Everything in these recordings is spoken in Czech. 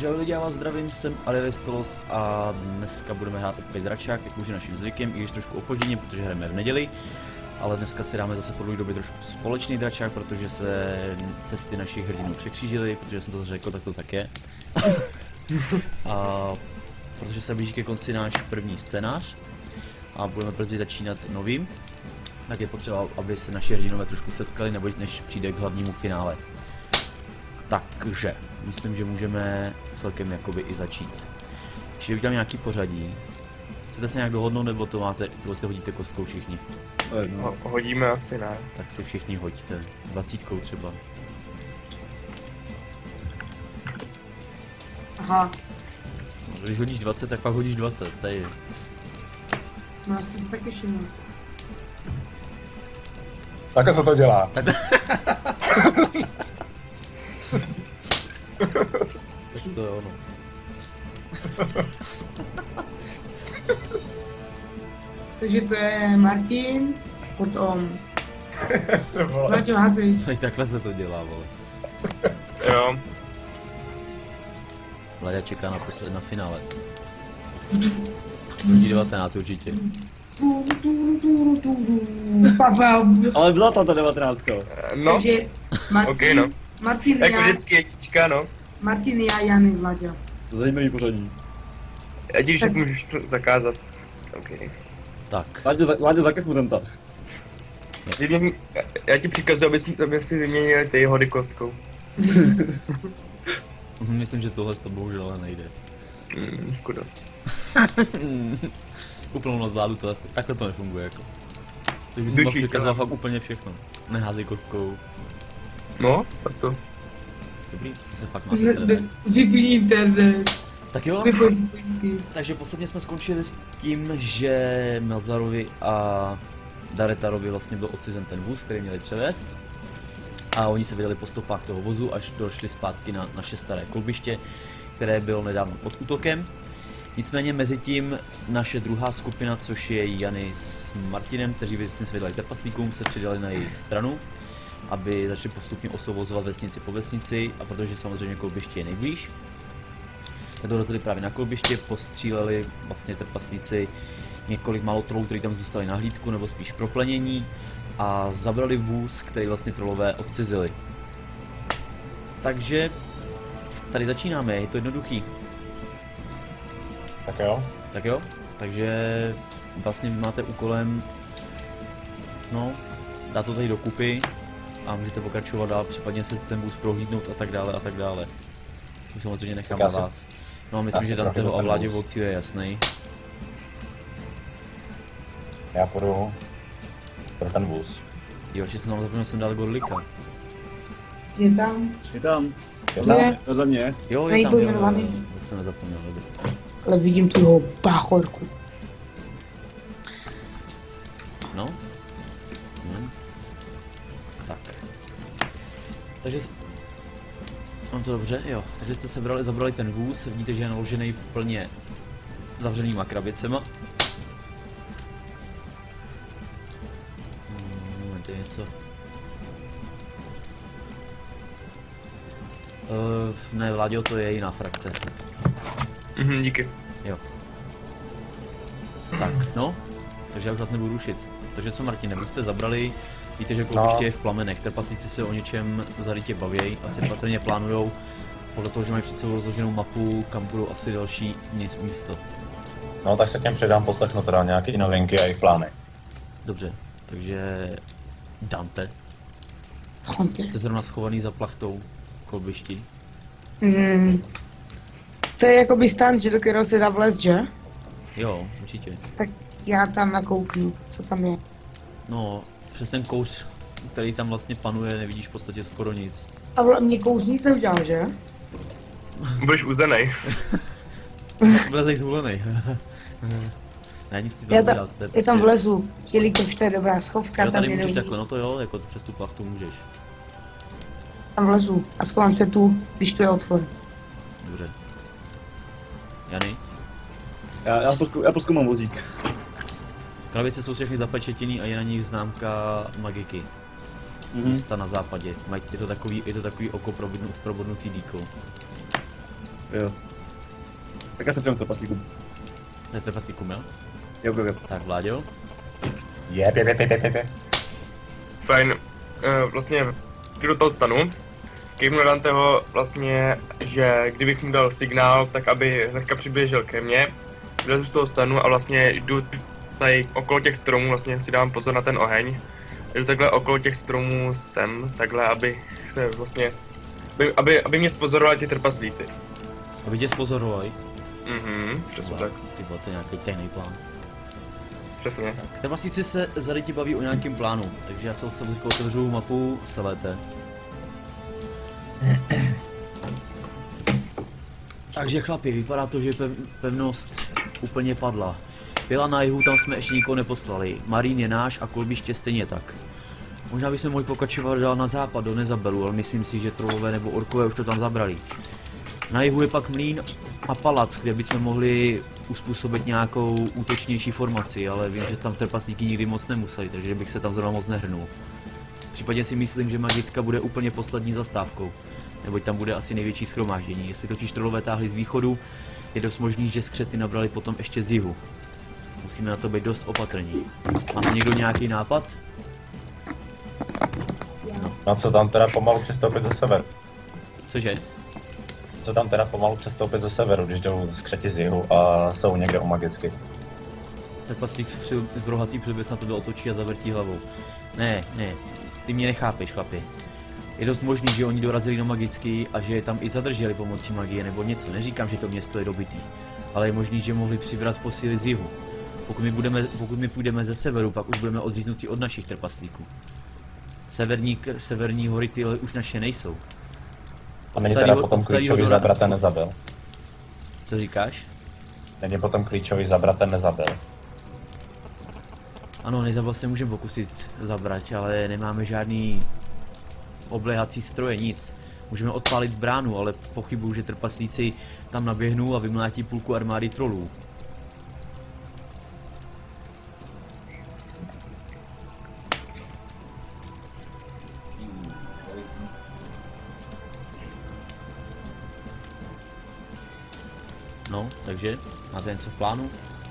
Takže lidi, já vás zdravím, jsem Arielistolos a dneska budeme hrát opět dračák, jak už je naším zvykem, i když trošku opožděně, protože hrajeme v neděli. Ale dneska si dáme zase po dlouhé době trošku společný dračák, protože se cesty našich hrdinů překřížily, protože jsem to řekl, tak to tak je. A protože se blíží ke konci náš první scénář a budeme brzy začínat novým, tak je potřeba, aby se naši hrdinové trošku setkali, nebo než přijde k hlavnímu finále. Takže myslím, že můžeme celkem jakoby i začít. Ještě udělám nějaký pořadí. Chcete se nějak dohodnout, nebo to máte, to si hodíte kostkou všichni? No, hodíme asi ne. Tak si všichni hoďte, 20 třeba. Aha, No, když hodíš 20, tak fakt hodíš 20, tady. no já jsem si taky všiml. Takhle se to dělá. Tak to je ono. Takže to je Martin, potom Vlaďo Hazej. Tak takhle se to dělá, vole. Jo. Vlaďa čeká na finále. Hodí 19 určitě. Ale byla tam ta 19. No, Takže Martin, okej, no. Martin, Jako já, vždycky jednička, no. Martin, já, Jany, Vlaďo. Zajímavý pořadí. Já ti však můžeš to zakázat. Okay. Tak, Láďa zakeknu ten tah. Já ti přikazuji, aby si vyměnili ty hody kostkou. myslím, že tohle to bohužel ale nejde. Škoda. Úplnou nadvládu to, takhle to nefunguje jako. Teď bys mohl přikazovat fakt úplně všechno. Neházej kostkou. No, a co? Dobrý, to se fakt máte tady. Vypni internet. Tak jo, Vypoj si pojistky. takže posledně jsme skončili s tím, že Melzarovi a Daretarovi vlastně byl odcizen ten vůz, který měli převést. A oni se vydali po stopách toho vozu, až došli zpátky na naše staré kolbiště, které bylo nedávno pod útokem. Nicméně mezi tím naše druhá skupina, což je Jany s Martinem, kteří vlastně se vydali trpaslíkům, se přidali na jejich stranu, aby začali postupně osvobozovat vesnici po vesnici, a protože samozřejmě kolbiště je nejblíž, tak dorazili právě na kolbiště, postříleli vlastně trpaslíci několik málo trollů, kteří tam zůstali na hlídku, nebo spíš pro plenění, a zabrali vůz, který vlastně trollové odcizili. Takže tady začínáme, je to jednoduchý. Tak jo. Tak jo, takže vlastně vy máte úkolem, no, dát to tady dokupy a můžete pokračovat dál, případně se ten vůz prohlídnout a tak dále a tak dále. To samozřejmě nechám na vás. No, myslím, že Danteho a Vláďovou cíl je jasný. Já půjdu pro ten vůz. Jo, že jsem nám zapomněl sem dát Gorlika. Je tam. Je tam. Je. Vedle mě. Jo, je tam, jo, tak jsem nezapomněl, dobrý. Ale vidím tu jeho báchorku. No. Tak. Takže... Mám to dobře? Jo. Takže jste zabrali ten vůz, vidíte, že je naložený plně zavřenýma krabicema. Moment, je něco... ne, Vláďo, to je jiná frakce. Díky. Jo. Tak, no. Takže já už vás nebudu rušit. Takže co, Martine, vy jste zabrali, víte, že kolbiště je v plamenech, trpaslíci se o něčem zarytě bavějí, asi patrně plánujou, podle toho, že mají před sebou rozloženou mapu, kam budou asi další místo. No tak se těm předám poslechnout teda nějaký novinky a jejich plány. Dobře, takže Dante, Dante. jste zrovna schovaný za plachtou kolbišti. To je jakoby stan, že do kterého se dá vlézt, že? Jo, určitě. Tak já tam nakouknu, co tam je. No, přes ten kouř, který tam vlastně panuje, nevidíš v podstatě skoro nic. A mě kouř nic neudělal, že? Budeš uzenej. Vlezej zvolenej. Ne, nic ti to Já neudělal, tam, to je já tam prostě- vlezu, jelikož to je dobrá schovka, Jo, tam tady je můžeš nevidí. takhle, no to jo, jako přes tu plachtu můžeš. Tam vlezu a schovám se tu, když tu je otvor. Dobře. Jany? Já prozkoumám vozík. Krabice jsou všechny zapečetěný a je na nich známka magiky. Místa na západě. Je to takový oko probodnutý dýkou. Jo. Tak já se přijím to paslíku. Ne, trpaslíkům, jo? Jo. Tak, Vláďo. Jep. Fajn. Vlastně jdu do toho stanu. Kejvnu na Danteho vlastně, že kdybych mu dal signál, tak aby hnedka přiběžel ke mně. Vylezu z toho stanu a vlastně jdu tady okolo těch stromů, vlastně si dám pozor na ten oheň. Jdu takhle okolo těch stromů sem, takhle, aby se vlastně, aby mě spozorovali ty trpaslíci. Aby tě spozorovali. Přesně tak. Ty vole, to je nějaký tajný plán. Přesně. Tak trpaslíci se tady ti baví o nějakém plánu, takže já se otevřu mapu Selete. Takže chlapi, vypadá to, že pevnost úplně padla. Byla na jihu, tam jsme ještě nikoho neposlali. Marín je náš a kolbiště stejně tak. Možná bychom mohli pokračovat dál na západ do Nezabelu, ale myslím si, že trolové nebo orkové už to tam zabrali. Na jihu je pak mlýn a palác, kde bychom mohli uspůsobit nějakou útočnější formaci, ale vím, že tam trpaslíky nikdy moc nemuseli, takže bych se tam zrovna moc nehrnul. Případně si myslím, že magická bude úplně poslední zastávkou, neboť tam bude asi největší shromáždění. Jestli totiž trolové táhli z východu, je dost možný, že skřety nabrali potom ještě z jihu. Musíme na to být dost opatrní. Má někdo nějaký nápad? No co tam teda pomalu přestoupit ze severu? Cože? Co tam teda pomalu přestoupit ze severu, když jdou skřeti z jihu a jsou někde u magicky? Trpaslík v rohatý přebyl na tebe otočí a zavrtí hlavou. Ne, ty mě nechápeš, chlapi. Je dost možný, že oni dorazili na magický a že je tam i zadrželi pomocí magie nebo něco. Neříkám, že to město je dobitý, ale je možný, že mohli přivrat posíly z jihu. Pokud my půjdeme ze severu, pak už budeme odříznutí od našich trpaslíků. Severní hory ty už naše nejsou. A není teda potom klíčový zabrat ten nezabil? Co říkáš? Není potom klíčový zabrat ten nezabil? Ano, nezabil se můžeme pokusit zabrat, ale nemáme žádný obléhací stroje, nic. Můžeme odpálit bránu, ale pochybuju, že trpaslíci tam naběhnou a vymlátí půlku armády trolů. No, takže máte něco v plánu?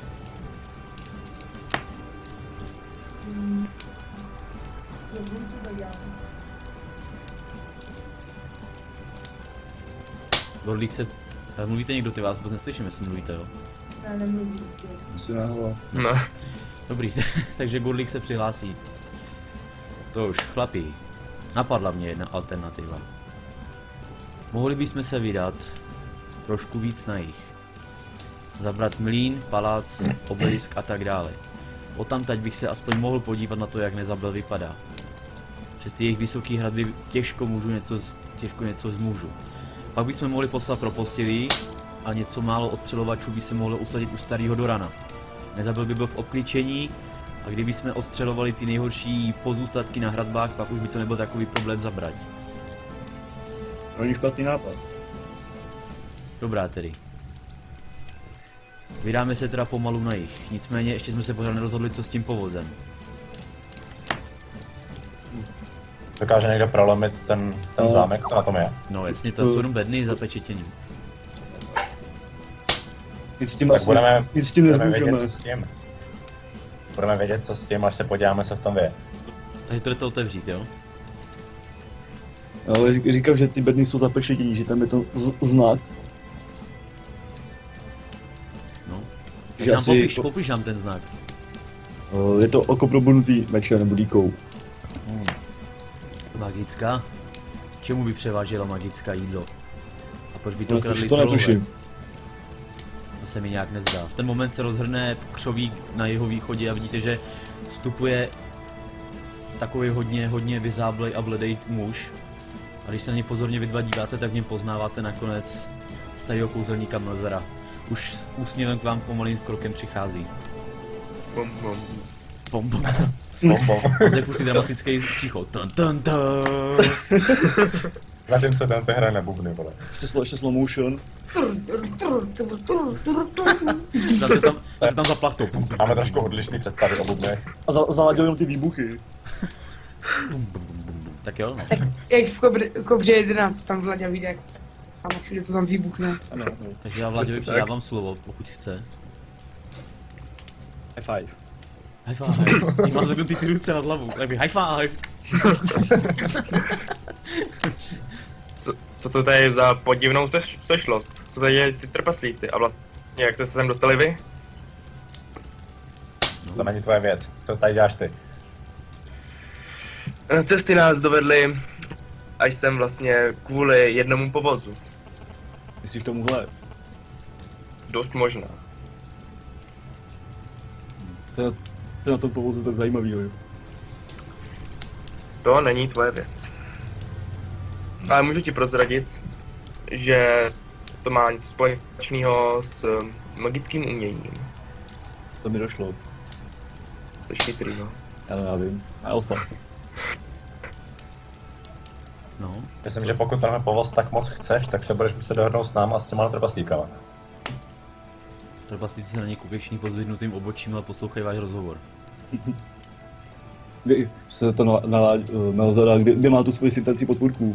Gorlík se... Mluvíte někdo, ty vás vůbec neslyším, jestli mluvíte, jo? Já nemluvím. Jsi náhodou. No. Dobrý, takže Gorlík se přihlásí. To už, chlapi, napadla mě jedna alternativa. Mohli bychom se vydat trošku víc na jih. Zabrat mlýn, palác, obelisk a tak dále. Odtamtud bych se aspoň mohl podívat na to, jak Nezabel vypadá. Přes ty jejich vysoký hradby těžko něco zmůžu. Pak bychom mohli poslat pro posily a něco málo odstřelovačů by se mohlo usadit u starého Dorana. Nezabel by byl v obklíčení a kdybychom odstřelovali ty nejhorší pozůstatky na hradbách, pak už by to nebyl takový problém zabrat. Není špatný nápad. Dobrá tedy. Vydáme se teda pomalu na jih, nicméně ještě jsme se pořád nerozhodli, co s tím povozem. Dokáže někdo prolomit ten zámek, co na tom je? No jasně, to jsou jenom bedny zapečetěním. Nic s tím Tak asi budeme nezmůžeme. vědět, co s tím. Budeme vědět, co s tím, až se podíváme, co v tom je. Takže to jdete otevřít, jo? Ale říkám, že ty bedny jsou zapečetění, že tam je to znak. No. Že Nám asi popiš nám ten znak. je to oko probudnutý meče nebo díkou. Magická? Čemu by převážela magická jídlo? A proč by to No, kradli to trolové? netuším. To se mi nějak nezdá. V ten moment se rozhrne v křoví na jeho východě a vidíte, že vstupuje takový hodně vyzáblej a bledej muž. A když se na něj pozorně vy dva díváte, tak v něm poznáváte nakonec starého kouzelníka Mlzera. Už s úsměvem k vám pomalým krokem přichází. Bom, bom. Bom, bom. Tak pustí dramatický příchod. Tan. Zatímco Dante hraje na bubny, vole. Ještě slow motion. Dáte tam za plachtou. Máme trošku odlišný představy o bubnech. A zaladil jenom ty výbuchy. Tak jo, no. Tak jak v Kobře 11, tam Vladě vyjde. A na chvíli to tam vybuchne. Ano, no. Takže já Vláďovi Přesně tak. předávám slovo, pokud chce. High five. High five. Má zvednutý ty ruce nad hlavu. Tak high five. Co to tady je za podivnou sešlost? Co tady je ty trpaslíci? A vlastně, jak jste se sem dostali vy? To není tvoje věc. Co tady děláš ty? Cesty nás dovedly až sem vlastně kvůli jednomu povozu. Myslíš tomuhle? Dost možná. Co je na tom povozu tak zajímavý, jo? To není tvoje věc. Ale můžu ti prozradit, že to má něco společného s magickým uměním. To mi došlo. Což chytrý, no. Já vím. Alfa. No. Myslím, že pokud máme povoz tak moc chceš, tak se budeš muset dohodnout s náma a s těma trpaslíkama. Trpaslíci se na ně koukají všichni pozdvihnutým obočím a poslouchají váš rozhovor. Že se to nalazadá, kde má tu svoji syntaxi potvůrků.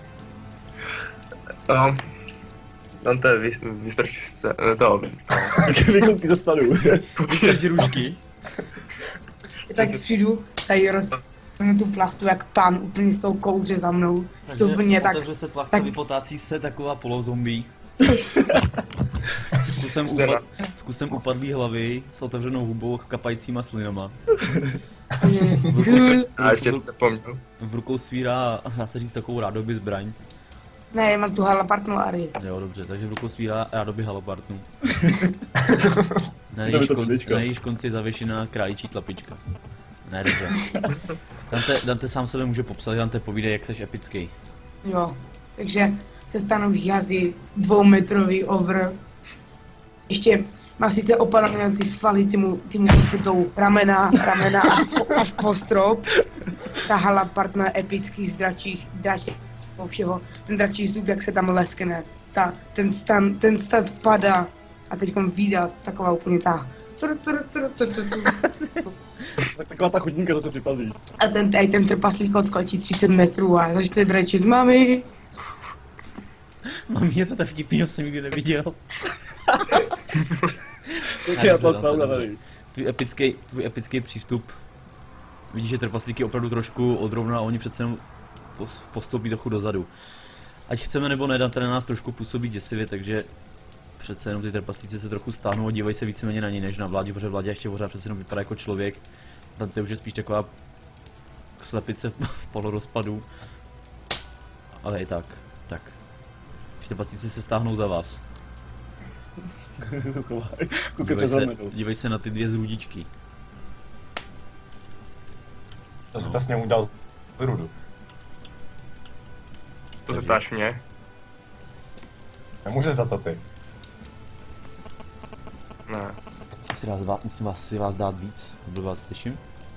No. Dante, vystrč se, to. Vykoupí za stanu. Vystrč růžky. Tak přijdu, tady rozhodnu tu plachtu jak pán úplně z toho kouře za mnou. Takže Úplně tak, otevře se plachta, tak- vypotácí se taková polozombie. S kusem upadlý hlavy, s otevřenou hubou, kapajícíma slinama. A ještě se pomněl. V rukou svírá, dá se říct, takovou rádoby zbraň. ne, mám tu halapartnu Ari. Jo, dobře, takže v rukou svírá rádoby halopartnu. Na Přitom je jejíž to konci, typička. na jejíž konci je zavěšená králičí tlapička. Ne, dobře. Dante sám sebe může popsat, Dante povídej, jak seš epický. Jo, takže se stanu výjazy 2metrový over. Ještě má sice opadané ty svaly, ty mu prostě tou ramena až po strop. Ta halapartna epický z dračích všeho. Ten dračí zub, jak se tam leskne. Ten stan padá a teďkom vyjde taková úplně ta Taková ta chodníka, co se připazí. a ten trpaslík odskočí 30 metrů a začne drečit mami. Mám něco tak vtipného jsem nikdy neviděl. Tak je to pravda tady. Tvůj epický přístup. Vidíš, že trpaslíky opravdu trošku odrovná a oni přece jenom postoupí trochu dozadu. Ať chceme nebo ne, Dante na nás trošku působí děsivě, takže přece jenom ty trpaslíci se trochu stáhnou a dívají se víceméně na ní než na Vládě, protože Vládě ještě pořád přece jenom vypadá jako člověk. Dante už je spíš taková slepice polorozpadu. Ale i tak. Ty trpaslíci se stáhnou za vás. Koukej přes rameno. Dívej se na ty dvě zrůdičky. To jsi vlastně udělal rudu. To se ptáš mě? Nemůžeš za to ty. Ne. Musím si vás dát víc, aby vás slyším.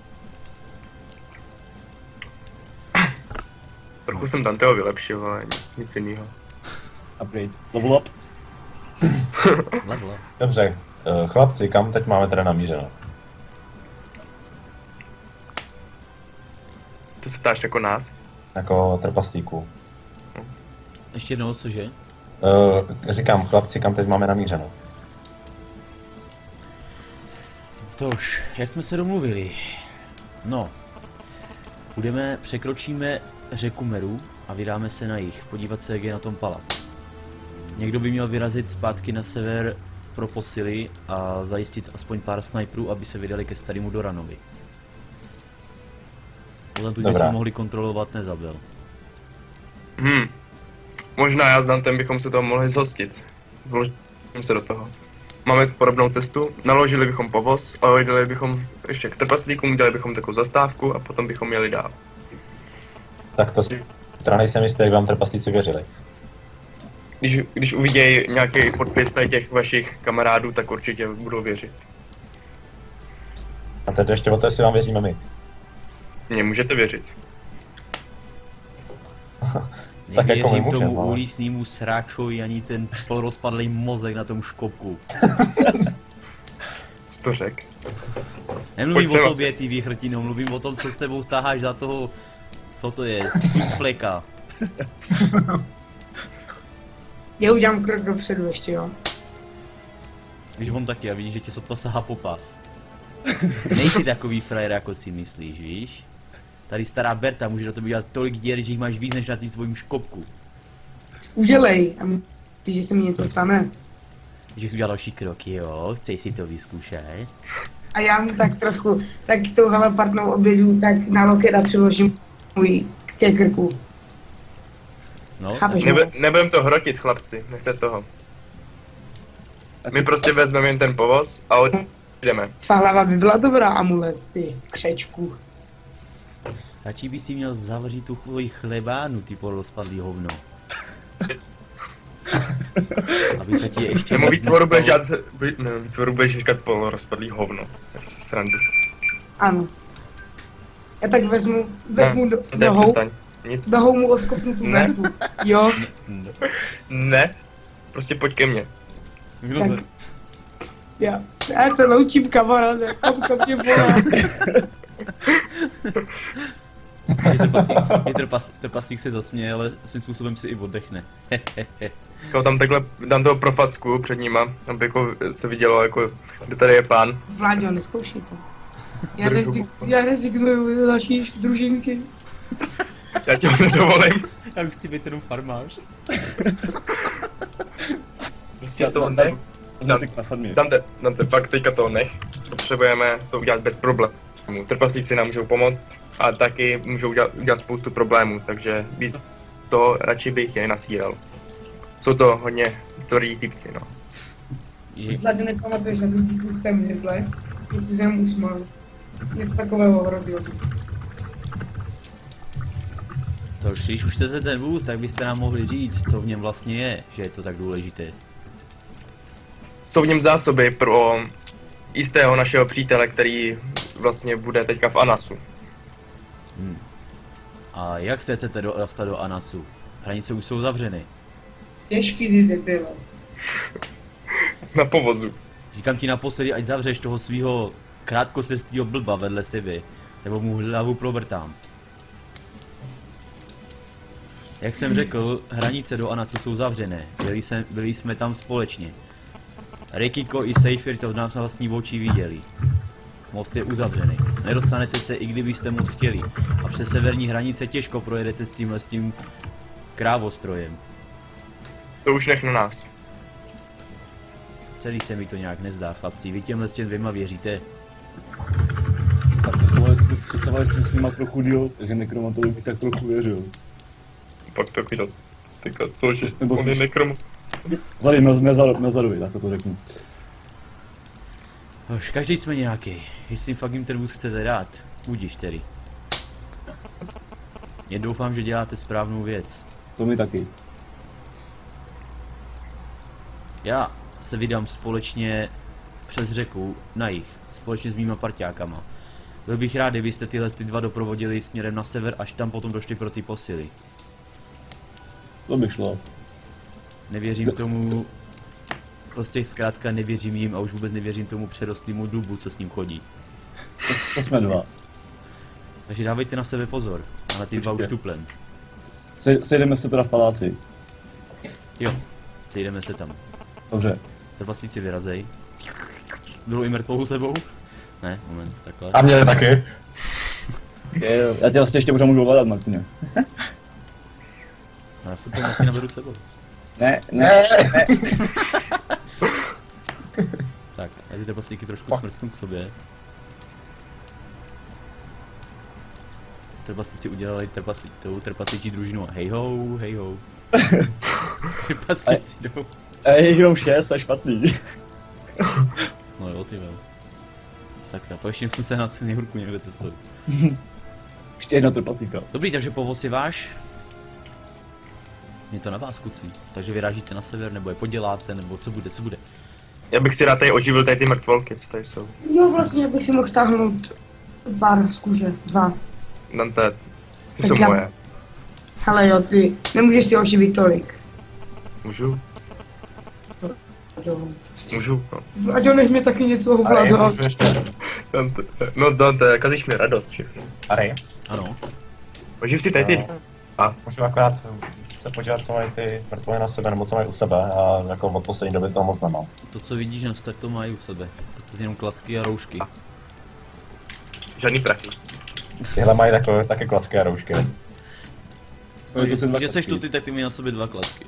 Trochu jsem Danteho vylepšil, ale nic jiného. Upgrade. Level up. Level. Dobře, chlapci, kam teď máme teda namířeno? To se ptáš jako nás? Jako trpaslíků. Ještě jednou, cože? Říkám, chlapci, kam teď máme namířeno? To už, jak jsme se domluvili. No. Překročíme řeku Meru a vydáme se na jih, podívat se, jak je na tom palác. Někdo by měl vyrazit zpátky na sever pro posily a zajistit aspoň pár snajperů, aby se vydali ke starému Doranovi. Potom tu jsme mohli kontrolovat Nezabel. Možná já s Dantem bychom se toho mohli zhostit. Vložím se do toho. Máme podobnou cestu, naložili bychom povoz, ale jeli bychom ještě k trpaslíkům, udělali bychom takovou zastávku a potom bychom jeli dál. Tak to si teda nejsem jistý, jak vám trpaslíci věřili. Když uvidějí nějaký podpis tady těch vašich kamarádů, tak určitě budou věřit. A teď ještě o té si vám věříme my. Mně můžete věřit. Tak jako Nevěřím my můžeme, tomu ale. úlísnýmu sráčovi ani ten polorozpadlý mozek na tom škopku. Co to řek? Nemluvím Pojď o sem. tobě, ty věchrtino, mluvím o tom, co s tebou stáháš za toho, co to je, tucfleka. Já udělám krok dopředu ještě, jo. Víš, on taky a vidíš, že tě sotva sahá po pas. Nejsi takový frajer, jako si myslíš, víš? Tady stará Berta může do tebe dělat tolik děr, že jich máš víc než na tý tvojím škopku. Udělej. A myslíš, že se mi něco stane? Že jsi udělal další kroky, jo? Chceš si to vyzkoušet? A já mu tak trochu, tak tou halapartnou obědu, tak na loket a přiložím můj ke krku. No, Chápeš? Nebudem to hrotit, chlapci, nechte toho. My prostě vezmeme jen ten povoz a odjdeme. Tvá hlava by byla dobrá, amulet, ty křečku. radši bys si měl zavřít tu tvoji chlebánu, ty porozpadlý hovno. Aby se ti ještě Nebo víc výtvoru budeš nestalo. dělat, výtvoru budeš říkat polorozpadlý hovno. Já si srandu. Ano. Já tak vezmu Ne, nohou, přestaň. Nic. nohou mu odkopnu tu Ne. Bertu. Jo, Ne. Prostě pojď ke mně. Kdo tak se? já se loučím, kamaráde, kam tě volá. Trpaslík se zasměje, ale svým způsobem si i oddechne. Jako tam takhle dám toho profacku před nima, aby jako se vidělo, jako, kde tady je pán. Vláďo, neskoušej to. Držu. Já rezignuju ze naší družinky. Já tě ho nedovolím. Já už chci být jenom farmář. Prostě to nech. Zmatek na farmě. Dante, fakt teďka to nech. Potřebujeme to udělat bez problémů. Trpaslíci nám můžou pomoct a taky můžou udělat spoustu problémů, takže být to radši bych je nasíral. Jsou to hodně tvrdí typci, no. Vláďo, nepamatuješ na tu díku, co tam řekle? Jak jsi se jenom usmál. Něco takového hrozilo. To když už chcete ten vůz, tak byste nám mohli říct, co v něm vlastně je, že je to tak důležité. Jsou v něm zásoby pro jistého našeho přítele, který vlastně bude teďka v Anasu. A jak chcete dostat do Anasu? Hranice už jsou zavřeny. Těžký ty debile. Na povozu. Říkám ti naposledy, ať zavřeš toho svého krátkosrstýho blba vedle sebe, nebo mu hlavu provrtám. Jak jsem řekl, hranice do Anasu jsou zavřené. Byli jsme tam společně. Rekiko i Seyfir to nám na vlastní oči viděli. Most je uzavřený. Nedostanete se, i kdybyste moc chtěli. A přes severní hranice těžko projedete s tím krávostrojem. To už nech na nás. Celý se mi to nějak nezdá, chlapci. Vy těmhle s těm dvěma věříte? A cestovali jsme s nima trochu díl, takže nekromantovi bych tak trochu věřil. Pak to viděl. Teďka, cože, Nebo on je spíš- nekrom. Zady, Mezarovi, tak to řeknu. Už každý jsme nějaký. Jestli fakt jim ten vůz chcete dát, budiš tedy. Jen doufám, že děláte správnou věc. To mi taky. Já se vydám společně přes řeku na jih, společně s mýma parťákama. Byl bych rád, kdybyste tyhle dva doprovodili směrem na sever, až tam potom došli pro ty posily. To by šlo. Nevěřím tomu, prostě zkrátka nevěřím jim a už vůbec nevěřím tomu přerostlému dubu, co s ním chodí. To jsme dva. Takže dávejte na sebe pozor a na ty dva už Určitě. tuplem. Sejdeme se teda v paláci. Jo, sejdeme se tam. Dobře. Trpaslíci vyrazej. Budou i mrtvou sebou? Ne, moment, takhle. A mě taky. Jo, já tě vlastně ještě možná můžu ovládat, Martine. Ale furt to Martina beru sebou. Ne. Tak, já ty trpaslíky trošku smrsknu k sobě. Trpaslíci udělali trpaslíčí družinu a hej ho. Trpaslíci jdou. Ej, už je, to je špatný. No jo, ty vole. Sakra, ještě jsme se na sněhurku někde cestou. Ještě jedna trpaslíka. Dobrý, takže povoz je váš. Je to na vás, kucí. Takže vyrážíte na sever, nebo je poděláte, nebo co bude? Já bych si rád tady oživil tady ty mrtvolky, co tady jsou. Jo, vlastně bych si mohl stáhnout pár z kůže, 2. Dante, ty Tak jsou já- moje. Hele jo, ty nemůžeš si oživit tolik. Můžu? Jo. Můžu, no. Vlaďo, nech mě taky něco Ale ovládat. Dante, kazíš mi radost všechno. Arej, Ano. Oživ si tady ty. A, musím akorát se podívat, co mají ty mrtvoly na sebe, nebo co mají u sebe a jako od poslední doby toho moc nemám. To, co vidíš, tak to mají u sebe. Prostě jenom klacky a roušky. Žádný prachy. Tyhle mají také klacky a roušky. No, to jsem Když seš tu ty, tak ty mají na sobě 2 klacky.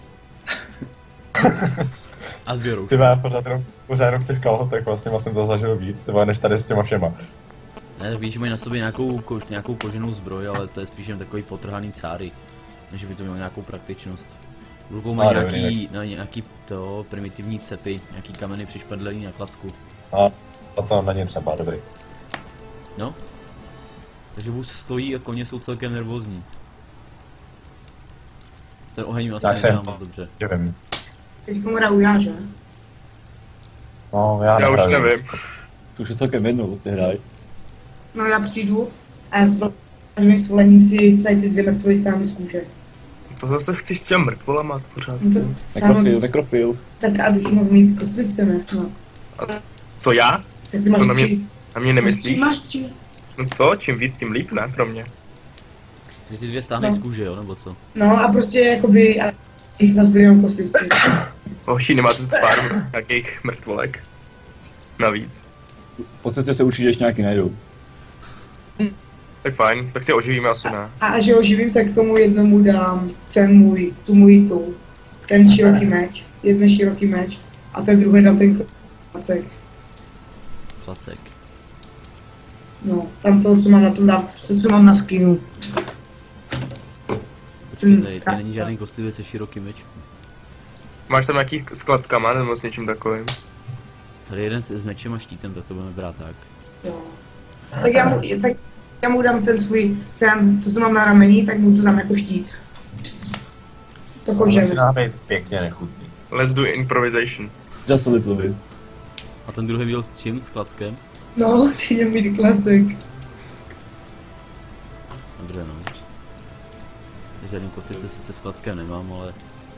A 2 roušky. Ty má pořád jenom v těch kalhotech, vlastně to zažil víc, než tady s těma všema. Ne, tak víš, že mají na sobě nějakou koženou zbroj, ale to je spíš jen takový potrhaný cáry. Než by to mělo nějakou praktičnost. V rukou mají nějaký primitivní cepy, nějaký kameny přišpadlený na klacku. A to není třeba, dobrý. No. Takže vůz stojí a koně jsou celkem nervózní. Ten oheň asi Tak nedá moc dobře. Nevím. Teď hraju já, že? No, Já už nevím. To už je celkem jedno, prostě hraj. No já přijdu a s mým svolením si tady ty 2 mrtvoly stáhnu z kůže. Co zase chceš s těm mrtvolama pořád? No to stáhnu, Nekrofil. tak abych mohl mít kostlivce, ne snad. Co já? Tak ty máš To na mě- 3. Na mě nemyslíš? Máš 3. No co? Čím víc, tím líp, ne? Pro mě. Že ty 2 stáhneš No. z kůže, jo, nebo co? No a prostě jakoby, a když se nás byli jenom kostlivci. Hoši, nemáte tu pár nějakých mrtvolek. Navíc. Po cestě se určitě ještě nějaký najdou. Tak fajn, tak si oživíme asi ne. A až ho oživím, tak tomu jednomu dám ten široký meč, jeden široký meč a ten druhý dám ten klacek. Klacek. No, tam to, co mám na tom dám, to, co mám na skinu. Počkej, tady není žádný kostlivec se širokým mečem. Máš tam nějaký s klackama nebo s něčím takovým? Tady jeden s mečem a štítem, tak to budeme brát tak. Jo. Tak já mu dám ten svůj, to, co mám na rameni, tak mu to dám jako štít. To To kožem. začíná být pěkně nechutný. Let's do improvisation. Já se vyplovit. A ten druhý byl s čím? S klackem? No, ty měl mít klacek. Dobře, no. Žádný kostlivce sice s klackem nemám, ale...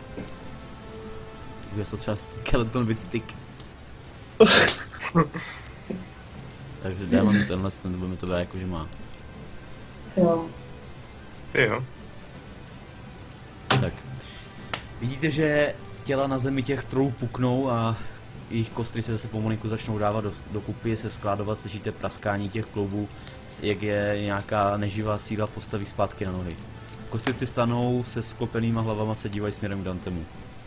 Už to třeba skeleton with stick. Takže dávám tenhle, ten budeme to brát jako, že má. Jo. Jo. Tak. Vidíte, že těla na zemi těch trolů puknou a jejich kostry se zase pomalinku začnou dávat do kupy, se skládovat, slyšíte praskání těch kloubů, jak je nějaká neživá síla postaví zpátky na nohy. Kostlivci stanou se sklopenýma hlavama, se dívají směrem k Dantemu.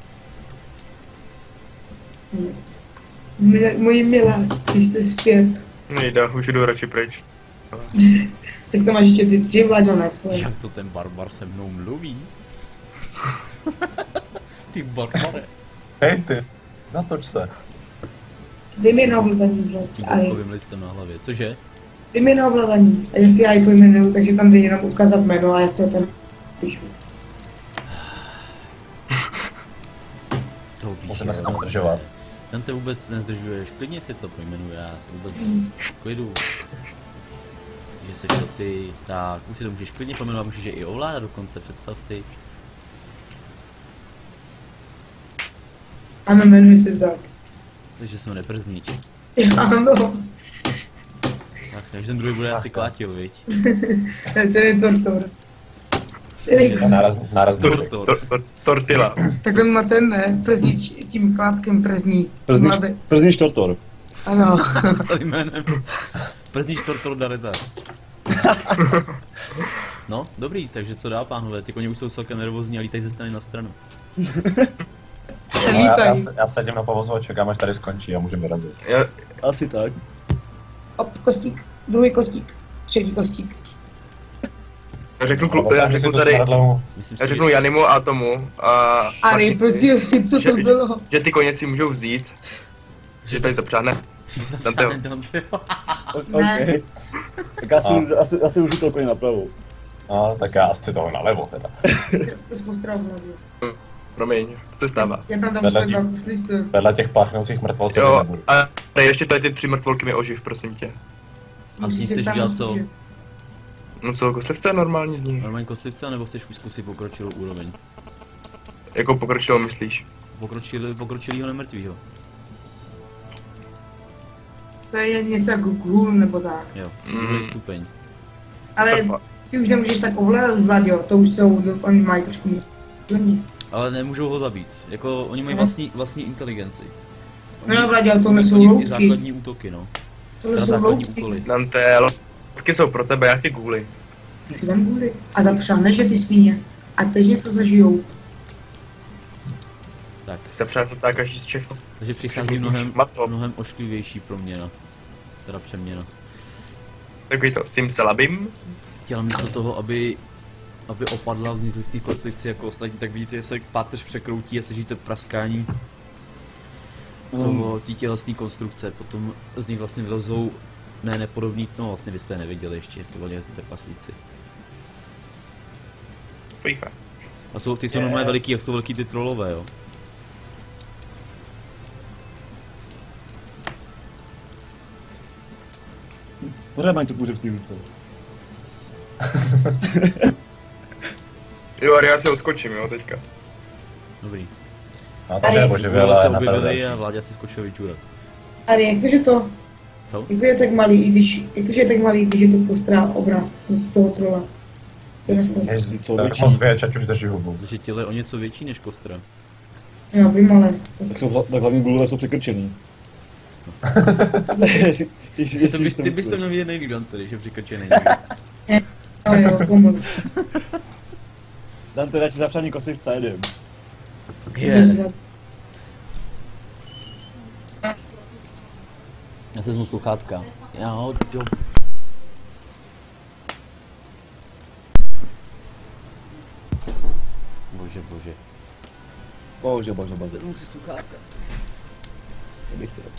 Moji miláčci, jste zpět. Nejde, už jdu radši pryč. Tak to máš ještě ty 3 vládové svoje. Jak to ten barbar se mnou mluví? Ty barbare. Hej ty, natoč se. Dej mi jedno ovladaní, S vlast. tím A koukovým listem na hlavě, cože? dej mi jedno ovladaní. A jestli já ji pojmenuju, takže tam jde jenom ukázat jméno a já si ho tam píšu. To víš, Můžeme se jo, tam Dante. udržovat. Dante vůbec nezdržuješ, klidně si to pojmenuji, já to vůbec v klidu. Že seš to ty, tak už si to můžeš klidně pojmenovat, můžeš je i ovládat dokonce, představ si. Ano, jmenuji se tak. Takže jsem neprznič. Ano, Takže ten druhý bude asi klátil, viď? ten je tortor. Náraz Tortilla. Takhle má ten ne, prznič, tím kláckem przní. Mladý. Prznič tortor. Ano. Celým jménem. Prznič tortor Dareta. No, dobrý, takže co dál, pánové? Ty koně už jsou celkem nervózní a lítají ze strany na stranu. Lítají. Já sedím na povozu a čekám, až tady skončí a můžeme vyrazit. Asi tak. Op, kostík, druhý kostík, třetí kostík. Já řeknu tady, Myslím já si, řeknu Janimu a tomu a Ari, Martinovi, proč co to bylo? že ty koně si můžou vzít, že tady zapřáhne. Danteho. Dante. OK. Tak asi už to koně napravo. No, tak já asi toho nalevo teda. To jsi postrál v hlavě. Promiň, to se stává. Já tam dám Vedle své těch- 2 koslivce. Vedle těch pláchnoucích mrtvol se Jo, nebudu. a tady ještě tady ty 3 mrtvolky mi oživ, prosím tě. A z ní Musíš se chceš tam dělat co? kůže. No co, kostlivce je normální z nich. Normální kostlivce, nebo chceš už zkusit pokročilou úroveň? Jako pokročilo myslíš? Pokročilýho nemrtvýho. To je něco jako cool nebo tak. Jo, Mm. druhý stupeň. Ale ty už nemůžeš tak ovládat, Vlaďo, to už jsou, oni mají trošku Není. Ale nemůžou ho zabít. Jako, oni mají vlastní inteligenci. No jo, Vladě, ale tohle jsou Oni i loutky. základní útoky, no. Tohle Teda jsou základní loutky. úkoly. Dante, lotky jsou pro tebe, já chci gůly. Si vem gůly. A zapřáhne, že ty svíně. A teď něco zažijou. Tak, Se přát každý z Čechů. takže přichází Všechno maso. mnohem ošklivější proměna. Teda přeměna. Takový to simsalabim. Chtěla místo toho, aby opadla z nitlicných konstrukcí jako ostatní, tak vidíte, že se páteř překroutí a slyšíte praskání toho té tělesné konstrukce. Potom z nich vlastně vylezou nepodobný, no vlastně vy jste je neviděli ještě, ty volně ty trpaslíci. Pojďme. A ty jsou normálně veliký, jak jsou velký ty trollové, jo. Pořád mají tu kůře v té ruce. Jo, a já si odskočím, jo, teďka. Dobrý. No tam je Vole oživil, se ale objevili napadl. a Vláďa si skočil vyčůrat. Ale jak to, že to... Co? Jak to je tak malý, jak to, že je tak malý, když je to postrá obra toho trola. To je nesmysl. Co Tak větší. moc věč, ať už drží hubu. Protože tělo je o něco větší než kostra. Já vím, ale... Tak hlavní bulové jsou překrčený. Ty bys to měl vidět nejlíp, Dante, když je přikrčený. Jo, pomalu. Dám teda ti zapřání kosty v C1. Já se zmu sluchátka. Jo. Bože. Bože. Zmu si sluchátka. Bych to.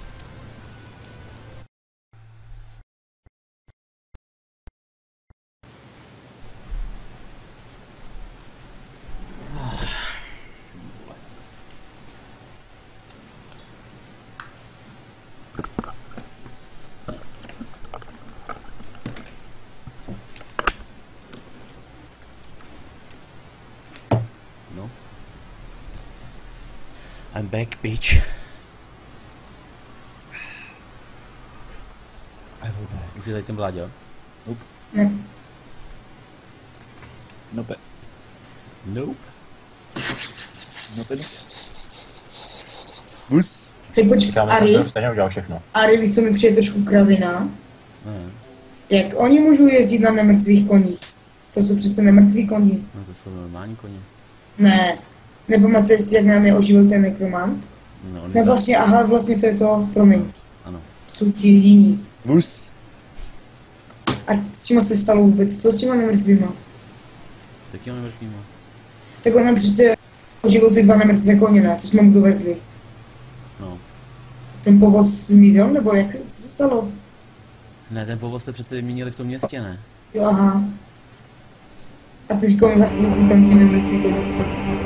No. I'm back, bitch. Už je tady ten Vláďa. Ne. Nope. Nope. Nope. Bus. Hej, počkej, Říkám, Ari, že stejně udělal všechno. víš, co mi přijde trošku kravina? Ne, Jak oni můžou jezdit na nemrtvých koních? To jsou přece nemrtví koni. no to jsou normální koně. Ne. Nepamatuješ si, jak nám je oživil ten nekromant? No, on Ne, je vlastně, aha, vlastně to je to, promiň. ano. Jsou ti jiní. Bus. A s čím se stalo vůbec? Co s těma nemrtvýma? S jakýma nemrtvýma? Tak on nám přece oživil ty dva nemrtvé koně, ne? Co jsme mu dovezli? No. Ten povoz zmizel, nebo jak se, co se stalo? Ne, ten povoz jste přece vyměnili v tom městě, ne? Jo, aha. A teďko za chvilku tam ti nemrtví koně.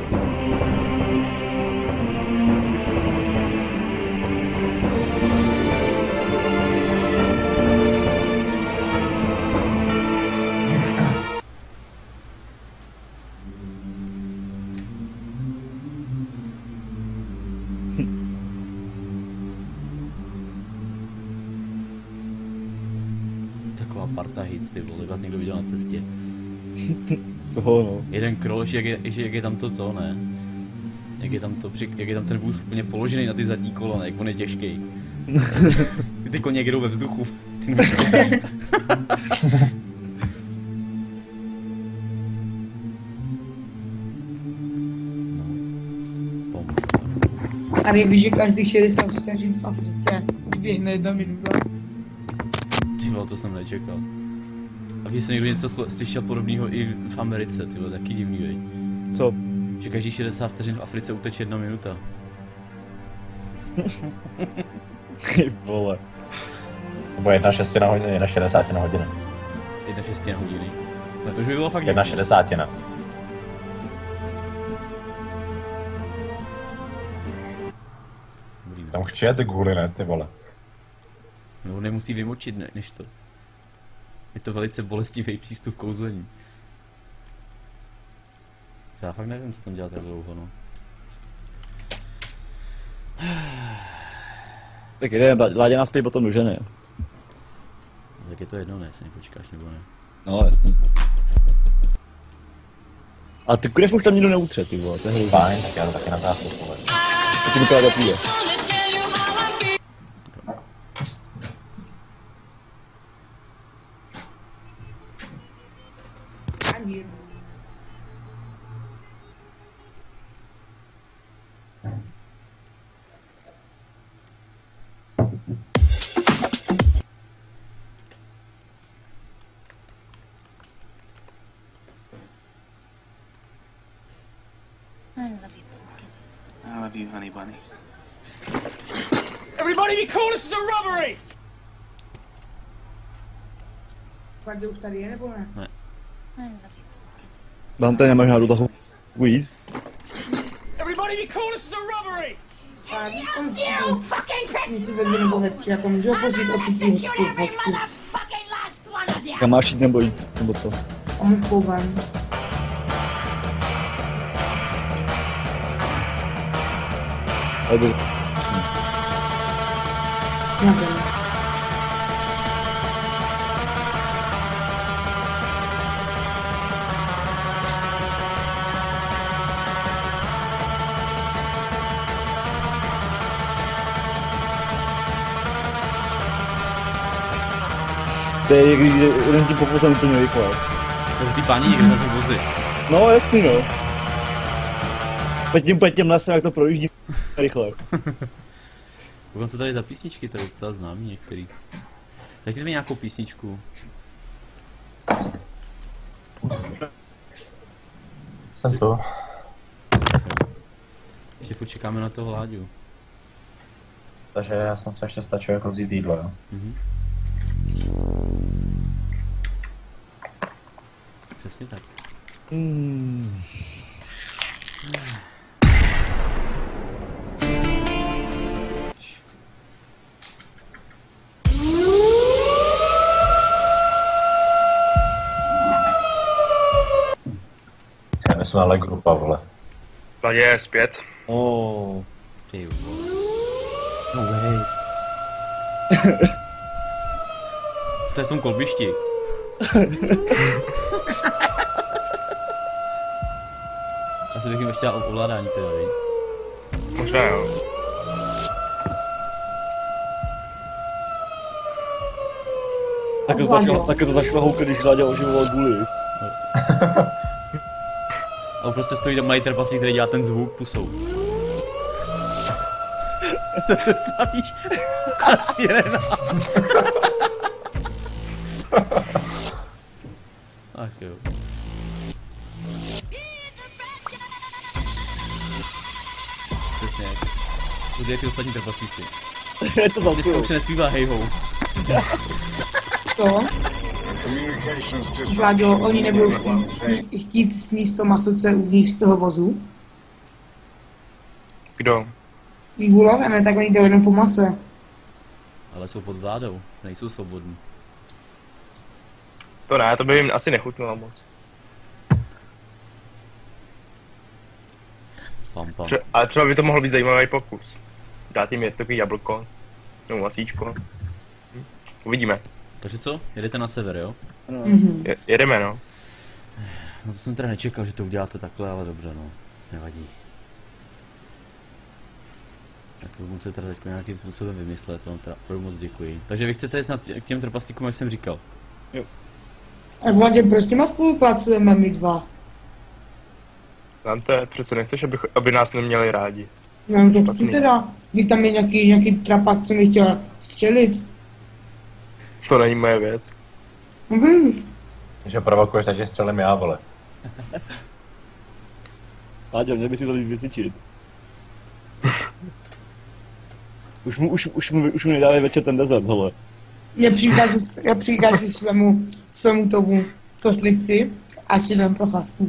Taková parta hits, ty vole, vás někdo viděl na cestě. Toho no. Jeden krol, ještě jak je tam to, ne? Jak je tam ten vůz úplně položený na ty zadní kolo, jak on je těžký. Ty koně jedou ve vzduchu. Ty nevíš. Ari, víš, že každý 60 vteřin v Africe běhne 1 minuta. Ty vole, to jsem nečekal. A víš, jsi někdo něco slyšel podobného i v Americe, ty vole, taky divný, vej. Co? Že každý 60 vteřin v Africe uteče 1 minuta. Ty vole. Nebo 1,6 na hodinu, 1,60 na hodinu. 1,6 hodiny. Tak to už by bylo fakt 1,60. Dobrý, Tam chci ty guly, ne, ty vole. no nemusí vymočit, než to. Je to velice bolestivý přístup kouzlení. Já fakt nevím, co tam dělá tak dlouho, no. Tak jde, Láďa nás pět potom do ženy. Tak je to jedno, ne, jestli nepočkáš nebo ne. No jasně. A ty krev už tam nikdo neutře, ty vole, to je hrozný. Fajn, tak já to taky na záchod povedu. To ti vykládá půjde. Ani. I love you, Pumpkin. I love you, honey bunny. Everybody be cool, this is a robbery! Fakt už tady je, nebo ne? I love you, Pumpkin. Dante, nemáš náhodou takovou jít? Everybody be cool, this is a robbery! A víš, on si vedli nebo lepší, jako můžu ho pozít o tu hoďku. Kam máš jít nebo jít, nebo co? A můžu kouvám. Ale to Nevím. to je, když jeden tím poposem úplně rychle. Takže ty páni někde za ty vozy. No jasný no. Pojď těm lesem, jak to projíždí rychle. Koukám, co tady za písničky, tady docela známý některý. Dajte mi nějakou písničku. Jsem tu. Ještě furt čekáme na toho Láďu. Takže já jsem se ještě stačil jako vzít jídlo, jo. Mhm. Přesně tak. Já nejsem ale grupa, vole. Ladě je zpět. Oh. Ty No way. to je v tom kolbišti. Asi bych jim ještě dal ovládání teda, viď? Možná jo. Tak to začala houkat, když Láďa oživoval guly. A on prostě stojí tam malý trpasík, který dělá ten zvuk pusou. Se představíš? A sirena. Ach jo. Přesně. Bude jak ty ostatní trpasíci. Je to Dneska za už se nespívá hej ho. To? Vláďo, oni nebudou chtít sníst to maso, co je uvnitř toho vozu? Kdo? Výgulové, ne, tak oni jdou jenom po mase. Ale jsou pod vládou, nejsou svobodní. To ne, to by jim asi nechutnalo moc. Pam. Ale třeba by to mohl být zajímavý pokus. Dát jim takový jablko. Nebo masíčko. Uvidíme. Takže co? Jedete na sever, jo? Jedeme, no. No to jsem teda nečekal, že to uděláte takhle, ale dobře, no. Nevadí. Tak to muset teda teď nějakým způsobem vymyslet, vám teda opravdu moc děkuji. Takže vy chcete jít k těm trpastikům, jak jsem říkal. A Vláďo, proč s těma spolupracujeme my dva? Dante, přece nechceš, aby nás neměli rádi. No to chci Špatný. teda, kdy tam je nějaký trapak, co mi chtěl střelit. To není moje věc. No víš. Že provokuješ, takže střelím já, vole. Láďa, měl by si to vysvětšit. Už mu nedávej večer ten desert, hele. Já přikážu svému tomu kostlivci a si dám procházku.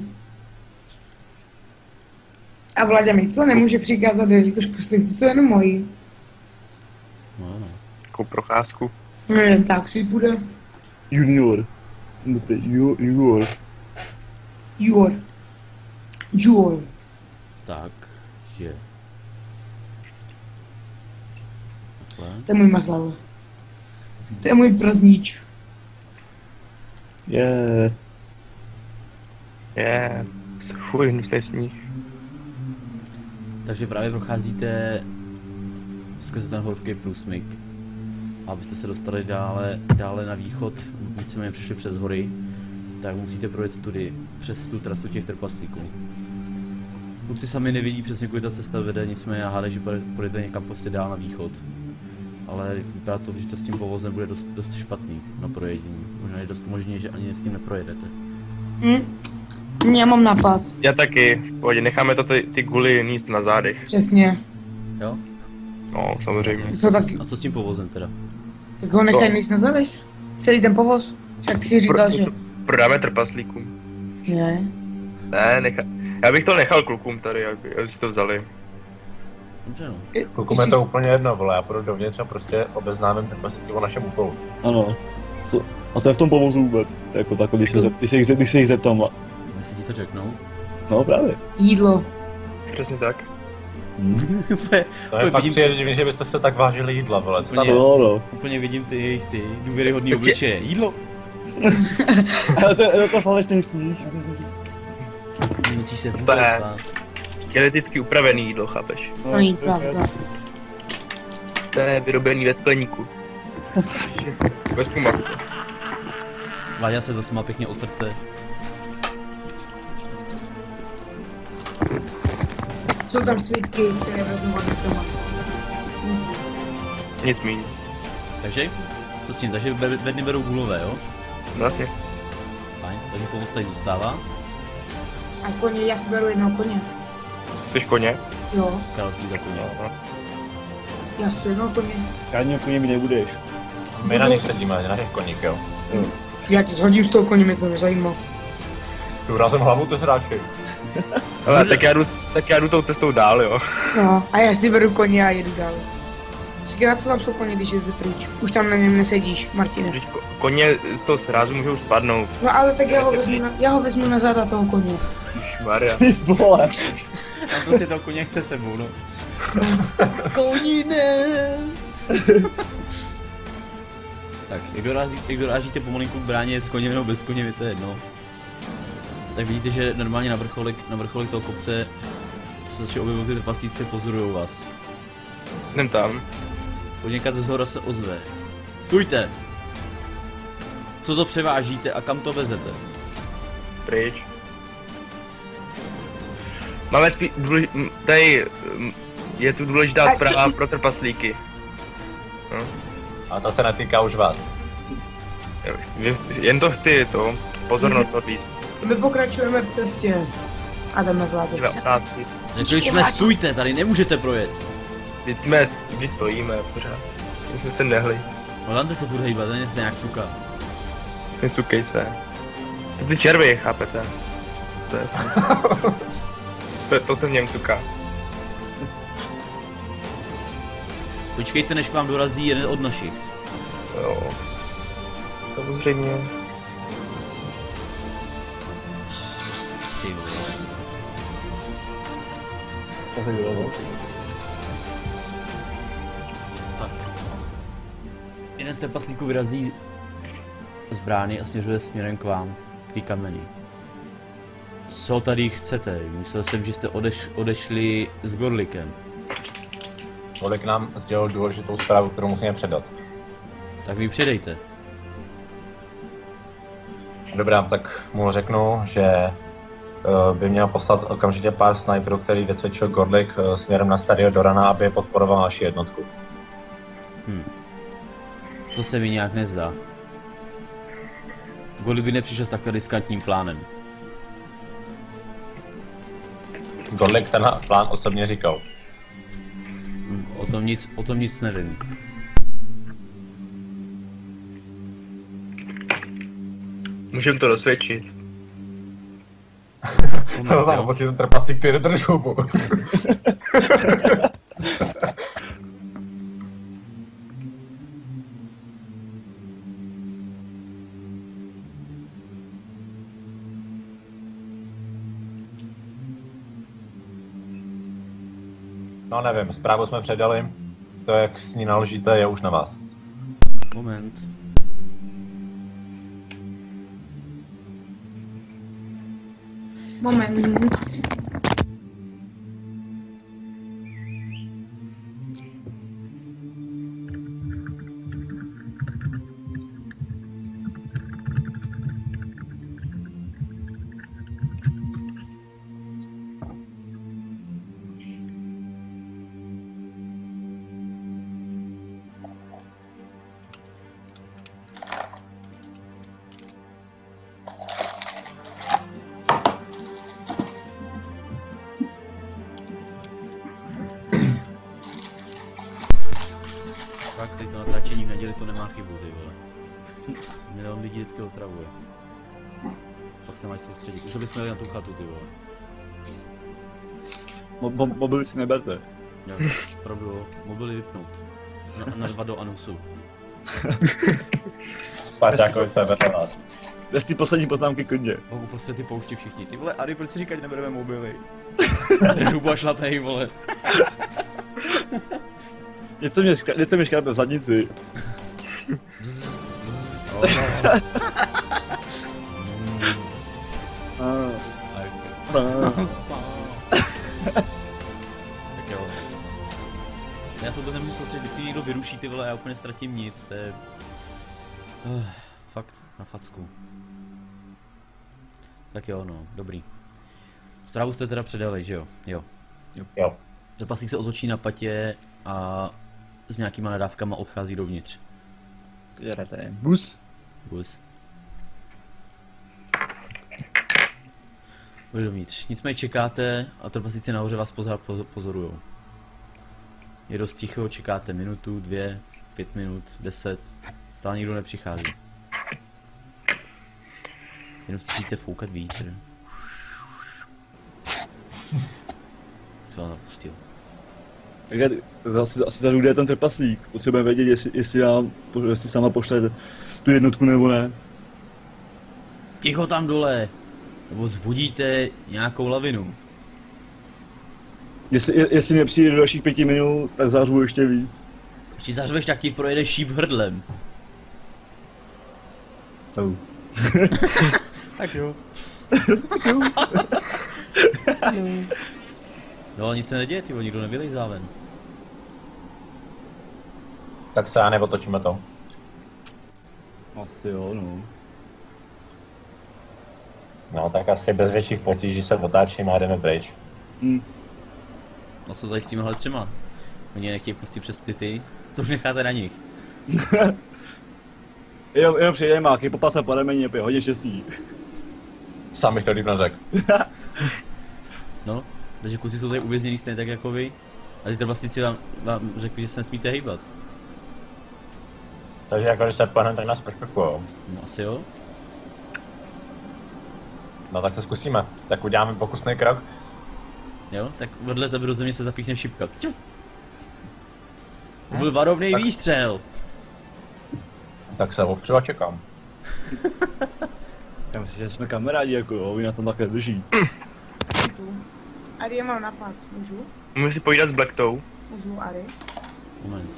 A Vláďa mi co nemůže přikázat, jelikož kostlivci jsou jenom moji. No. Takovou procházku. No jen tak si bude. Junior. No to je junior. Junior. Takže... Takhle. To je můj mazlavo. To je můj prazníč. Je. Je. Fuj, hnusný sníh. Takže právě procházíte skrze ten horský průsmyk. A abyste se dostali dále na východ, víceméně přišli přes hory, tak musíte projet tudy, přes tu trasu těch trpaslíků. Kluci sami nevidí přesně, kudy ta cesta vede, nicméně já hádám, že půjdete někam prostě dál na východ. Ale vypadá to, že to s tím povozem bude dost špatný na projedění. Možná je dost možné, že ani s tím neprojedete. Já mám nápad. Já taky. Pohodě, necháme to ty guly níst na zádech. Přesně. Jo? No, samozřejmě. Co taky? A co s tím povozem teda? Tak ho nechaj níst na zadech. Celý ten povoz. Jak jsi říkal, že... Prodáme trpaslíkům. Ne. Ne, já bych to nechal klukům tady, aby si to vzali. Dobře no. Klukům je to úplně jedno, vole, já půjdu dovnitř a prostě obeznámím trpaslíky o našem úkolu. Ano. A co je v tom povozu vůbec? Jako tak, když se jich zeptám. Jestli ti to řeknou? No právě. Jídlo. Přesně tak. To je fakt divný, že byste se tak vážili jídla, vole. Co tam? No. Úplně vidím ty jejich důvěryhodný obličeje. Jídlo! Ale to je to falešný smích. Musíš se To vůbec je svát. geneticky upravený jídlo, chápeš? To není pravda. To je vyrobený ve skleníku. Ve zkumavce. Váďa se zasmál pěkně od srdce. Jsou tam svítky, které vezmu od doma. Nic míň. Takže? Co s tím? Takže bedny berou gulové, jo? Vlastně. Fajn, takže povoz tady zůstává. A koně, já si beru jednoho koně. Chceš koně? Jo, Království za koně. No. já chci jednoho koně. Žádného koně mi nebudeš. My na nich sedíme, na těch koních, jo. Já ti shodím z toho koně, mě to nezajímá. Tu urazím hlavu, to zráčej. Ale tak já jdu tou cestou dál, jo. No, a já si beru koně a jedu dál. Říkej, na co tam jsou koně, když jdete pryč? Už tam na něm nesedíš, Martine. Vždyť koně z toho srázu můžou spadnout. No ale tak já ho vezmu na záda toho koně. Maria. Ty vole. A co si toho koně chce sebou, no? Koníne! Tak, jak dorážíte pomalinku k bráně s koněm nebo bez koně, to je jedno. Tak vidíte, že normálně na vrcholek toho kopce se začne objevovat ty trpaslíci, pozorujou vás. Jdem tam. Poněkud ze zhora se ozve. Stůjte! Co to převážíte a kam to vezete? Pryč. Máme tady je tu důležitá zpráva pro trpaslíky. No. A to se netýká už vás. Jen to chci, pozornost odvíst. My pokračujeme v cestě. A jdeme zvládnout. Dvě otázky. Řekli jsme stůjte, tady nemůžete projet. Vždyť stojíme pořád. My jsme se nehli. Hledante se furt hejbat, to nějak cuka. Necukej se. To ty červy, chápete? To je jasný. To se v něm cuká. Počkejte, než k vám dorazí jeden od našich. Jo. Samozřejmě. Ty vole. Tak. Jeden z trpaslíků vyrazí z brány a směřuje směrem k vám, k té kameni. Co tady chcete? Myslel jsem, že jste odešli s Gorlikem. Kolik nám sdělil důležitou zprávu, kterou musíme předat. Tak vy předejte. Dobrá, tak mu řeknu, že by měl poslat okamžitě pár sniperů, který vycvičil Gorlik směrem na Stadio Dorana, aby podporoval naši jednotku. To se mi nějak nezdá. Gorlik by nepřišel s takto riskantním plánem. Gorlik ten plán osobně říkal. O tom nic nevím. Můžeme to dosvědčit. No, počít ten trpaslík, který jde šoubu. No nevím, zprávu jsme předali, to jak s ní naložíte je už na vás. Moment. Moment. Fakt, tady to natáčení v neděli to nemá chybu, ty vole. Milion lidí vždycky otravuje. Pak se máš soustředit. Už bychom jeli na tu chatu, ty vole. Mobily si neberte. Jo, opravdu jo. Mobily vypnout. Na 2 do anusu. Parťákovice vedle nás. Bez ty poslední poznámky klidně. Pak uprostřed ty pouště všichni. Ty vole, Ari, proč si říkat, nebereme mobily? Drž hubu a šlapej, vole. Něco mě škrápe v zadnici. Bzz, bzz. Tak jo. Já se vůbec nemůžu soustředit, vždycky někdo vyruší, ty vole, já úplně ztratím nic, to je... fakt, na facku. Tak jo, no, dobrý. Zprávu jste teda předali, že jo? Jo. Jo. Trpaslík se otočí na patě a s nějakýma nadávkama odchází dovnitř. Jedete. Bus. Bus. Vy dovnitř. Nicméně čekáte a trpaslíci nahoře vás pozorujou. Je dost ticho, čekáte minutu, 2, 5 minut, 10. Stále nikdo nepřichází. Jenom slyšíte foukat vítr. Co on napustil? Asi tady jde ten trpaslík. Potřebujeme vědět, jestli sama pošlete tu jednotku nebo ne. Ticho tam dole! Nebo zbudíte nějakou lavinu. Jestli nepřijde do dalších 5 minut, tak zářvu ještě víc. Když zařveš, tak ti projede šíp hrdlem. Oh. Tak jo. No nic se neděje, tyvo, nikdo nevylejzá ven. Tak se já neotočíme to. Asi jo, no. No tak asi bez větších potíží se otáčíme a jdeme pryč. No co tady s tímhle 3? Oni je nechtějí pustit přes ty, to už necháte na nich. Jenom přijde máky, poplat po rameni, hodně štěstí. Sám bych to líp neřekl. No, takže kluci jsou tady uvězněný stejně tak jako vy. A ty trpaslíci vám řekli, že se nesmíte hýbat. Takže jako když se pohneme, tak nás prošpekujou. No asi jo. No tak to zkusíme. Tak uděláme pokusný krok. Jo, tak vedle tebe do země se zapíchne šipka. To byl varovný výstřel. Tak se opřu a čekám. Já myslím, že jsme kamarádi, jako jo, vy na tom také drží. Ari, já mám napad, můžu? Můžu si povídat s Blacktou. Můžu, Ari? Moment.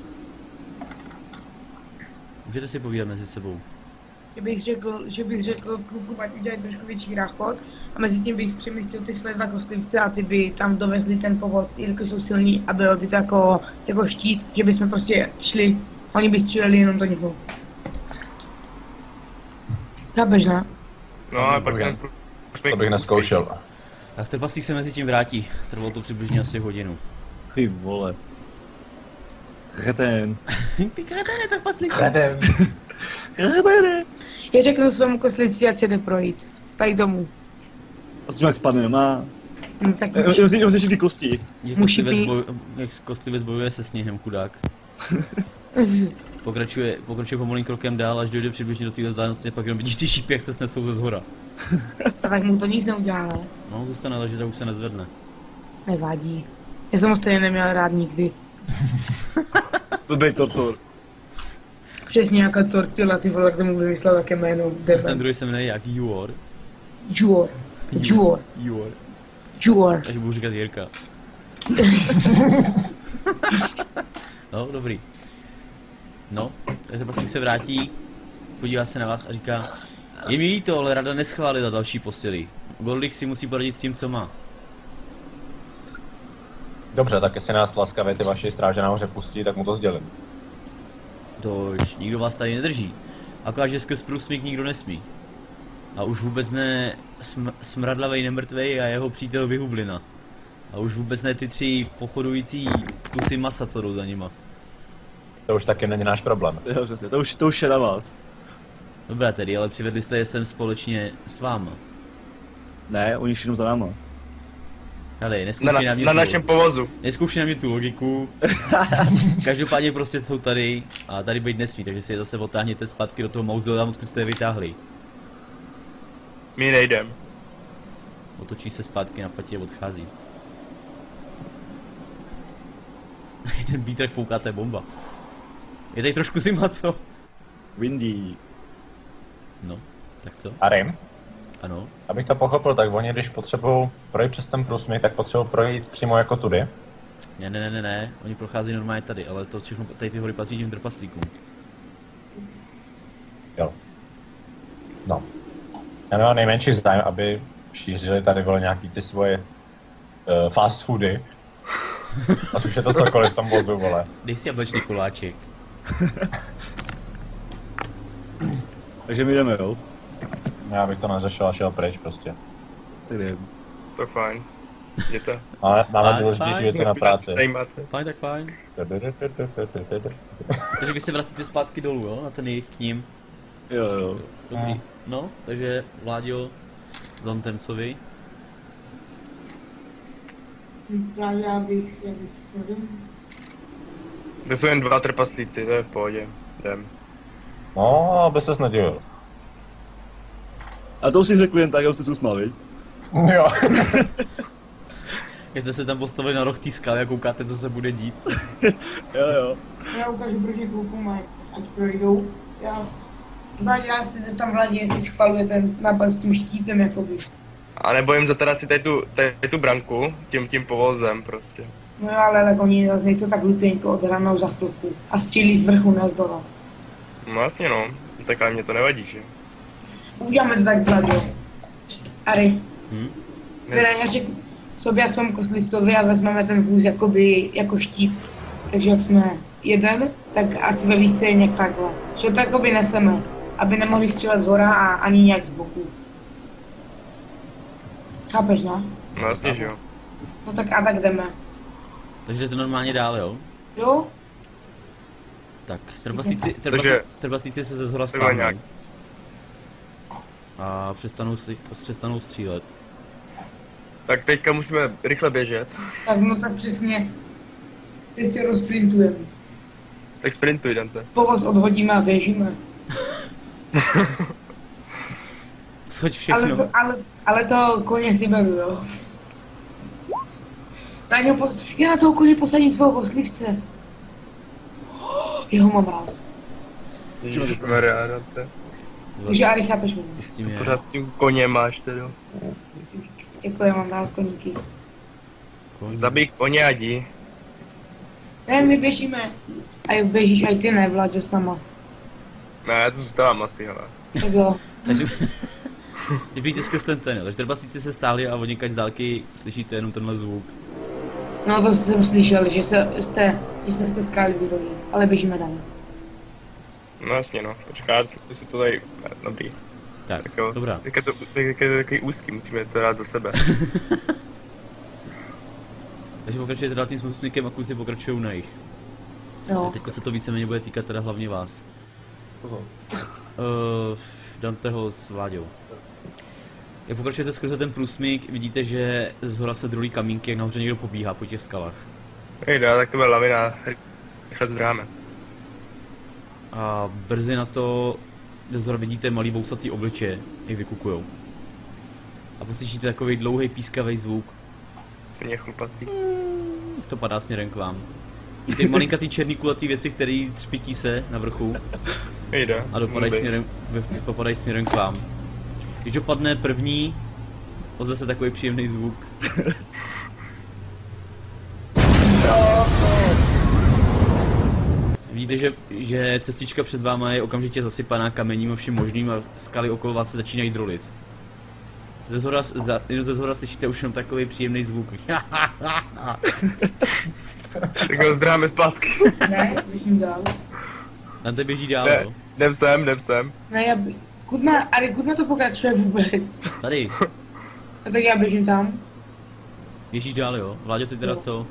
Můžete si povídat mezi sebou. Že bych řekl kluku, ať udělají trošku větší ráchod a mezi tím bych přemístil ty své 2 kostlivce a ty by tam dovezli ten povoz, jelikož jsou silní a bylo by to jako štít, že bychom prostě šli, oni by stříleli jenom do něho. Chápeš, ne? No a pak ten To bych neskoušel. Tak trpaslík se mezi tím vrátí. Trvalo to přibližně asi hodinu. Ty vole. Kreten. Ty kretene, trpaslík. Kredem. Kretene. Já řeknu svému kostlivci, ať se jde projít. Tady domů. A s tím jak spadne, má. No, tak Jenom si ty kosti. Jak kostlivec bojuje se sněhem, chudák. Pokračuje pomalým krokem dál, až dojde přibližně do téhle vzdálenosti, pak jenom vidíš ty šípy, jak se snesou ze zhora. A tak mu to nic neudělá, ne? No, zůstane ležet a už se nezvedne. Nevadí. Já jsem ho stejně neměl rád nikdy. Blbej tortor. Přesně jaká tortilla, ty vole, k tomu vymyslel také jméno. Ten druhý se jmenuje jak Juor. Juor. Juor. Juor. Juor. Až budu říkat Jirka. No, dobrý. No, takže prostě se vrátí, podívá se na vás a říká: je mi líto, ale rada neschválila další posily. Gorlik si musí poradit s tím, co má. Dobře, tak jestli nás laskavě ty vaši stráže nahoře pustí, tak mu to sdělím. Tož nikdo vás tady nedrží. Akorát, že skrz průsmyk nikdo nesmí. A už vůbec ne smradlavej nemrtvej a jeho přítel Vyhublina. A už vůbec ne ty 3 pochodující kusy masa, co jdou za nima. To už taky není náš problém. Jo, přesně, to už je na vás. Dobrá tedy, ale přivedli jste je sem společně s váma. Ne, oni šli za náma. Hele, neskoušej na mě Na tu- našem povozu. Neskoušej na mě tu logiku. Každopádně prostě jsou tady a tady být nesmí, takže si je zase otáhněte zpátky do toho mauzolea, odkud jste je vytáhli. My nejdem. Otočí se zpátky na patě a odchází. Ten vítr fouká, to je bomba. Je tady trošku zima, co? Windy. No, tak co? Arim, Ano. abych to pochopil, tak oni když potřebují projít přes ten průsmyk, tak potřebují projít přímo jako tudy. Ne, oni procházejí normálně tady, ale to všechno, tady ty hory patří těm trpaslíkům. Jo. No. Já nemám nejmenší zájem, aby šířili tady vole nějaký ty svoje fast foody. A už je to cokoliv v tom vozu, vole. Dej si jablečný koláček. Takže my jdeme, jo? Já bych to neřešil a šel pryč prostě. Tak jdem. To je fajn. Jděte. Ale máme Fajn, důležitější fajn. věci na Vůbec se práci. zajímáte. Fajn, tak fajn. Takže vy se vracíte zpátky dolů, jo? Na ten jejich k ním. Jo. Dobrý. No, takže Vláďo, Zantemcovi. Já bych nevím. To jsou jen 2 trpaslíci, to je v pohodě. Jdem. No, aby ses nedivil. A to už si řekl jen tak, já už jsi se usmál, viď? Jo. Jak jste se tam postavili na roh té skaly a koukáte, co se bude dít. Jo. Já ukážu proti klukům, ať projdou. Já se zeptám Vladě, jestli schvaluje ten nápad s tím štítem, jakoby. A nebo jim zatarasit tady tu branku, tím povozem prostě. No jo, ale tak oni zase nejsou tak lupěnko odhranou za chvilku a střílí z vrchu, ne z dola. No jasně no, tak ale mě to nevadí, že? Uděláme to tak, Vladio. Ari, Hm? teda já řeknu sobě a svému koslivcovi a vezmeme ten vůz jakoby jako štít. Takže jak jsme jeden, tak asi ve výšce je nějak takhle. Že to jakoby neseme, aby nemohli střílet z hora a ani nějak z boku. Chápeš, ne? No jasně, že jo. No tak a tak jdeme. Takže jdete normálně dál, jo? Jo? Tak, Takže- trpaslíci se ze zhora Takhle nějak. stáhnou. A přestanou střílet. Tak teďka musíme rychle běžet. Tak no tak přesně. Teď se rozprintujeme. Tak sprintuj, Dante. Povoz odhodíme a běžíme. Schoď všechno. Ale to koně si beru, jo. Tak já na toho koně posadím svého koslivce. Jeho mám rád. Ježišmarja, Dante. Takže Ari, chápeš mě. Ty s tím je. Pořád s tím koněm máš teda. Jako já mám rád koníky. Zabij koně a jdi. Ne, my běžíme. A jo, běžíš aj ty, ne, Vláďo, s náma. Ne, já tu zůstávám asi, hele. Tak jo. Takže... Vy vidíte skrz ten, jo. Takže trpaslíci se stáli a od někaď z dálky slyšíte jenom tenhle zvuk. No to jsem slyšel, že jste z té skály vyrolí. Ale běžíme dál. No jasně no, počkat, si to tady, dobrý. Tak, Tak jo, dobrá. tak je to takový úzký, musíme to dát za sebe. Takže pokračujete dál tím smutníkem a kluci pokračují na jich. Jo. Teďko se to víceméně bude týkat teda hlavně vás. Danteho s Vláďou. Jak pokračujete skrze ten průsmyk, vidíte, že zhora se drolí kamínky, jak nahoře někdo pobíhá po těch skalách. Jde, tak to bude lavina, rychle zdráme. A brzy na to zhora vidíte malý vousatý obličeje, jak vykukujou. A poslyšíte takový dlouhý pískavý zvuk. Svině chlupatý. To padá směrem k vám. Ty malinkatý černý kulatý věci, které třpití se na vrchu Jde. a popadají směrem k vám. Když dopadne první, ozve se takový příjemný zvuk. Vidíte, že cestička před váma je okamžitě zasypaná kamením a vším možným a skaly okolo vás se začínají drolit. Ze zhora slyšíte už jenom takový příjemný zvuk. Tak ho zdráme zpátky. Ne, běžím dál. Dante běží dál, Ne, jo. jdem sem. Ne, Kudma to pokračuje vůbec. Tady, A tak já běžím tam. běžíš dál, jo. Vláďo, ty teda Jo. co?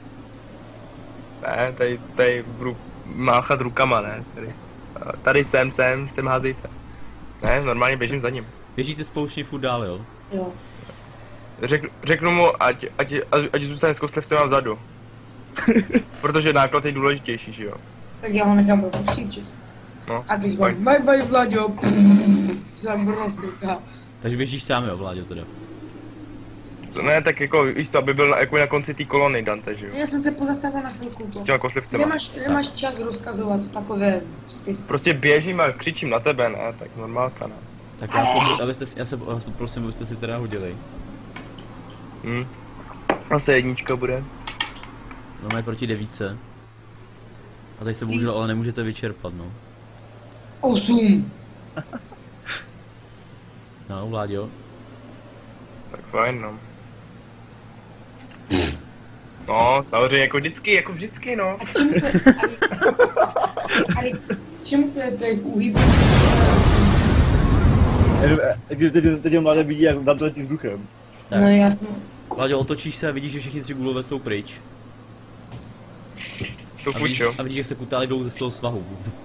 Ne, tady budu máchat rukama, ne, tady sem házejte. Ne, normálně běžím za ním. Běžíte společně furt dál, jo. Jo. Řeknu mu, ať zůstane s kostlivcem vzadu. Protože náklad je důležitější, že jo? Tak já ho nechám propustit. No, A teď fajn. bye bye Vlaďo. Jsem brosika. Takže běžíš sám, jo, Vláďo, teda. Co, ne, tak jako, víš co, aby byl jako na konci té kolony Dante, že jo? Já jsem se pozastavil na chvilku to. S těma kostlivcema. Nemáš čas rozkazovat takové spěch. Prostě běžím a křičím na tebe, ne, tak normálka, ne. Tak já se vás poprosím, abyste si teda hodili. Asi jednička bude. No, mají proti 9. A tady se bohužel ale nemůžete vyčerpat, no. 8. No, Vláďo. Tak fajn, no. No, samozřejmě jako vždycky, no. Ale čemu to je uhyb? Teď mladé vidí, jak Dante letí vzduchem. Tak. No já jsem... Vláďo, otočíš se a vidíš, že všichni 3 gulové jsou pryč. To půjč, jo. A vidíš, že se kutáli dolů ze toho svahu.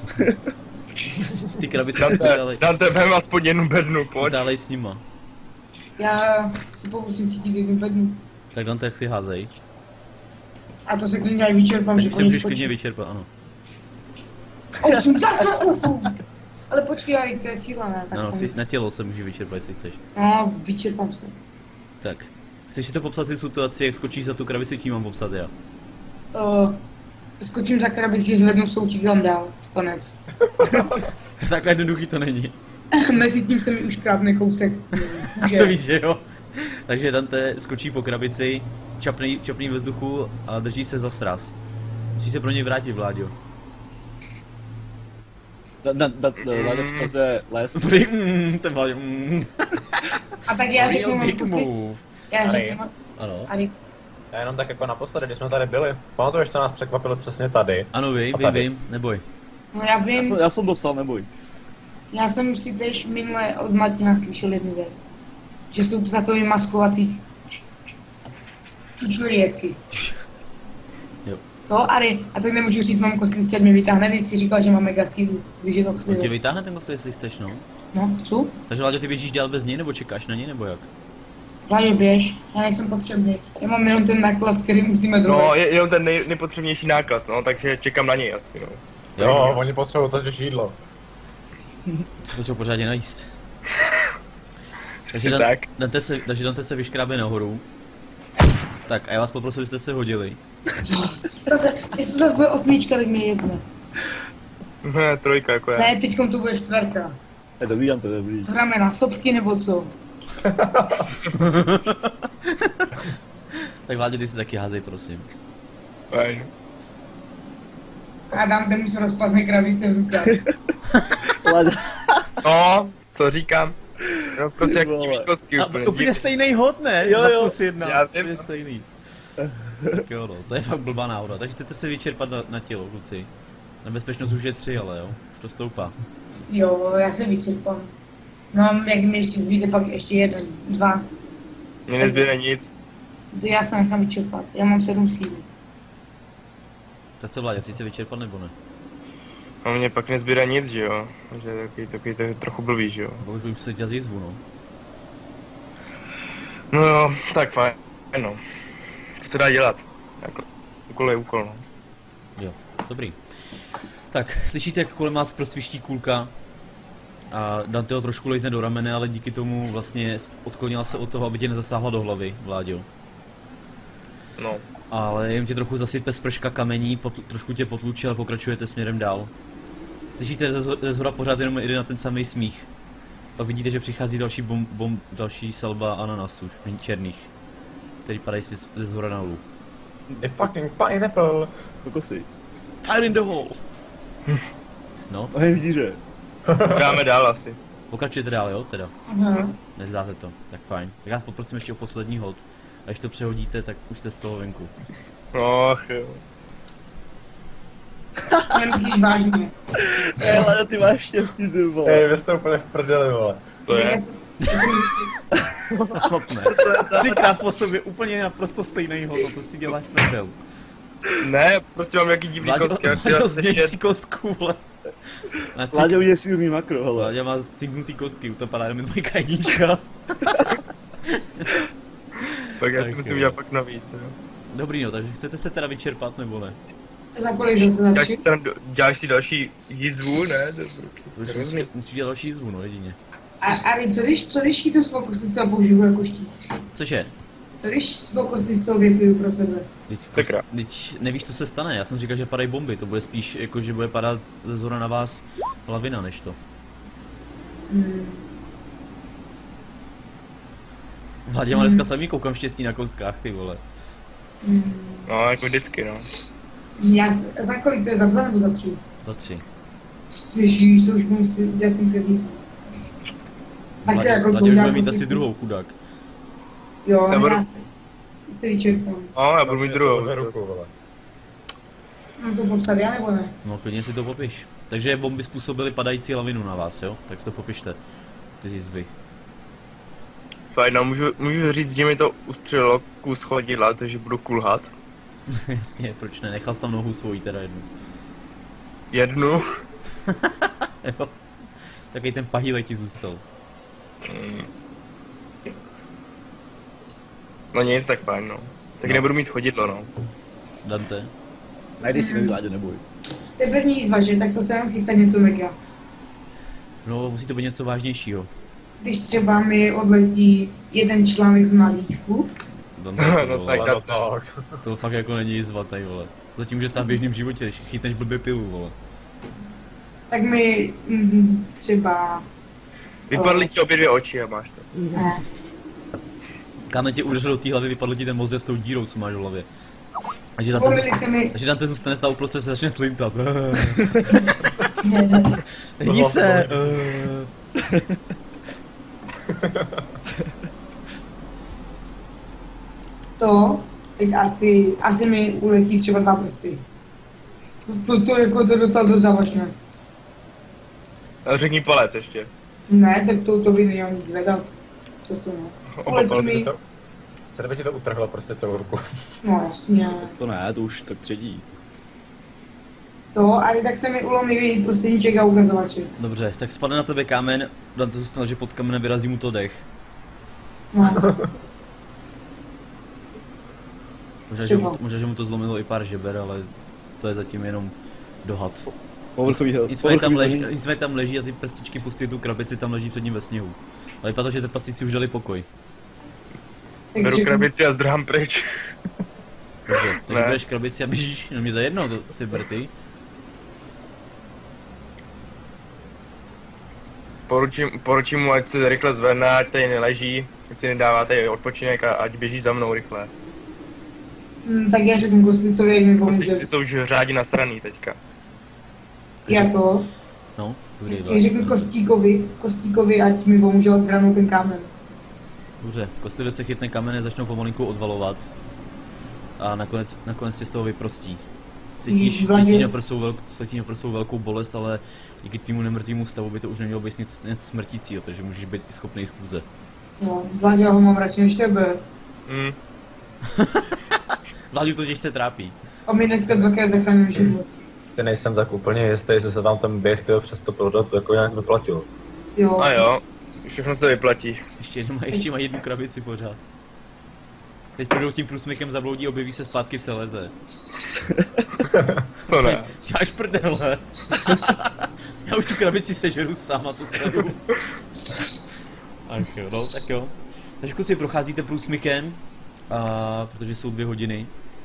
Ty krabice se kutály. Dante, vem aspoň jednu bednu, pojď. Kutálej s nima. Já si pokusím chytit jednu bednu. Tak Dante, jak si házej. A to se klidně aj vyčerpám, že Tak po se ní můžeš klidně skočím. vyčerpat, ano. 8, zase 8! Ale počkej, ale to je síla, ne? Tak Ano, to na tělo se může vyčerpat, jestli chceš. No, vyčerpám se. Tak. Chceš si to popsat ty situaci, jak skočíš za tu krabici, tím mám popsat já. Skočím za krabici, zvednu soutík tam dál. Konec. Takhle jednoduchý to není. Mezi tím se mi už krápne kousek. To víš, že jo? Takže Dante skočí po krabici, čapný ve vzduchu a drží se za sraz. Musí se pro něj vrátit, Vláďo. Vláďa vzkazuje les. Ten Vláďo. A tak já řeknu mám Big pustit. move. Já řeknu, Ano. Ari, Já jenom tak jako naposledy, když jsme tady byli. Pamatuješ, co nás překvapilo přesně tady? Ano, tady. vím, neboj. no já vím, Já jsem dopsal, neboj. já jsem si tež minule od Martina slyšel jednu věc. Že jsou to takový maskovací čučurietky. Jo. To, Ari, a tak nemůžu říct, mám kostlivce, ať mi vytáhne, když si říkal, že mám mega sílu, když je to On tě kostlivec. vytáhne ten kostel, jestli chceš, no. No, chci? Takže Vláďo, ty běžíš dál bez něj, nebo čekáš na něj, nebo jak? Vláďo, běž, já nejsem potřebný. Já mám jenom ten náklad, který musíme No, dojet. je jenom ten nejpotřebnější náklad, no, takže čekám na něj asi, no. Jo, oni potřebují totiž jídlo. Se potřebuji pořádně najíst. Takže Tak. Dante se vyškrábe nahoru. Tak a já vás poprosím, abyste se hodili. Zase, jestli to zase bude 8, tak mě jebne. Ne, 3 jako já. Ne, teďkom to bude 4. Je dobrý, Dante, dobrý. Hráme na sopky nebo co? Tak Vláďo, ty si taky házej, prosím. Fajn. A dám mu se rozpadne krabice v rukách. Vláďa. No, co říkám? No, prostě jak Vole. tím kostky A úplně. úplně stejný hod, ne? Jo, jo. +1, Já vím. úplně stejný. Tak jo, no, to je fakt blbá náhoda. Takže chcete se vyčerpat na tělo, kluci. Nebezpečnost už je 3, ale jo, už to stoupá. Jo, já se vyčerpám. Mám, jak mi ještě zbýde, pak ještě 1, 2. Mně nezbyde nic. Já se nechám vyčerpat, já mám 7 síly. Tak co, Vláďo, chceš se vyčerpat nebo ne? No mně pak nezbyde nic, že jo. Takže takový to je trochu blbý, že jo. Bohužel už se dělat jizvu, no. No jo, tak fajn, no. Co se dá dělat? Jako, úkol je úkol, no. Jo, dobrý. Tak, slyšíte, jak kolem vás prostviští kulka. A Dante ho trošku lejzne do ramene, ale díky tomu vlastně odklonila se od toho, aby tě nezasáhla do hlavy, Vláďo. No. Ale jen tě trochu zasype sprška kamení, trošku tě potluče, ale pokračujete směrem dál. Slyšíte ze zhora pořád jenom jde na ten samý smích. Pak vidíte, že přichází další další salba ananasů, černých, který padají ze zhora na holu. The fucking pineapple. Kokosy. Fire in the hole! No, Oheň v díře. Dáme dál asi. Pokračujete dál, jo, teda? Aha. Nezdáte to, tak fajn. Tak já vás poprosím ještě o poslední hod. A když to přehodíte, tak už jste z toho venku. Och jo. Nemyslíš vážně. Ale ty máš štěstí, ty vole. Hej, vy jste úplně v prdeli, vole. To je. Já jsem Šlapne. Třikrát po sobě úplně naprosto stejný hod, a to si děláš prdel. Ne, prostě mám nějaký divný kostky. Vláďo změnící kostku, vole. Vláďa udělá si umí makro, hele. Vláďa má cinknutý kostky, to padá jenom dvojka jednička. Tak já Tak si musím jo. udělat pak nový. Jo. Dobrý no, takže chcete se teda vyčerpat, nebo ne? za kolik zase za Děláš 3? si, děláš si další jizvu, ne? To je prostě To už hrozný. musíš dělat další zvu, no jedině. A co když chytnu svou kostnici a použiju jako štít? Cože? Co když svou kostnici obětuju pro sebe? Sakra. Teď nevíš, co se stane, já jsem říkal, že padají bomby, to bude spíš jako, že bude padat ze zhora na vás lavina, než to. Vládě má dneska samý koukám štěstí na kostkách, ty vole. No, jako vždycky, no. Za kolik to je, za 2 nebo za 3? Za 3. Ježíš, to už musím dělat jsem se víc. Tak jako Vládě už bude mít asi druhou, chudák. Jo, Já budu- já se vyčerpám. No, já budu mít druhou. ruku, vole. Mám to popsat já nebo ne? No klidně si to popiš. Takže bomby způsobily padající lavinu na vás, jo? Tak si to popište. Ty zizvy. Fajn, no, můžu říct, že mi to ustřelilo kus chodidla, takže budu kulhat. Jasně, proč ne? Nechal jsi tam nohu svojí teda jednu. Jednu. Jo. Takový ten pahýlek ti zůstal. No nic, tak fajn, no. Tak No. nebudu mít chodidlo, no. Dante. Najdi si nový, Vláďo, neboj. To je první jízva, že? Tak to se nám chci stát něco mega. No, musí to být něco vážnějšího. Když třeba mi odletí jeden článek z malíčku, Dante, No vole. tak, No tak. To fakt jako není jizva tady, vole. Zatím může stát v běžném životě, když chytneš blbě pilu, vole. tak mi třeba... Vypadly ti obě dvě oči a máš to. Ne, Kámen tě udeřil do té hlavy, vypadl ti ten mozek s tou dírou, co máš v hlavě. Takže Povili se mi... Dante zůstane stát uprostřed, se začne slintat. Hní se! To, teď asi mi uletí třeba 2 prsty. To jako to docela dost závažné. Ale řekni palec ještě. Ne, tak to by neměl nic zvedat. To no. Oba Uletí palce mi... to- Co kdyby ti to utrhlo prostě celou ruku? No jasně. To ne, to už tak třetí. To, ale tak se mi ulomí prsteníček a ukazovaček. Dobře, tak spadne na tebe kámen, Dante zůstane, že pod kamenem vyrazí mu to dech. No. Možná, že mu to zlomilo i pár žeber, ale to je zatím jenom dohad. Povrchový hel. Nicméně tam leží a ty prstičky pustí tu krabici, tam leží před ním ve sněhu. Ale vypadá to, že trpaslíci už dali pokoj. Beru krabici a zdrhám pryč. Dobře, takže Ne. bereš krabici a běžíš, no mě za jedno, to si ber ty. Poručím mu, ať se rychle zvedne, ať tady neleží, ať si nedává tady odpočinek a ať běží za mnou rychle. Tak já řeknu Kostlicovi, jak mi pomůže. Kostlici jsou už řádí nasraný teďka. Já to. No, dobrý, Já řeknu Kostíkovi, ať mi pomůže odtrhnout ten kámen. Dobře, kostlivec se chytne kamene, začnou pomalinku odvalovat. A nakonec tě z toho vyprostí. Cítíš na prsou velkou bolest, ale díky tvému nemrtvému stavu by to už nemělo být nic smrtícího, takže můžeš být i schopný chůze. No, Vláďo, ho mám radši než tebe. Vláďu to těžce trápí. A mi dneska 2krát zachránil život. Ty nejsem tak úplně jistý, že se vám ten běh přes to prodat jako nějak vyplatil. Jo. A jo, všechno se vyplatí. Ještě má jednu krabici pořád. Teď půjdou tím průsmykem, zabloudí, objeví se zpátky v Celerde. To ne. Děláš prdele. Já už tu krabici sežeru sám a to sledu. Ach jo, no tak jo. Takže kluci procházíte průsmykem, protože jsou 2 hodiny.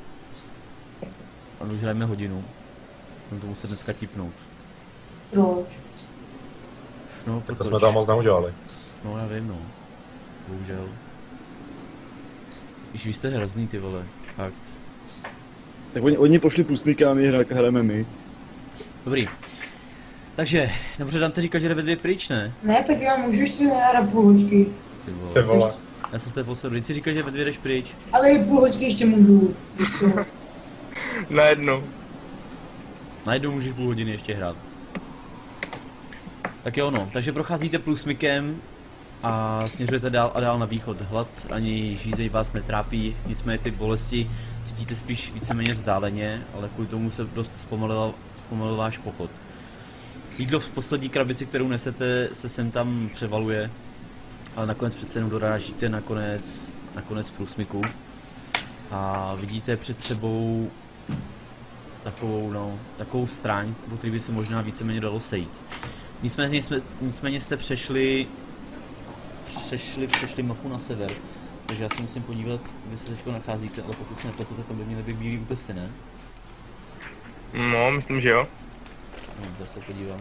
A už hrajeme hodinu. Budeme to muset dneska tipnout. Proč? No, To protože... jsme tam moc neudělali. No já vím, no. Bohužel. Když vy jste hrozný, ty vole. Fakt. Tak oni pošli průsmyka a my hrajeme my. Dobrý. Takže, dobře, Dante říkal, že jde ve 2 pryč, ne? Ne, tak já můžu ještě hrát půl hoďky. Ty Ty vole. Já se z té posledu, si říkal, že ve 2 jdeš pryč. Ale i půl hoďky ještě můžu. Víš co? Najednou. Najednou můžeš půl hodiny ještě hrát. Tak jo no, takže procházíte průsmykem a směřujete dál a dál na východ. Hlad ani žízeň vás netrápí, nicméně ty bolesti cítíte spíš víceméně vzdáleně, ale kvůli tomu se dost zpomalil váš pochod. Jídlo v poslední krabici, kterou nesete, se sem tam převaluje, ale nakonec přece jenom dorážíte na konec průsmyku a vidíte před sebou takovou stráň, po který by se možná víceméně dalo sejít. Nicméně jste přešli mapu na sever, takže já se musím podívat, kde se teď nacházíte, ale pokud se nepletu, tak tam by měly být bílý útesy, ne? No, myslím, že jo. No, já se podívám.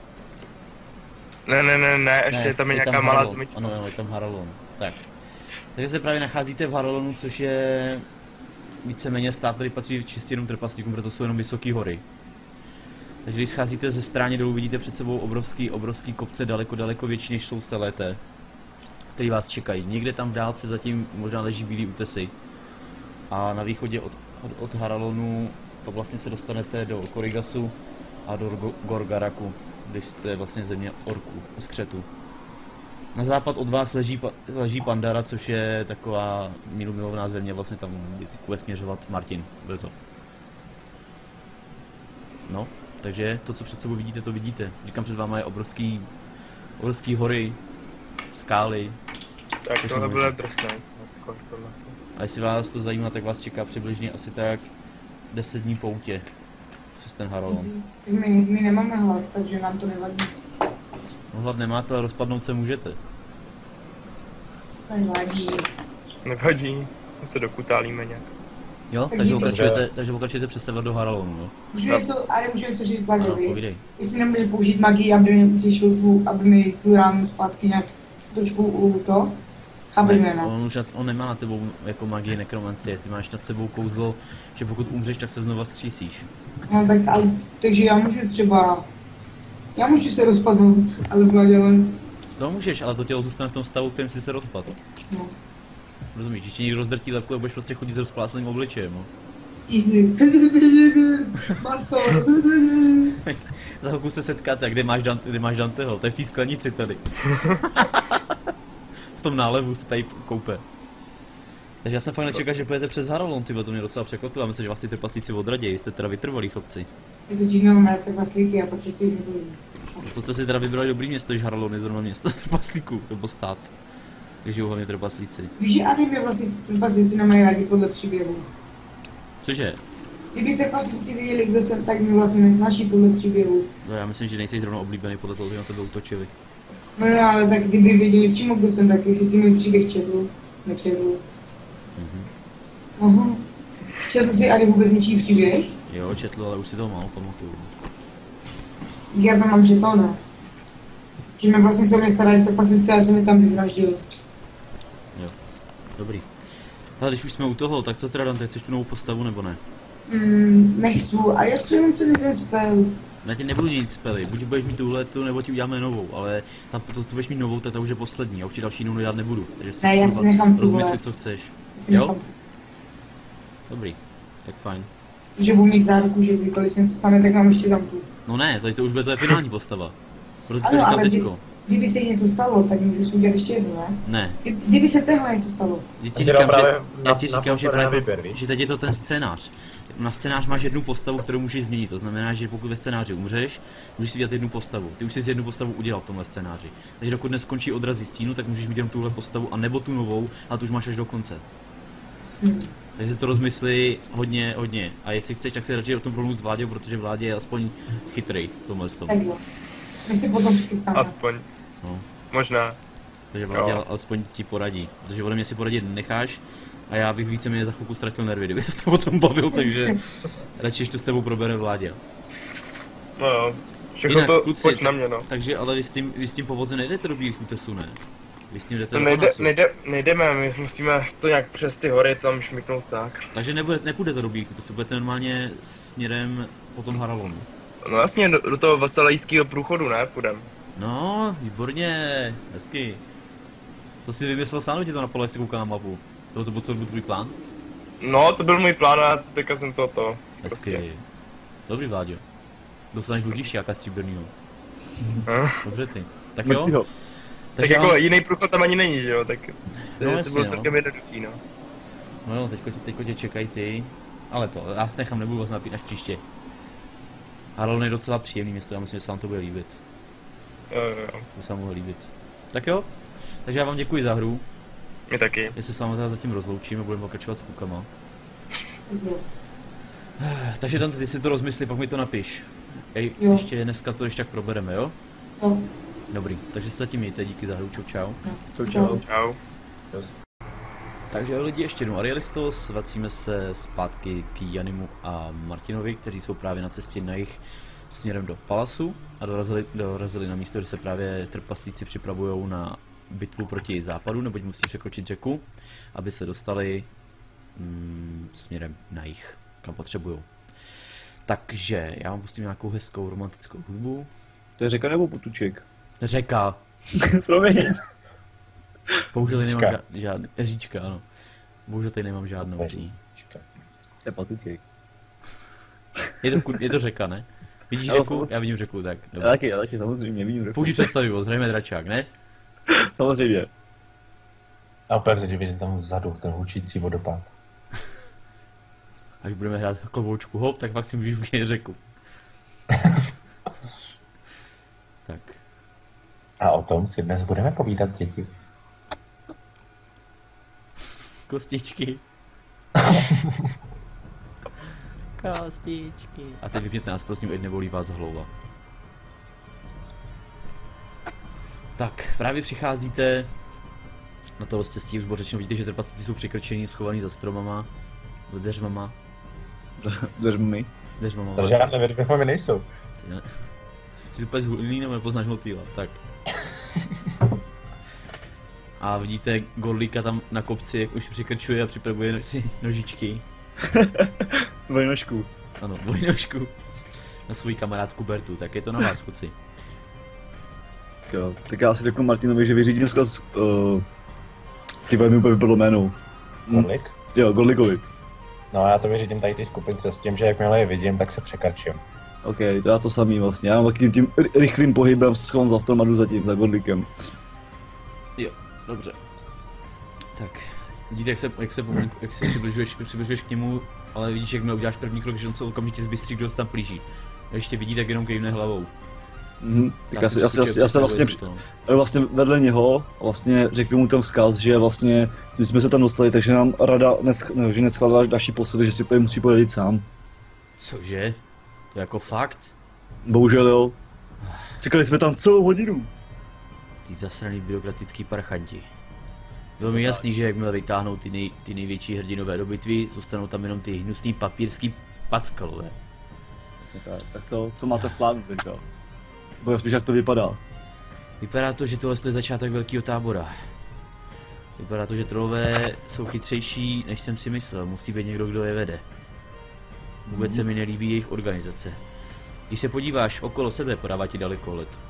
Ne, ještě tam je nějaká malá zmyčka. Ano, je tam Haralon. Tak. Takže se právě nacházíte v Haralonu, což je víceméně stát, který patří čistě jenom trpaslíkům, protože to jsou jenom vysoké hory. Takže když scházíte ze stráně dolů, vidíte před sebou obrovský kopce, daleko větší než jsou Seleté, který vás čekají. Někde tam v dálce zatím možná leží bílý útesy. A na východě od Haralonu to vlastně se dostanete do Korigasu a do Gorgaraku, když to je vlastně země orků, skřetů. Na západ od vás leží Pandara, což je taková milovná země, vlastně tam bude směřovat Martin. Brzo. No, takže to, co před sebou vidíte, to vidíte. Říkám, před váma je obrovský hory, skály. Tak tohle bylo drsné. A jestli vás to zajímá, tak vás čeká přibližně asi tak 10 dní poutě přes ten Haralon. Tak my nemáme hlad, takže nám to nevadí. No hlad nemáte, ale rozpadnout se můžete. To nevadí. Nevadí, se dokutálíme nějak. Jo, Tak takže pokračujete přes sever do Haralonu, no. Můžu něco říct Vladovi? Povídej. Jestli nemůže použít magii, aby mi utěšil aby mi tu ránu zpátky nějak trošku On nemá na tebou jako magii nekromancie, ty máš nad sebou kouzlo, že pokud umřeš, tak se znova vzkřísíš. No tak, takže já můžu se rozpadnout, ale Vladěle. No můžeš, ale to tělo zůstane v tom stavu, kterým jsi se rozpadl. No. Rozumíš, když ti někdo rozdrtí lepku, budeš prostě chodit s rozpláceným obličejem, no. Easy. Maso. Za chvilku se setkáte, kde máš Danteho, to je v té sklenici tady. V tom nálevu se tady koupe. Takže já jsem fakt nečekal, že pojete přes Haralon, tyhle, to mě docela překvapilo, myslím, že vás ty trpaslíci odradějí, jste teda vytrvalí chlapci. Je to dížno, máme trpaslíky a protože si jich nebojím. To jste si teda vybrali dobrý město, když Haralon je zrovna město trpaslíků, nebo stát. Kde žijou hlavně trpaslíci. Víš, že anime vlastně trpaslíci nemají rádi podle příběhu. Cože? Kdyby trpaslíci viděli, kdo jsem, tak mi vlastně nesnáší podle příběhu. No já myslím, že nejsi zrovna oblíbený podle toho, že na tebe útočili. No jo, ale tak kdyby věděli, čemu kdo jsem, tak jestli si můj příběh nečetl. Aha. Četl jsi Ari vůbec něčí příběh? Jo, četl, ale už si toho málo pamatuju. Já tam mám žetone. Že mě vlastně se mě starají trpaslíci a já jsem je tam vyvraždil. Jo, dobrý. Ale když už jsme u toho, tak co teda Dante, chceš tu novou postavu nebo ne? Nechci, a já chci jenom ten spell. Já ti nebudu nic spely, buď budeš mít tuhletu, nebo ti uděláme novou, ale to budeš mít novou, ta už je poslední, já už ti další jinou dělat nebudu. Takže Ne, já si nechám tu rozmysli, co chceš. Jo? Dobrý, tak fajn. Že budu mít záruku, že kdykoliv se něco stane, tak mám ještě tam tu. No ne, tady to už bude to finální postava. Proto to Ano, říkám ale teďko. kdyby se jí něco stalo, tak můžu si udělat ještě jednu, ne? Ne. Kdyby se téhle něco stalo. Já ti říkám, že teď je to ten scénář. Na scénář máš jednu postavu, kterou můžeš změnit. To znamená, že pokud ve scénáři umřeš, můžeš si dělat jednu postavu. Ty už jsi jednu postavu udělal v tomhle scénáři. Takže dokud neskončí odrazy stínu, tak můžeš mít jenom tuhle postavu a nebo tu novou, a tu už máš až do konce. Takže to rozmysli hodně. A jestli chceš, tak si radši o tom promluv s Vláďou, protože Vládě je aspoň chytrý v tomhle stavu. Tak jo. My si potom pokecáme. Aspoň. No. Možná. Takže Vládě alespoň ti poradí. Protože ode mě si poradit necháš. A já bych víceméně za chvilku ztratil nervy, kdyby se s tebou o tom bavil, takže radši ještě s tebou probere Vládě. No jo, všechno to pojď na mě, no. Takže ale vy s tím povozem nejdete do Bílých útesů, ne? Vy s tím jdete to nejdeme, my musíme to nějak přes ty hory tam šmyknout tak. Takže nepůjdete do Bílých útesů, budete normálně směrem po tom Haralonu. No vlastně do toho vasalejského průchodu, ne? Půjdem. No, výborně, hezky. To si vymyslel sám, ti to napadlo, jak si koukal na mapu. To byl celý tvůj plán? No, to byl můj plán a já teďka jsem to. Hezky. Prostě. Dobrý, Vláďo. Dostaneš budišťáka stříbrnýho. Hm. Dobře ty. Tak jo? Jo. Tak já- jako jiný průchod tam ani není, že jo? Tak to, No, to jasně, bylo no. celkem jednoduchý, no. No jo, teďko tě čekají ty. Ale to, já si nechám, nebudu vás napít až příště. Harlon je docela příjemný město, já myslím, že se vám to bude líbit. Jo. To se vám bude líbit. Tak jo, takže já vám děkuji za hru. My taky. Já se s vámi teda zatím rozloučím a budeme pokračovat s klukama. Takže Dante, ty si to rozmysli, pak mi to napiš. Jo. Ještě dneska to ještě tak probereme, jo? No. Dobrý, takže se zatím mějte, díky za hru, čau. Čau. Čau. Takže lidi, ještě jednou Arialistos, vracíme se zpátky k Janimu a Martinovi, kteří jsou právě na cestě na jih směrem do Palasu a dorazili na místo, kde se právě trpaslíci připravují na bitvu proti západu, neboť musí překročit řeku, aby se dostali směrem na jih, kam potřebují. Takže já vám pustím nějakou hezkou romantickou hudbu. To je řeka nebo potuček? Řeka. Promiň. Bohužel tady nemám Říčka. žádný. Říčka, ano. Bohužel tady nemám žádnou. To je potuček. Je to řeka, ne? Vidíš Já řeku? samozřejmě. Já vidím řeku, tak. Já taky, samozřejmě, vidím řeku. Použij představivost, hrajeme dračák, ne? Samozřejmě. A opět si vidím tam vzadu, ten hučící vodopád. Až budeme hrát kloboučku hop, tak pak si můžeš udělat řeku. Tak. A o tom si dnes budeme povídat, děti. Kostičky. Kostičky. A teď vypněte nás, prosím, ať nebolí vás hlava. Tak, právě přicházíte na to cestí, už bylo řečeno, vidíte, že trpaslíci jsou přikrčení, schovaný za stromama, dveřmama. Držmi. Dveřmama. To žádné vědvy nejsou. Ty ne. Jsi úplně zhulný nebo nepoznáš motýla, tak. A vidíte Gorlíka tam na kopci, jak už přikrčuje a připravuje si nožičky. Vojnožku. Ano, dvojnožku. Na svoji kamarádku Bertu, tak je to na vás, kluci. Jo, tak já si řeknu Martinovi, že vyřídím vzkaz, ty mi úplně vypadlo jméno. Gorlik? Jo, Gorlikovi. No já to vyřídím tady ty skupince s tím, že jakmile je vidím, tak se překrčím. OK, to já to samý vlastně, já mám takovým tím rychlým pohybem se schovám za strom a jdu za Gorlikem. Jo, dobře. Tak, vidíte, jak se přibližuješ k němu, ale vidíš, jak uděláš první krok, že on se okamžitě zbystří, kdo se tam plíží. A ještě vidí, tak jenom kejvne hlavou. Tak já se vlastně vedle něho vlastně řeknu mu ten vzkaz, že vlastně my jsme se tam dostali, takže nám rada že neschválila další posily, že si to musí poradit sám. Cože? To je jako fakt? Bohužel jo. Čekali jsme tam celou hodinu. Ty zasraný byrokratický parchanti. Bylo mi jasný, že jakmile vytáhnou ty největší hrdinové do bitvy, zůstanou tam jenom ty hnusný papírský packalové. Tak co máte v plánu teďka? Bo spíš jak to vypadá. Vypadá to, že tohle je začátek velkého tábora. Vypadá to, že trollové jsou chytřejší, než jsem si myslel. Musí být někdo, kdo je vede. Vůbec se mi nelíbí jejich organizace. Když se podíváš okolo sebe, podává ti dalekohled.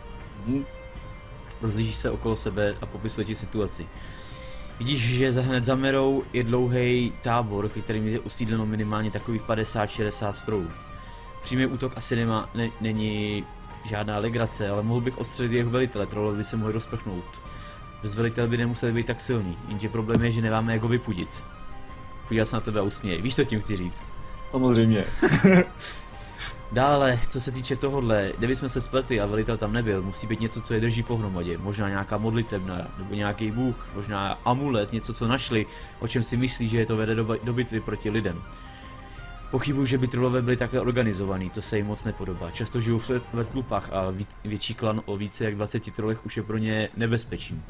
Rozlížíš se okolo sebe a popisuje ti situaci. Vidíš, že hned za Merou je dlouhý tábor, ke kterým je usídleno minimálně takových 50-60 trollů. Přímý útok asi není žádná legrace, ale mohl bych odstřelit jejich velitele, trollové by se mohli rozprchnout. Bez velitele by nemuseli být tak silní, jenže problém je, že nemáme jak ho vypudit. Podívá se na tebe a usměj, víš, co tím chci říct? Samozřejmě. Dále, co se týče tohohle, kdybychom se spletli a velitel tam nebyl, musí být něco, co je drží pohromadě. Možná nějaká modlitebna, nebo nějaký bůh, možná amulet, něco, co našli, o čem si myslí, že je to vede do bitvy proti lidem. Pochybuju, že by trollové byli takhle organizovaný, to se jim moc nepodobá. Často žijou ve tlupách a větší klan o více jak 20 trolech už je pro ně nebezpečím.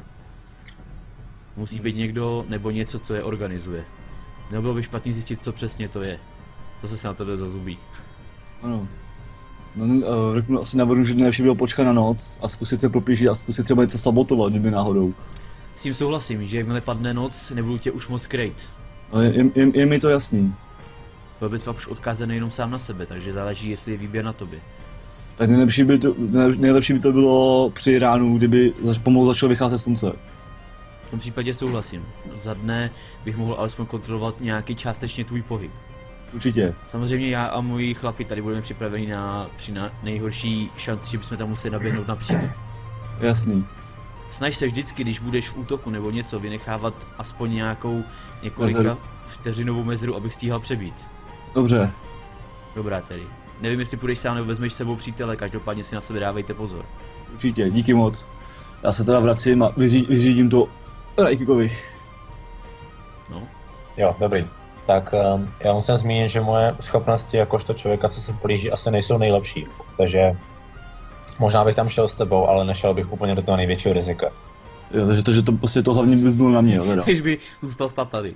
Musí být někdo nebo něco, co je organizuje. Nebylo by špatný zjistit, co přesně to je. Zase se na tebe zazubí. Ano. No, řeknu, asi navrhu, že nejlepší bylo počkat na noc a zkusit se proplížit a zkusit třeba něco sabotovat, kdyby náhodou. S tím souhlasím, že jakmile padne noc, nebudu tě už moc krejt. Je mi to jasný. Byl bys pak už odkázaný jenom sám na sebe, takže záleží, jestli je výběr na tobě. Tak nejlepší by to bylo při ránu, kdyby pomalu začalo vycházet slunce. V tom případě souhlasím. Za dne bych mohl alespoň kontrolovat nějaký částečně tvůj pohyb. Určitě. Samozřejmě já a moji chlapi tady budeme připraveni při nejhorší šanci, že bychom tam museli naběhnout napřímo. Jasný. Snaž se vždycky, když budeš v útoku nebo něco, vynechávat aspoň několika vteřinovou mezeru, abych stíhal přebít. Dobře. Dobrá tedy. Nevím, jestli půjdeš sám nebo vezmeš s sebou přítele, každopádně si na sebe dávejte pozor. Určitě, díky moc. Já se teda vracím a vyřídím to Rajkikovi. No. Jo, dobrý. Tak já musím zmínit, že moje schopnosti jakožto člověka, co se blíží, asi nejsou nejlepší. Takže možná bych tam šel s tebou, ale nešel bych úplně do toho největšího rizika. Jo, takže to prostě to hlavně by bylo na mě, jo, teda. Když by zůstal stát tady.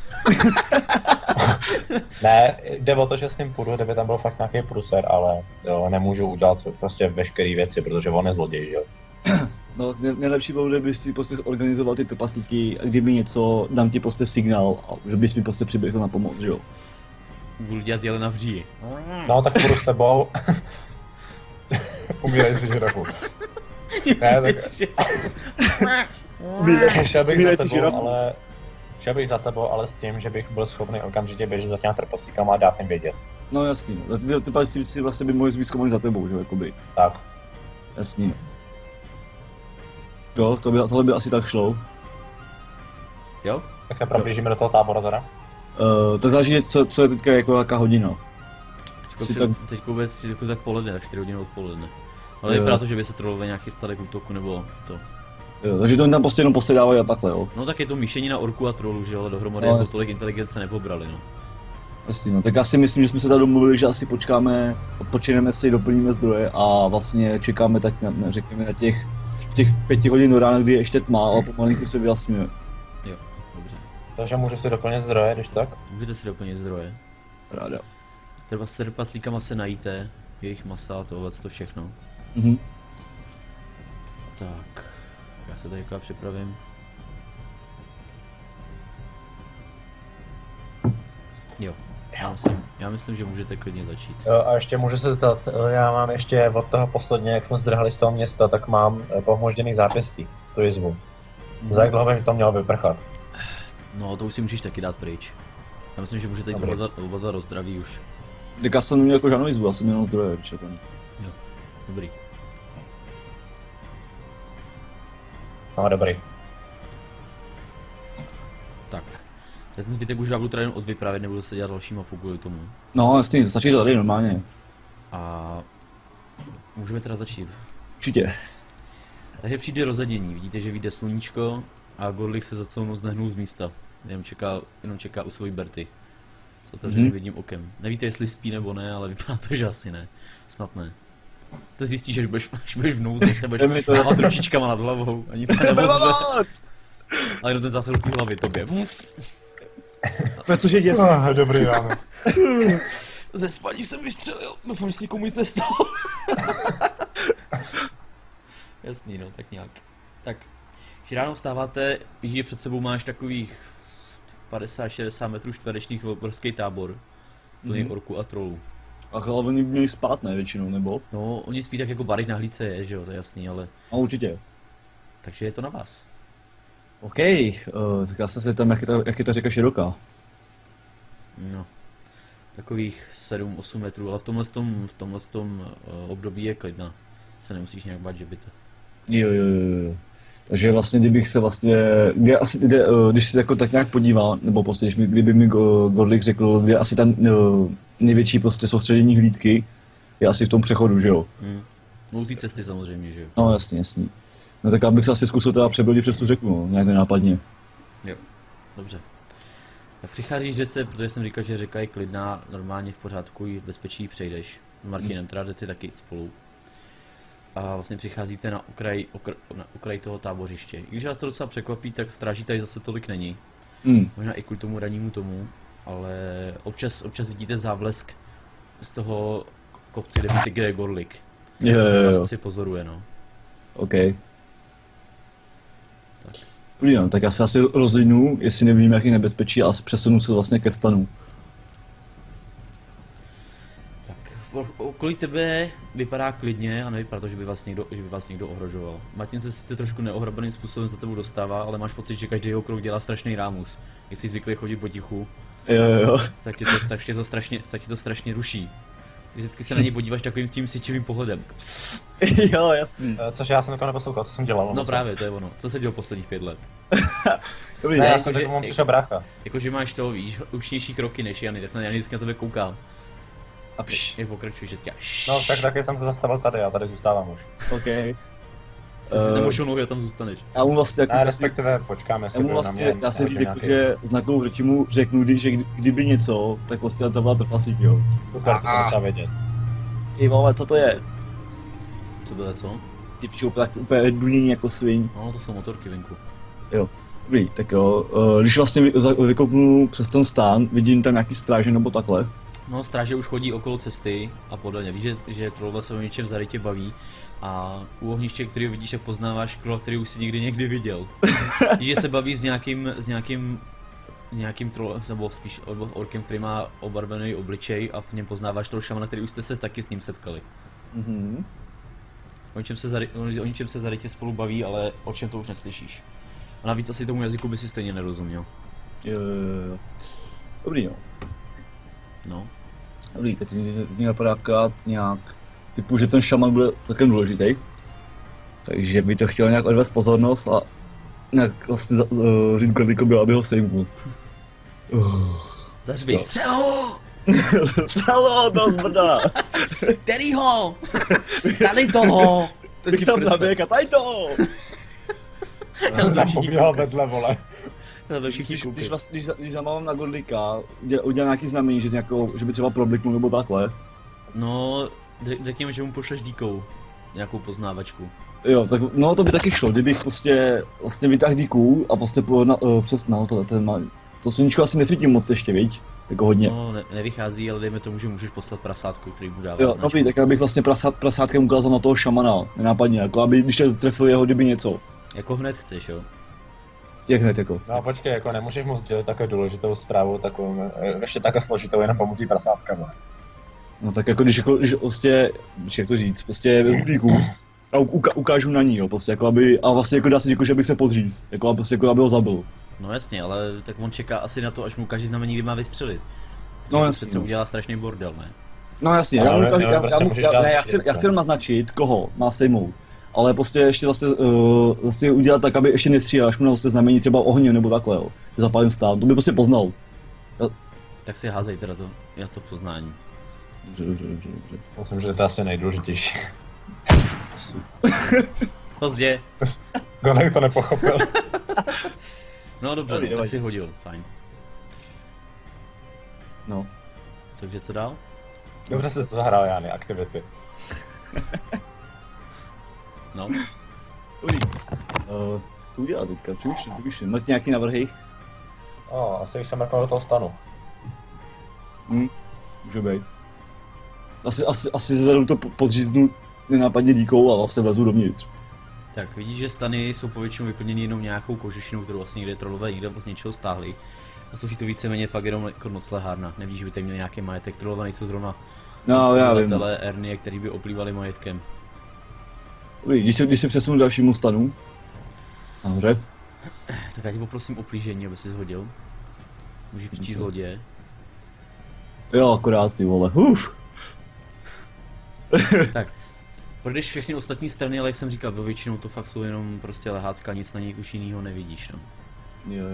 Ne, jde o to, že s ním půjdu, kdyby tam byl fakt nějaký pruser, ale jo, nemůžu udělat prostě veškeré věci, protože on je zloděj, jo. No, nejlepší bylo, kdyby si prostě organizoval ty trpaslíky a kdyby něco, dám ti prostě signál, že bys mi prostě přiběhl na pomoc, jo. Budu dělat Jelena v říji. No, tak půjdu s tebou. Umírej si žirafu. Ne, tak... Šel bych za tebou, ale s tím, že bych byl schopný okamžitě běžet za těma trpaslíkama a dát jim vědět. No jasný, no. Ty trpaslíci vlastně by mohli být schopni za tebou, že jakoby. Tak. Jasný. Jo, tohle by asi tak šlo. Jo? Tak se problížíme do toho tábora teda? To záleží, co je teďka jako jaká hodina. Teďko bude jako tak poledne, tak 4 hodiny odpoledne. Ale vypadá to, že by se trolové nějak chystali k útoku nebo to. Jo, takže to tam prostě jenom posedávají a takhle, jo. No tak je to míšení na orku a trolu, že jo, ale dohromady jako tolik inteligence nepobrali, no. Jasně, no, tak já si myslím, že jsme se tady domluvili, že asi počkáme, odpočineme si, doplníme zdroje a vlastně čekáme tak řekněme na těch 5 hodin do rána, kdy je ještě tma, ale pomalinku se vyjasňuje. Jo, dobře. Takže můžu si doplnit zdroje, když tak? Můžete si doplnit zdroje. Ráda. Třeba s trpaslíkama se najíte, jejich masa, tohle to všechno. Mhm. Tak, já se tady jako připravím. Jo, já myslím, že můžete klidně začít. Jo, a ještě můžu se zeptat, já mám ještě od toho posledně, jak jsme zdrhali z toho města, tak mám pohmožděný zápěstí, tu jizvu. Za jak dlouho by to mělo vyprchat? No, to už si můžeš taky dát pryč. Já myslím, že můžete jít oba rozdraví už. Tak já jsem neměl jako žádnou jizvu, já jsem jenom zdroje vyčerpaný. Jo, dobrý. No, dobrý. Tak. Já ten zbytek už já budu tady jen odvypravit, nebudu se dělat další mapu kvůli tomu. No jasně, stačí to tady normálně. A můžeme teda začít. Určitě. Takže přijde rozednění, vidíte, že vyjde sluníčko a Gorlik se za celou noc nehnul z místa. Jenom čeká u svojí Berty. S otevřeným vidím okem. Nevíte, jestli spí nebo ne, ale vypadá to, že asi ne. Snad ne. To zjistíš, až budeš v nouzi, až nebudeš mávat ručičkama nad hlavou a nic se nevozve. Ale jenom ten zásah do té hlavy tobě. Což je děsný. Dobrý ráno. Ze spaní jsem vystřelil, doufám, že se nikomu nic nestalo. Jasný, no, tak nějak. Tak, když ráno vstáváte, víš, že před sebou máš takových 50-60 metrů čtverečních obrovský tábor. Plný orků a trolů. Ach, ale oni měli spát, ne, většinou, nebo? No, oni spí tak jako barik na hlídce je, že jo, to je jasný, ale... No, určitě. Takže je to na vás. OK, tak já se tam, jak je ta řeka široká. No, takových 7-8 metrů, ale v tomhle období je klidná. Se nemusíš nějak bát, že by to... Jo. Takže vlastně, kdybych se vlastně, když se jako tak nějak podíval, nebo prostě, kdyby mi Gorlik řekl, kde asi tam největší prostě soustředění hlídky, je asi v tom přechodu, že jo? No u té cesty samozřejmě, že jo? No jasný. No tak abych se asi zkusil teda přebrodit přes tu řeku, no, nějak nenápadně. Jo, dobře. Tak přicházíš řece, protože jsem říkal, že řeka je klidná, normálně v pořádku, i v bezpečí přejdeš. S Martinem teda jdete taky spolu. A vlastně přicházíte na okraj toho tábořiště. I když vás to docela překvapí, tak stráží tady zase tolik není. Možná i kvůli tomu ranímu tomu, ale občas vidíte závlesk z toho kopce, kde je Gorlik. Jo. Vás asi pozoruje, no. OK. Dobrý, no, tak já se asi rozlídnu, jestli nevím, jaký nebezpečí, a přesunu se vlastně ke stanu. Tak, okolí tebe vypadá klidně a nevypadá to, že by vás někdo ohrožoval. Martin se sice trošku neohrabeným způsobem za tebou dostává, ale máš pocit, že každý jeho krok dělá strašný rámus. Když jsi zvyklý chodit potichu, Jo. tak tě to strašně ruší. Ty vždycky se na něj podíváš takovým tím syčivým pohledem. Psst. Jo, jasný. Což já jsem to neposlouchal, co jsem dělal. No právě, to je ono. Co se dělo posledních 5 let? Dobrý, Ne, ne? já jsem tak mám přišel brácha. Jakože máš to, víš, učnější kroky než Jany, tak jsem Jany vždycky na tebe koukal. A pš. Jak pokračuješ, že tě No tak taky jsem se zastavil tady, já tady zůstávám už. OK. Jsi si nemošel nohy a tam zůstaneš. Já mu vlastně jako... Ne, respektive počkáme Já mu vlastně, já si říct jako, že znakovou řeči mu řeknu, že kdyby něco, tak vlastně zavolat trpaslík, jo. Super, to musím vědět. Ty vole, co to je? Co bylo co? Ty píšou tak úplně dunění jako sviň. No, to jsou motorky venku. Jo. Dobrý, tak jo. Když vlastně vykouknu přes ten stán, vidím tam nějaký stráže nebo takhle. No, stráže už chodí okolo cesty a podobně. Víš, že trollové se o něčem zarytě baví a u ohniště, který vidíš, tak poznáváš krola, který už si nikdy někdy viděl. Víš, že se baví s nějakým trollem, nebo spíš orkem, který má obarvený obličej a v něm poznáváš toho šamana, který už jste se taky s ním setkali. Mhm. O ničem se zarytě spolu baví, ale o čem to už neslyšíš. A navíc asi tomu jazyku by si stejně nerozuměl. Jo. Dobrý, jo. No. Dobrý, teď mě napadá akorát nějak typu, že ten šaman bude celkem důležitý. Takže by to chtěl nějak odvést pozornost a nějak vlastně říct Gordikovi, aby ho sejmul. Zařvi, střelo! Stalo, to zbrda! Kterýho? Tady toho! Bych tam naběh a tady to! Já pobíhal vedle, vole. Když zamávám na Gordika, udělá nějaký znamení, že by třeba probliknul nebo takhle. No, řekněme, že mu pošleš díkou nějakou poznávačku. Jo, tak no to by taky šlo, kdybych vlastně vytáhl díků a prostě přes, no to sluníčko asi nesvítí moc ještě, viď? Jako hodně. No, nevychází, ale dejme tomu, že můžeš poslat prasátku, který mu dává Jo, značku. dobrý, tak já bych vlastně prasátkem ukázal na toho šamana, nenápadně, jako aby když tě trefil jeho, kdyby něco. Jako hned chceš, jo? Jak hned jako? No počkej, jako nemůžeš mu sdělit takovou důležitou zprávu, takovou, ještě takhle složitou jenom pomocí prasátka, vole. No tak jako když prostě, jak to říct, prostě vezmu díku a ukážu na ní, jo, prostě jako aby, a vlastně jako dá se říct, že bych se podříz, jako prostě jako aby ho zabil. No jasně, ale tak on čeká asi na to, až mu ukáže znamení, kdy má vystřelit. No To jasně, přece no. udělá strašný bordel, ne? No jasně, Ale já chci jenom naznačit, koho má sejmout. Ale prostě ještě vlastně udělat tak, aby ještě nestřílel, až mu na vlastně znamení třeba ohně nebo takhle, jo. Zapálím stán, to by prostě poznal. Tak si házej teda to, já to poznání. Dobře. Myslím, že to je asi nejdůležitější. Pozdě. Gonek to nepochopil. No dobře, Dobrý, no, tak davaj. si hodil, fajn. No. Takže co dál? Dobře jsi to zahrál, Jány, aktivity. No. Dobrý. To udělat teďka, přemýšlím. Máte nějaký navrhy? No, asi bych se mrknul do toho stanu. Může být. Asi zezadu to podříznu nenápadně díkou a vlastně vlezu dovnitř. Tak vidíš, že stany jsou povětšinou vyplněny jenom nějakou kožešinou, kterou vlastně někde trollové někde z něčeho stáhli. A slouží to víceméně fakt jenom jako noclehárna. Nevíš, že by tady měl nějaký majetek, trollové nejsou zrovna No, já vím. velitelé Ernie, který by oplývali majetkem. Dobrý, když se přesunu k dalšímu stanu. Dobře. Tak já tě poprosím o plížení, aby si hodil. Můžeš přečíst zloděje. Jo, akorát ty vole. Tak, projdeš všechny ostatní strany, ale jak jsem říkal, většinou to fakt jsou jenom prostě lehátka, nic na nich už jinýho nevidíš, no. Jo.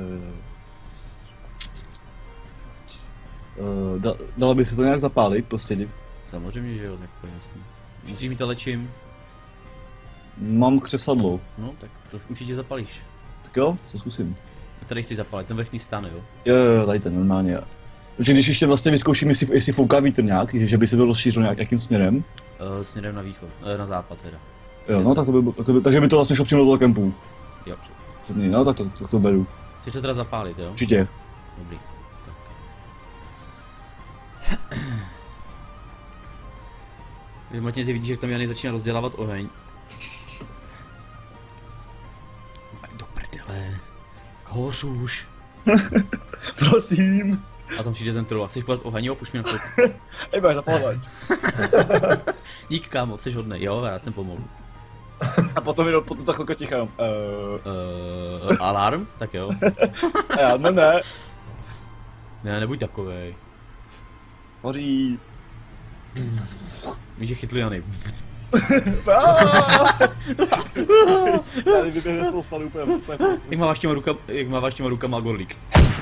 Dalo by se to nějak zapálit, prostě. Samozřejmě, že jo, tak to je jasný. Musíš mít ale čím? Mám křesadlo. No, tak to určitě zapalíš. Tak jo, co zkusím. A tady chci zapalit, ten vrchní stan, jo. Jo, tady ten normálně. Protože když ještě vlastně vyzkouším, jestli fouká vítr nějak, že by se to rozšířilo nějakým směrem. Směrem na východ, na západ teda. Jo, no tak takže by to vlastně šlo přímo do toho kempu. Jo, Přesně, no tak to beru. chceš to teda zapálit, jo? Určitě. Dobrý. Tak. Martin, ty vidíš, jak tam Jany začíná rozdělávat oheň. Do prdele. Hoř už. Prosím. A tam přijde ten troll. Chceš padat oheň, jo? Puš mě na chvilku. Ej, máš zapávat. Dík, kámo, jsi hodnej, jo? Já jsem pomalu. A potom jenom potom ta chvilka ticha. Alarm? Tak jo. A já, ne. Ne, nebuď takovej. Hoří. Víš, že chytli Jany. Tady vyběhne z toho stanu úplně. Jak máváš těma rukama Gorlík.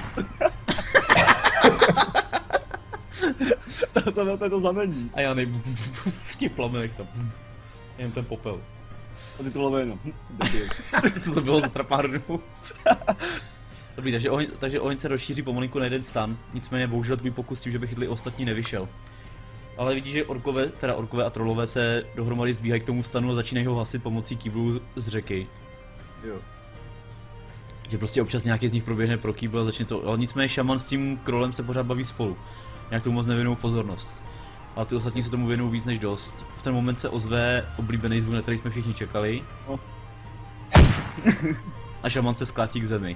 To je to znamení. A Jany v těch plamenech tam. Jen ten popel. A ty to lové jenom. Co to bylo za trapárnu? Dobrý, takže oheň se rozšíří pomalinku na jeden stan, nicméně bohužel tvůj pokus tím, že by chytli ostatní, nevyšel. Ale vidíš, že orkové a trollové se dohromady zbíhají k tomu stanu a začínají ho hasit pomocí kýblů z řeky. Jo. Že prostě občas nějaký z nich proběhne pro kýbl a začne to, ale nicméně šaman s tím krolem se pořád baví spolu. Nějak tomu moc nevěnují pozornost. Ale ty ostatní se tomu věnují víc než dost. V ten moment se ozve oblíbený zvuk, na který jsme všichni čekali. No. A šaman se sklátí k zemi.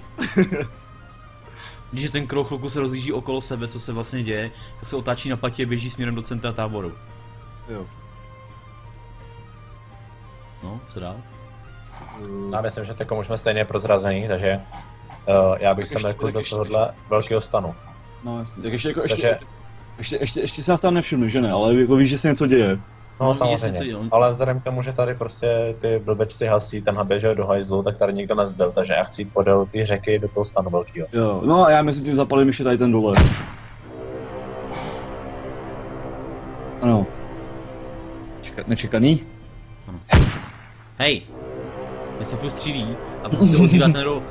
Když ten krol chvilku se rozlíží okolo sebe, co se vlastně děje, tak se otáčí na patě a běží směrem do centra táboru. Jo. No, co dál? Já myslím, že teď už jsme stejně prozrazení, takže já bych se mrkl do tohohle velkého stanu. No jasně, tak ještě se nás tam nevšimli, že ne, ale jako víš, že se něco děje. No samozřejmě, ale vzhledem k tomu, že tady prostě ty blbečci hasí, ten běžel do hajzlu, tak tady nikdo nezbyl, takže já chci jít podél ty řeky do toho stanu velkýho. Jo, no a já mezi tím zapalím ještě tady ten dole. Ano. Nečekaný? Ano. Hej! Teď se furt střílí a potom se ozývá ten roh.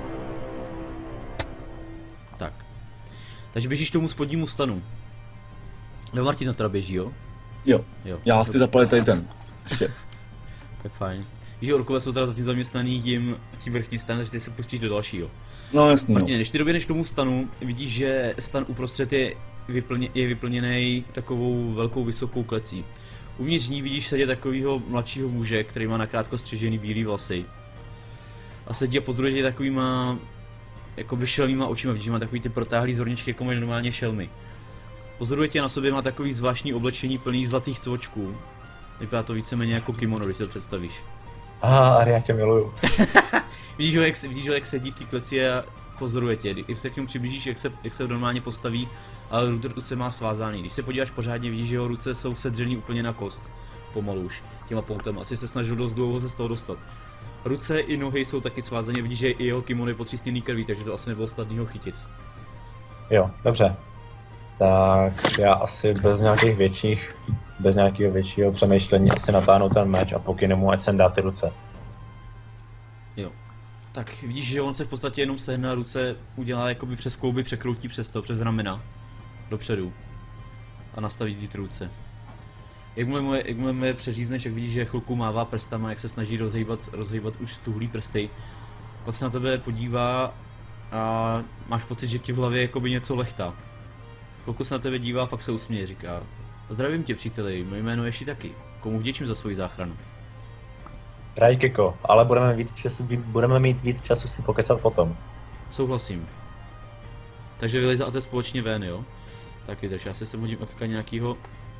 Tak. Takže běžíš k tomu spodnímu stanu. Jo, Martin na teda běží, jo? Jo. Já chci zapalit tady ten. Ještě. Tak fajn. Víš, že orkové jsou teda zatím zaměstnaný tím vrchním stanem, že ty se pustíš do dalšího. No jasně. Martine, když ty doběhneš k tomu stanu, vidíš, že stan uprostřed je vyplněný takovou velkou vysokou klecí. Uvnitř ní vidíš sedět takového mladšího muže, který má nakrátko střižený bílý vlasy. A sedí a pozoruje tě takovýma jako vyšelnýma očima, vidíš, že má takový ty protáhlý zorničky, jako mají normálně šelmy. Pozoruje tě na sobě, má takový zvláštní oblečení plný zlatých cvočků. Vypadá to víceméně jako kimono, když si to představíš. Ari, já tě miluju. vidíš ho, jak sedí v té kleci a pozoruje tě. Když se k němu přiblížíš, jak se normálně postaví, ale ruce má svázaný. Když se podíváš pořádně, vidíš, že jeho ruce jsou sedřený úplně na kost. Pomalu už, těma poutama. Asi se snažil dost dlouho se z toho dostat. Ruce i nohy jsou taky svázané, vidíš, že i jeho kimono je potřísněný krví, takže to asi nebylo snadný ho chytit. Jo, dobře. Tak já asi bez nějakého většího přemýšlení asi natáhnu ten meč a pokynu mu, ať sem dá ty ruce. Jo. Tak vidíš, že on se v podstatě jenom sehne ruce, udělá jakoby přes klouby, překroutí přes ramena dopředu a nastaví ty ruce. Jakmile je přeřízneš, jak vidíš, že chvilku mává prstama, jak se snaží rozhýbat už stuhlý prsty, pak se na tebe podívá a máš pocit, že ti v hlavě jakoby něco lechtá. Pokud se na tebe dívá, pak se usměje, říká: zdravím tě, příteli, moje jméno je Shiitaki. Komu vděčím za svoji záchranu? Raikiko, ale budeme mít víc času si pokecat potom. Souhlasím. Takže vylezáte společně ven, jo? Taky, takže já se hodím okýkat nějakýho...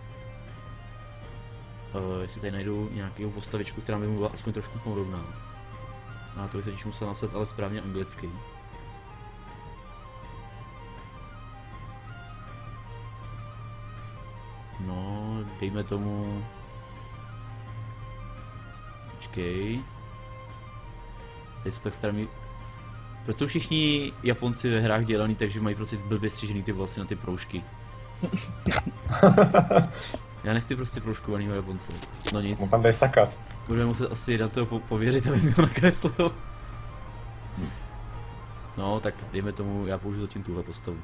jestli tady najdu nějakou postavičku, která by mu byla aspoň trošku podobná. A to bych se musel napsat ale správně anglicky. No, dejme tomu... Počkej... Tady jsou tak starý... Proč jsou všichni Japonci ve hrách dělaný, takže mají prostě blbě střižený ty vlasy na ty proužky? Já nechci prostě proužkovanýho Japonce. No nic. Mu tam dej sakat. Budeme muset asi na to pověřit, aby mi ho nakreslil. No, tak dejme tomu, já použiju zatím tuhle postavu.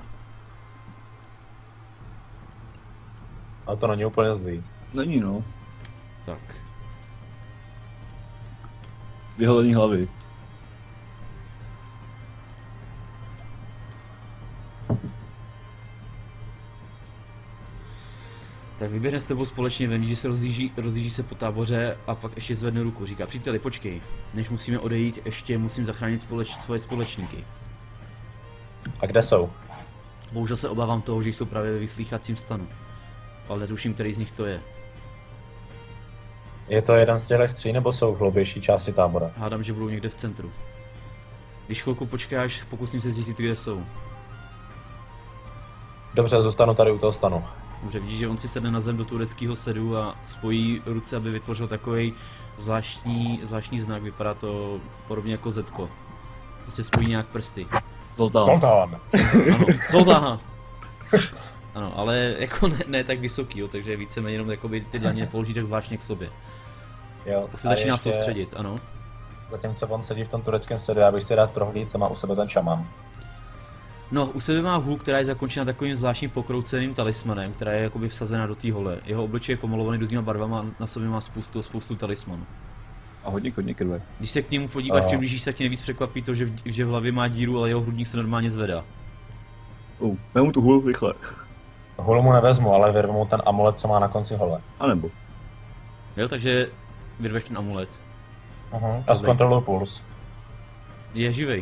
Ale to není úplně zlý. Není, no. Tak. Vyholení hlavy. Tak vyběhne s tebou společně ven, že se rozlíží se po táboře a pak ještě zvedne ruku. Říká: příteli, počkej, než musíme odejít, ještě musím zachránit svoje společníky. A kde jsou? Bohužel se obávám toho, že jsou právě ve vyslýchacím stanu. Ale tuším, který z nich to je. Je to jeden z těch 3 nebo jsou v hloubější části tábora? Hádám, že budou někde v centru. Když chvilku počkáš, pokusím se zjistit, kde jsou. Dobře, zůstanu tady u toho stanu. Dobře, vidíš, že on si sedne na zem do tureckého sedu a spojí ruce, aby vytvořil takový zvláštní znak. Vypadá to podobně jako zetko. Prostě spojí nějak prsty. Zoltán. Sultán! Ano, Sultán! Ano, ale jako ne tak vysoký, jo, takže víceméně jenom jakoby ty dlaně položí tak zvláštně k sobě. Jo, Tak se a začíná ještě, soustředit, ano. Zatímco on sedí v tom tureckém sedu, já bych si rád prohlídl, co má u sebe ten šaman. No, u sebe má hůl, která je zakončena takovým zvláštním pokrouceným talismanem, která je jakoby vsazena do té hole. Jeho obličej je pomalovaný různýma barvama a na sobě má spoustu talismanů. A hodně krve. Když se k němu podíváš, přiblížíš se, tak tě nejvíc překvapí to, že v hlavě má díru, ale jeho hrudník se normálně zvedá. Vemu tu hůl rychle. Hulu mu nevezmu, ale vyrvu ten amulet, co má na konci hole. A nebo. Jo, takže vyrveš ten amulet. A zkontroluji puls. Je živej.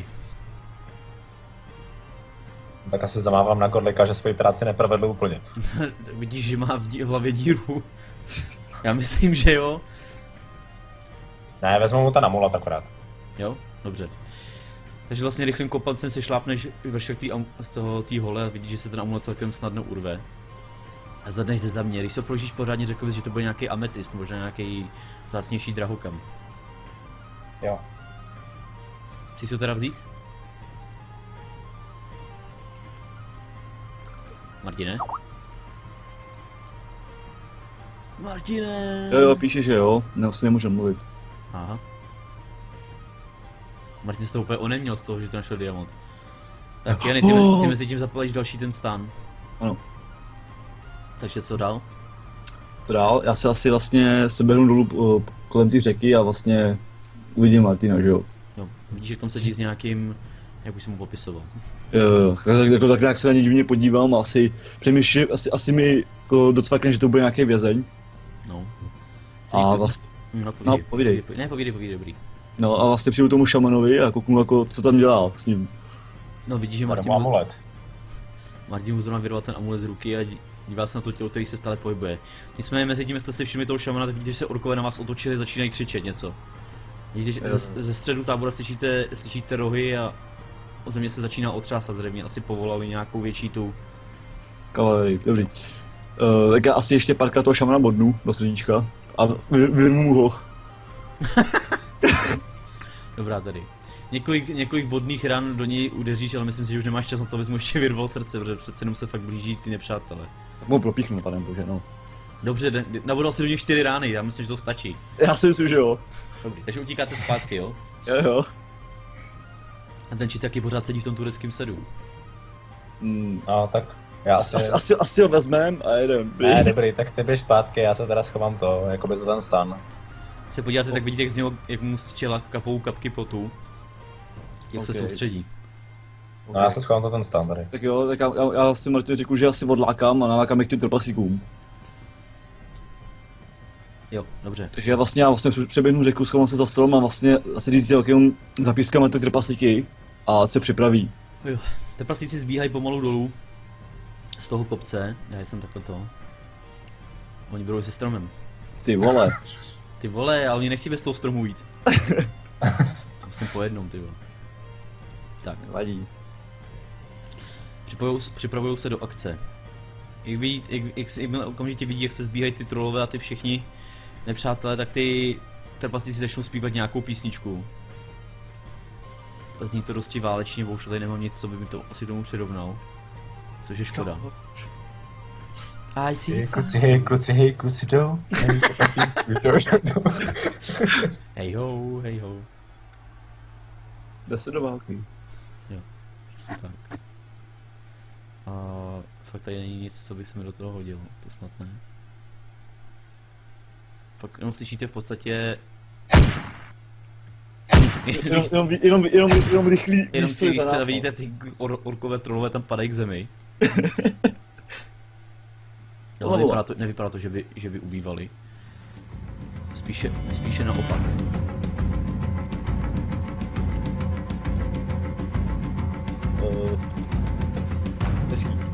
Tak asi zamávám na Godlika, že svoji práci neprovedl úplně. Vidíš, že má v hlavě díru. Já myslím, že jo. Ne, vezmu mu ten amulet akorát. Jo, dobře. Takže vlastně rychlým kopancem se šlápneš vršek té hole a vidíš, že se ten amulet celkem snadno urve. A zvedneš ze země. Když se položíš pořádně, řekl bys, že to byl nějaký ametist, možná nějaký vzácnější drahokam. Jo. Chceš si ho teda vzít? Martine? Martine! Jo, píše, že jo, ne, asi nemůžem mluvit. Aha. Martin se to úplně oneměl z toho, že to našel diamant. Tak Jany, ty mezi tím zapalíš další ten stán. Ano. Takže co dál? To dál, já se asi vlastně seběhnu dolů kolem té řeky a vlastně uvidím Martina, že jo. Jo, vidíš, že tam sedí s nějakým, jak už jsem mu popisoval. Jo, tak nějak se na ně divně podívám a asi přemýšlím, asi mi jako docvakne, že to bude nějaký vězeň. No. A vlastně, No, povídej. Ne, povídej, dobrý. No a vlastně přijdu tomu šamanovi a kouknu jako, co tam dělá s ním. No vidíš, že Martin mu zrovna vyrval ten amulet z ruky a dívá se na to tělo, který se stále pohybuje. Nicméně mezi tím jste si všimli toho šamana, tak vidíte, že se orkové na vás otočili, začínají křičet něco. Vidíte, že ze středu tábora slyšíte rohy a od země se začíná otřásat, zřejmě asi povolali nějakou větší tu Kavalerii, dobrý. Tak já asi ještě párkrát toho šamana bodnu do srdíčka a vyrmu mu ho. Dobrá tady. Několik bodných ran do něj udeříš, ale myslím si, že už nemáš čas na to, abys mu ještě vyrval srdce, protože přece jenom se fakt blíží ty nepřátelé. Tak mu propíchnu, pane bože, no. Dobře, nabodal si do něj 4 rány, já myslím, že to stačí. Já si myslím, že jo. Dobrý, takže utíkáte zpátky, jo? Jo. A ten či taky pořád sedí v tom tureckém sedu. No, tak já asi ho vezmem a jedem. Ne, dobrý, tak ty běž zpátky, já se teda schovám to, jakoby za ten stan. Se podíváte, tak vidíte, jak z něho, jak mu z čela kapou kapky potu. Jak se soustředí. No já se schovám za ten stan tady. Tak jo, tak já vlastně Martinu řeknu, že asi odlákám a nalákám k těm trpaslíkům. Jo, dobře. Takže já vlastně přeběhnu řeku, schovám se za strom a vlastně asi říct jakým zapískám ty trpaslíky a se připraví. Jo, trpaslíci zbíhají pomalu dolů z toho kopce, já jsem takhle to. Oni budou se stromem. Ty vole. Ty vole, ale oni nechtějí bez toho stromu jít. Musím po jednom, ty vole. Tak. Vadí. Připravujou se do akce. Jak okamžitě vidí, jak se zbíhají ty trollové a ty všichni nepřátelé, tak ty trpaslíci začnou zpívat nějakou písničku. Zní to dosti válečně, bohužel tady nemám nic, co by mi to asi tomu přirovnal. Což je škoda. I see Kluci, kluci jdou. Hej ho, hej ho. Jde se do války. Jo, přesně tak. A fakt tady není nic, co by se mi do toho hodilo, to snad ne. Fakt jenom slyšíte v podstatě... Jenom rychlý... Jenom si výstřel, vidíte ty orkové trollové tam padají k zemi. Ale nevypadá to, že by ubývali. Spíše naopak. Hezký.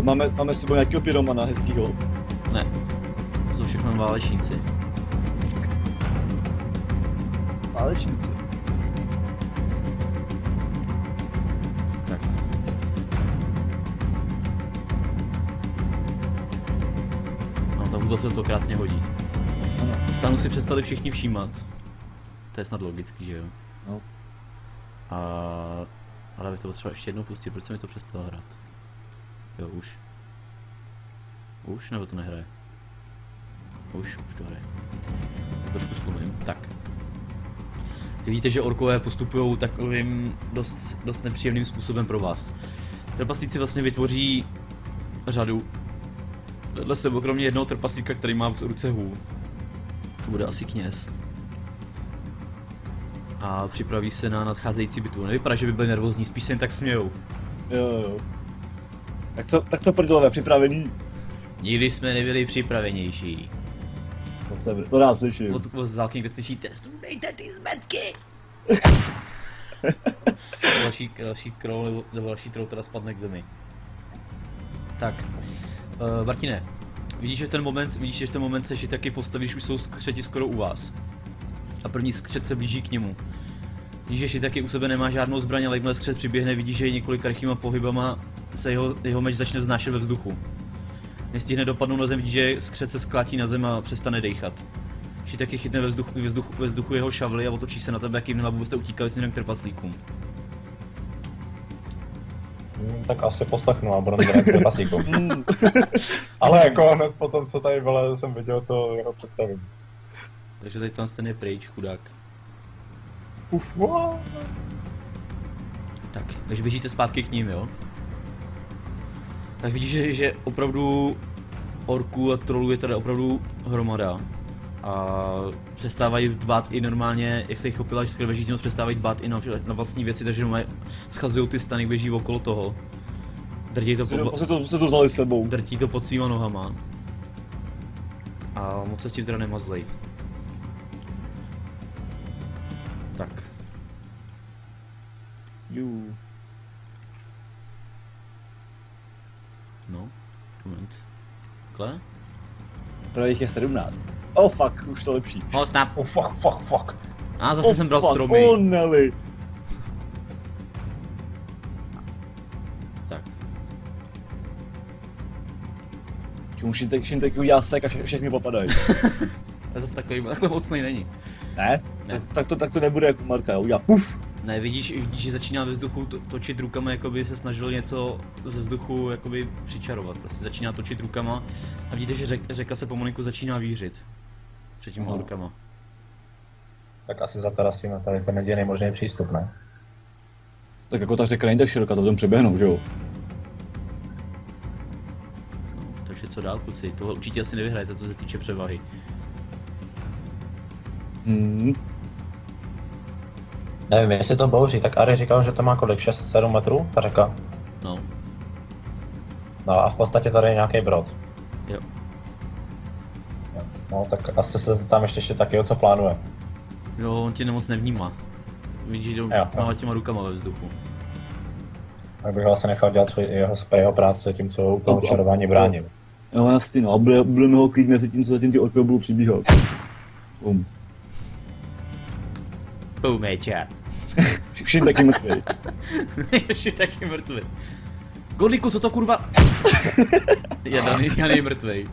Máme s sebou nějakého pyromana hezkýho. Ne. To jsou všechno válečníci. Válečníci. Tak. No, ta hudba se to krásně hodí. Ano. Stanu si přestali všichni všímat. To je snad logický, že jo? No. Ale bych to potřeboval ještě jednou pustit, proč se mi to přestalo hrát? Jo, už. Už, nebo to nehraje? Už to hraje. Trošku slumím. Tak. Vidíte, že orkové postupují takovým dost nepříjemným způsobem pro vás. Trpaslíci vlastně vytvoří řadu. Vedle sebe kromě jednoho trpaslíka, který má v ruce hůl. To bude asi kněz. A připraví se na nadcházející bitvu. Nevypadá, že by byli nervózní, spíš se jen tak smějou. Jo. Tak co prdele, připravený? Nikdy jsme nebyli připravenější. To rád slyším. Od zálky, kde slyšíte, sundejte ty zmetky! další krol, nebo další troll teda spadne k zemi. Tak, Martine, vidíš, že v ten moment se taky postavíš, už jsou skřeti skoro u vás. A první skřet se blíží k němu. Vidíš, že taky u sebe nemá žádnou zbraň, ale jakmile skřet přiběhne, vidíš, že několika rychlýma pohybama se jeho meč začne vznášet ve vzduchu. Nestihne dopadnout na zem, vidíš, že skřet se sklátí na zem a přestane dejchat. Že taky chytne ve vzduchu jeho šavly a otočí se na tebe, jakým hlavu byste utíkali směrem k trpaslíkům. Tak asi poslechnu a budu mít trpaslíkům. Ale jako hned po tom, co tady bylo, jsem viděl to jeho představím. Takže tady ten je pryč, chudák. Uf, Tak, takže běžíte zpátky k ním, jo? Tak vidíš, že opravdu orků a trolů je tady opravdu hromada. A přestávají dbát i normálně, jak se jich chopila, že skoro běží moc, přestávají dbát i na vlastní věci, takže schazují ty stany, běží okolo toho. Drtí to pod svýma nohama. A moc se s tím teda nemazlej. Tak. No, moment. Takhle? Právě jich je 17. Oh fuck, už to lepší. Oh snap. Oh fuck. A zase jsem bral stromy. Oh Nelly. Tak. Šintek udělá sek a všechny popadají. A zase takhle mocnej není. Ne? Tak to nebude jako Marka, udělá puf. Ne, vidíš, že začíná ve vzduchu točit rukama, jako by se snažil něco ze vzduchu jakoby přičarovat. Prostě začíná točit rukama a vidíte, že řeka se pomalinku začíná vířit. Před těma rukama. Tak asi zatarasíme tady ten jediný možný přístup, ne? Tak jako ta řeka není tak široká, to tam přeběhnou, že jo? No, takže co dál, kluci? Tohle určitě asi nevyhrajete, co se týče převahy. Nevím, jestli to bouří, tak Ari říkal, že to má kolik? 6-7 metrů, ta řeka? No. No a v podstatě tady je nějaký brod. Jo. No tak asi se tam ještě taky co plánuje. Jo, on tě moc nevnímá. Vidíš, že má těma rukama ve vzduchu. Tak bych ho asi nechal dělat jeho práci tím, co tomu čarování bránil. Jo, jasný, no a budeme ho klid mezi tím, co zatím ty orkové budou přibíhat. Boumečer. Všichni taky mrtvý. Všichni taky mrtvý. Godlíku, co to kurva? Já nej mrtvej.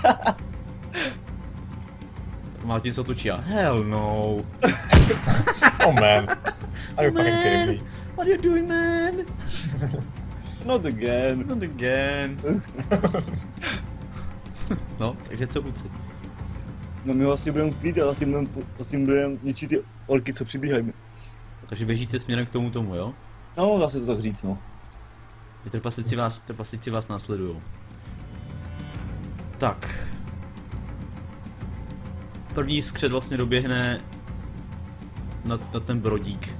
Martin se otočí a hell no. Oh man. Are you fucking kidding me? What are you doing, man? Not again. Not again. No, takže co kluci? No my vlastně budeme klid a zatím budeme ničit ty orky, co přibíhají. Takže běžíte směrem k tomu, jo? No, dá se to tak říct, no. Trpaslíci vás následujou. Tak. První skřet vlastně doběhne na ten brodík.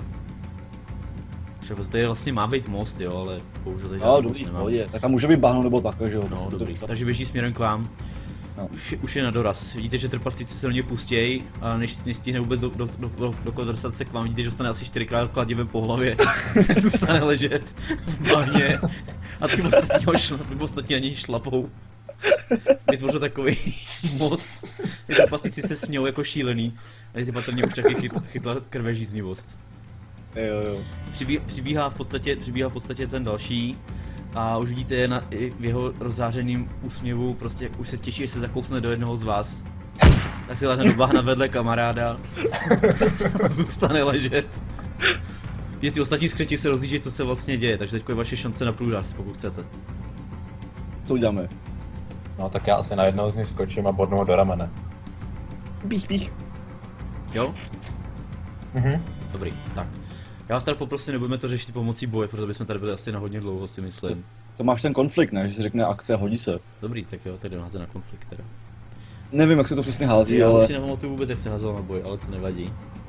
Tady vlastně má být most, jo, ale bohužel tady žádný most nemá. Tak tam může být bahno nebo takhle, že jo? No, dobrý. Takže běží směrem k vám. No. Už je na doraz. Vidíte, že trpaslíci se do něj pustějí a než stihne vůbec dostat se k vám, vidíte, že dostane asi 4krát kladivem po hlavě. Zůstane ležet v bahně a ty ostatní na něj šlapou. Vytvořil takový most. Ty trpaslíci se smějou jako šílený. A ty patrně už taky chytla krvežíznivost. Jo. Přibíhá v podstatě ten další. A už vidíte v jeho rozzářeným úsměvu, prostě už se těší, že se zakousne do jednoho z vás. Tak si lehne do bahna vedle kamaráda. Zůstane ležet. Je ty ostatní skřeti se rozlíží, co se vlastně děje, takže teď je vaše šance na průraz, pokud chcete. Co uděláme? No tak já asi na jednoho z nich skočím a bodnu ho do ramene. Pích. Jo? Mhm. Dobrý, tak. Já vás tady poprosím, nebudeme to řešit pomocí boje, protože bychom tady byli asi na hodně dlouho, si myslím. To máš ten konflikt, ne? Že se řekne akce a hodí se. Dobrý, tak jo, tady házet na konflikt teda. Nevím, jak se to přesně hází, Já ale... už si nepamatuju vůbec, jak se házelo na boj, ale to nevadí.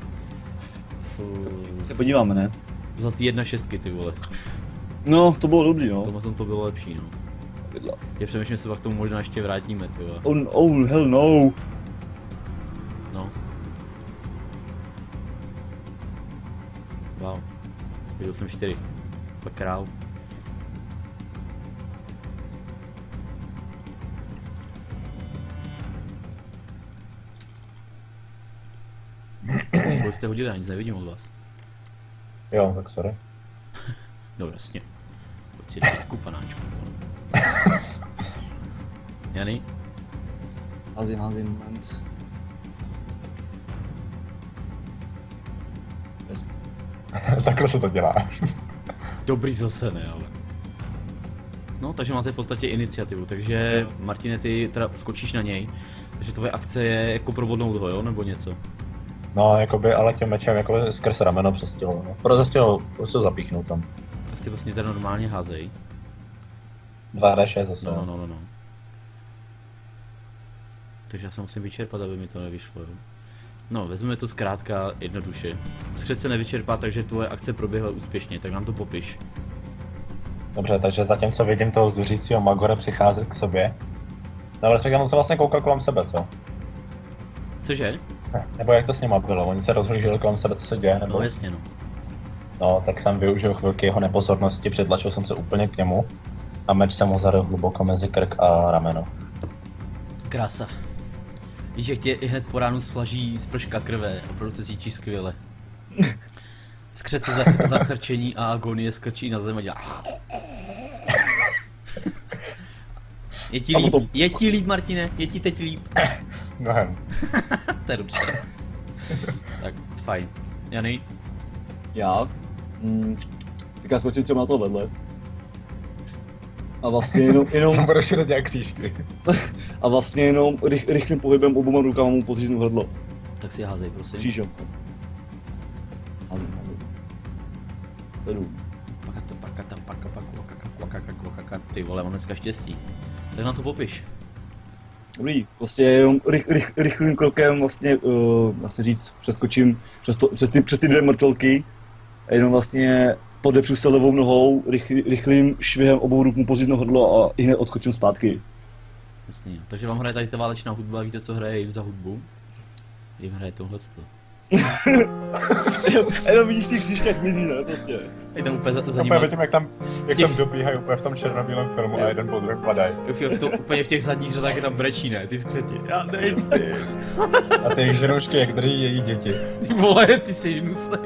Se podíváme, ne? Za ty 1.6, ty vole. No, to bylo dobrý, no. Tomhle to bylo lepší, no. Já přemýšlím, že se pak k tomu možná ještě vrátíme, ty vole. Oh, hell no. No. Wow. Viděl jsem 4. Pak král. Kolik jste hodili, já nic nevidím od vás. Jo, tak sorry. No jasně. Pojď si dát panáčku. Jany? Házím, moment. Jest. Takhle se to dělá. Dobrý zase ne, ale. No, takže máte v podstatě iniciativu, takže Martine, ty teda skočíš na něj. Takže tvoje akce je jako probodnout ho, jo, nebo něco? No, jakoby, ale tím mečem jakoby skrz rameno přes tělo, no. Prostě ho prostě zapíchnout tam. Tak si vlastně teda normálně házej. 2D6 zase. No. Takže já se musím vyčerpat, aby mi to nevyšlo, jo. No, vezmeme to zkrátka jednoduše. Skřet se nevyčerpá, takže tvoje akce proběhla úspěšně, tak nám to popiš. Dobře, takže zatímco vidím toho zuřícího Magora přicházet k sobě. No, ale on se vlastně koukal kolem sebe, co? Cože? Nebo jak to s nima bylo? Oni se rozhlíželi kolem sebe, co se děje, nebo? No jasně, no. No, tak jsem využil chvilky jeho nepozornosti, přetlačil jsem se úplně k němu. A meč jsem mu zaryl hluboko mezi krk a rameno. Krása. Víš, jak tě i hned po ránu sflaží z prška krve, opravdu se cítíš skvěle. Skřet se zachrčení a agonie skrčí na zem a dělá. Je ti líp, Martine? Je ti teď líp? Mnohem. To je dobře. Tak, fajn. Jany? Já? Teďka skočím třeba na to vedle. A vlastně jenom Budeš jít nějak křížky. a vlastně jenom rychlým pohybem oboma rukama mu podříznu hrdlo. Tak si házej, prosím. Křížem. Házím. 7. Ty vole, mám dneska štěstí. Tak na to popiš. Dobrý, prostě jenom rychlým krokem vlastně říct, přeskočím přes ty dvě mrtvelky a jenom vlastně podepřu se levou nohou, rychlým švihem obou ruk mu pozídno hrdlo a i hned odskočím zpátky. Jasně, takže vám hraje tady ta válečná hudba, víte co hraje jim za hudbu? Jim hraje tohleto. Jenom vidíš ty křížky, jak mizí, ne, prostě. Je tam úplně za ním. Úplně vidím, jak tam dobíhají úplně v tom černobílém filmu a jeden po druhém padají. Úplně v těch zadních řadách je tam brečí, ne, ty skřeti. Já nechci. A ty jejich ženoušky, jak drží její děti. Ty vole, ty jsi hnusnej.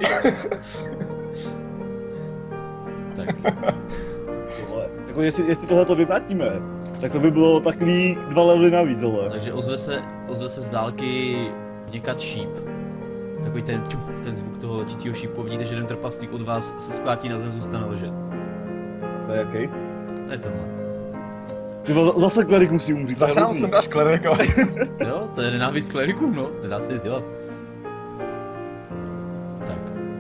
Tak. Jako jestli tohleto vyplatíme, tak to by bylo takový 2 levely navíc, ale. Takže ozve se z dálky někat šíp. Takový ten zvuk toho letícího šípu. Vidíte, že jeden trpaslík od vás se sklátí na zem, zůstane ležet. To je jaký? To je tenhle. Ty zase klerik musí umřít, to je Zase nám hrozný. sem dáš klerika. Jo, to je nenávist klerikům, no. Nedá se nic dělat. Tak.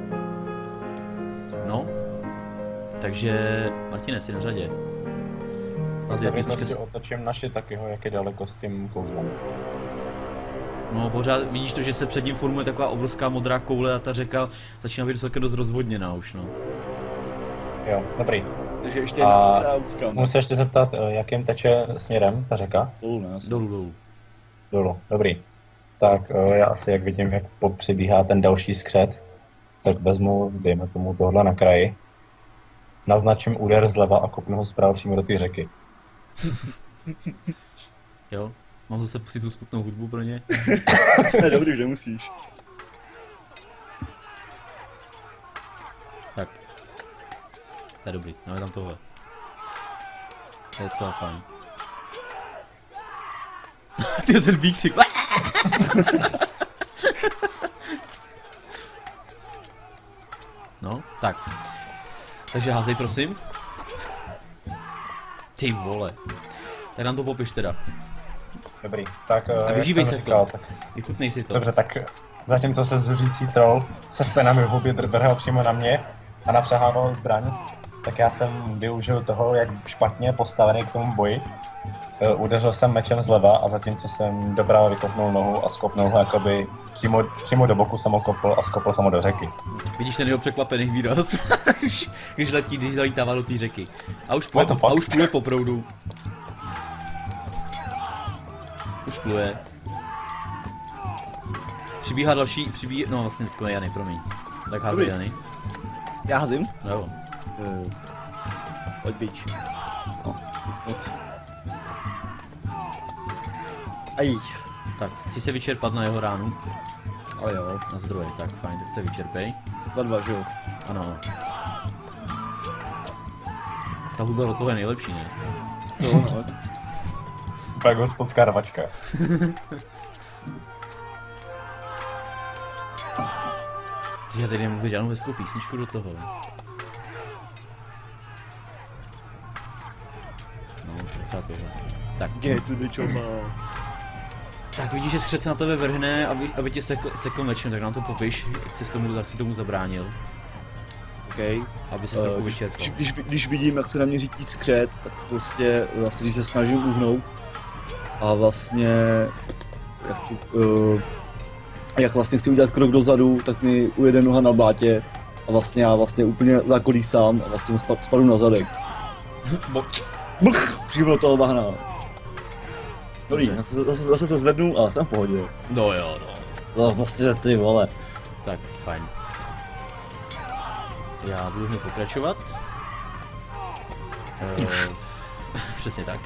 No. Takže Martine, jsi na řadě. A ty písnička si otočím naši takyho, jak je daleko s tím kouzlem. No, pořád vidíš to, že se před ním formuje taková obrovská modrá koule a ta řeka začíná být celkem dost rozvodněná už, no. Jo, dobrý. Takže ještě jedna akce a utíkám. Musím ještě zeptat, jakým teče směrem ta řeka? Dolů, ne? Dolů. Dolů, dobrý. Tak já asi jak vidím, jak přibíhá ten další skřet, tak vezmu, dejme tomu tohle na kraji. Naznačím úder zleva a kopnu ho zprava přímo do té řeky. Jo? Mám zase pustit tu smutnou hudbu pro ně? Ne, dobrý, už nemusíš. Tak. To je dobrý, máme tam tohle. To je docela fajn. Ty ten výkřik. No, tak. Takže házej prosím. Ty vole. Tak nám to popiš teda. Dobrý, tak A jak vyžívej jsem se říkal, to. tak Vychutnej si to. dobře, tak zatímco se zuřící troll se spenami v hubě drbeho přímo na mě a napřehával zbraň, tak já jsem využil toho, jak špatně postavený k tomu boji. Udeřil jsem mečem zleva a zatímco jsem doprava vykopnul nohu a skopnul ho jakoby přímo do boku jsem ho kopl a skopl jsem ho do řeky. Vidíš ten jeho překvapený výraz, když letí, když zalítává do té řeky. A už pluje po proudu. Už pluje. Přibíhá další, no vlastně to je Jany, promiň. Tak házej Jany. Já házím? Jo. Pojď bič. No, moc. Aj. Tak, chci se vyčerpat na jeho ránu. Ale jo. Na zdroje, tak fajn, tak se vyčerpej. Za 2, že jo? Ano. Ta hudba do toho je nejlepší, ne? To no. Pak hospodská rvačka. Já tady nemůžu žádnou hezkou písničku do toho. No, docela tohle. Tak. Get to the choma. Tak vidíš, že skřet se na tebe vrhne, aby tě sekl mečem, tak nám to popiš, jak jsi tomu zabránil. Okay. Aby se trochu vyčerpal. Když vidím, jak se na mě řítí skřet, tak prostě vlastně, když se snažím uhnout a vlastně jak vlastně chci udělat krok dozadu, tak mi ujede noha na blátě a vlastně já vlastně úplně zakolísám a vlastně mu spadnu na zadek. Blch! Přímo do toho bahna. Dobrý, zase se zvednu, ale jsem v pohodě. No jo, no. No vlastně ty vole. Tak, fajn. Já budu hned pokračovat. Přesně tak.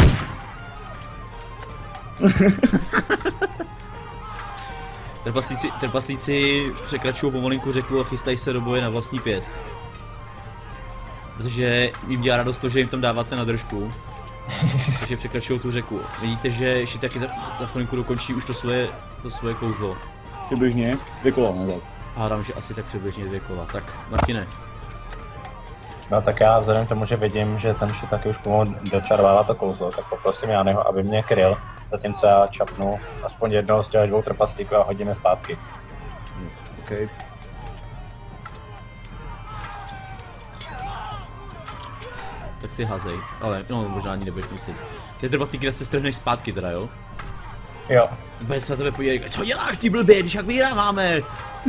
Trpaslíci překračují pomalinku řeku a chystají se do boje na vlastní pěst. Protože jim dělá radost to, že jim tam dáváte na držku. Takže překračují tu řeku. Vidíte, že ještě taky za chvilinku dokončí už to svoje kouzlo. Přibližně 2 kola, ne tak. Hádám, že asi tak přibližně 2 kola. Tak, Martine. No tak já vzhledem k tomu, že vidím, že ten šit taky už pomalu dočarvává to kouzlo, tak poprosím Jányho, aby mě kryl, zatímco já čapnu aspoň jednoho z těch 2 trpaslíků a hodíme zpátky. Okay. Tak si házej, ale no možná ani nebudeš muset. Ty trpaslíky se strhneš zpátky teda, jo? Jo. Bude se na tebe podívat, co děláš ty blbě, když jak vyhráváme?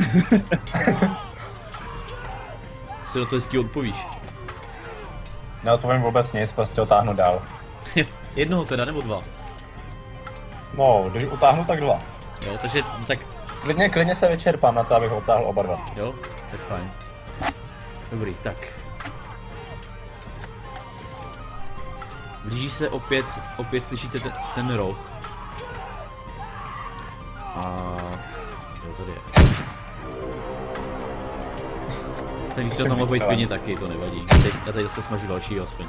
Si do toho hezky odpovíš. Neodpovím vůbec nic, prostě otáhnu dál. Jednoho teda, nebo 2? No, když utáhnu, tak 2. Jo, takže, no tak, Klidně se vyčerpám na to, abych otáhl oba 2. jo, tak fajn. Dobrý, tak. Blíží se opět slyšíte ten roh. A... jo, tady je. Ten výstřel tam mohl být klidně taky, to nevadí. Já tady zase smažu dalšího aspoň.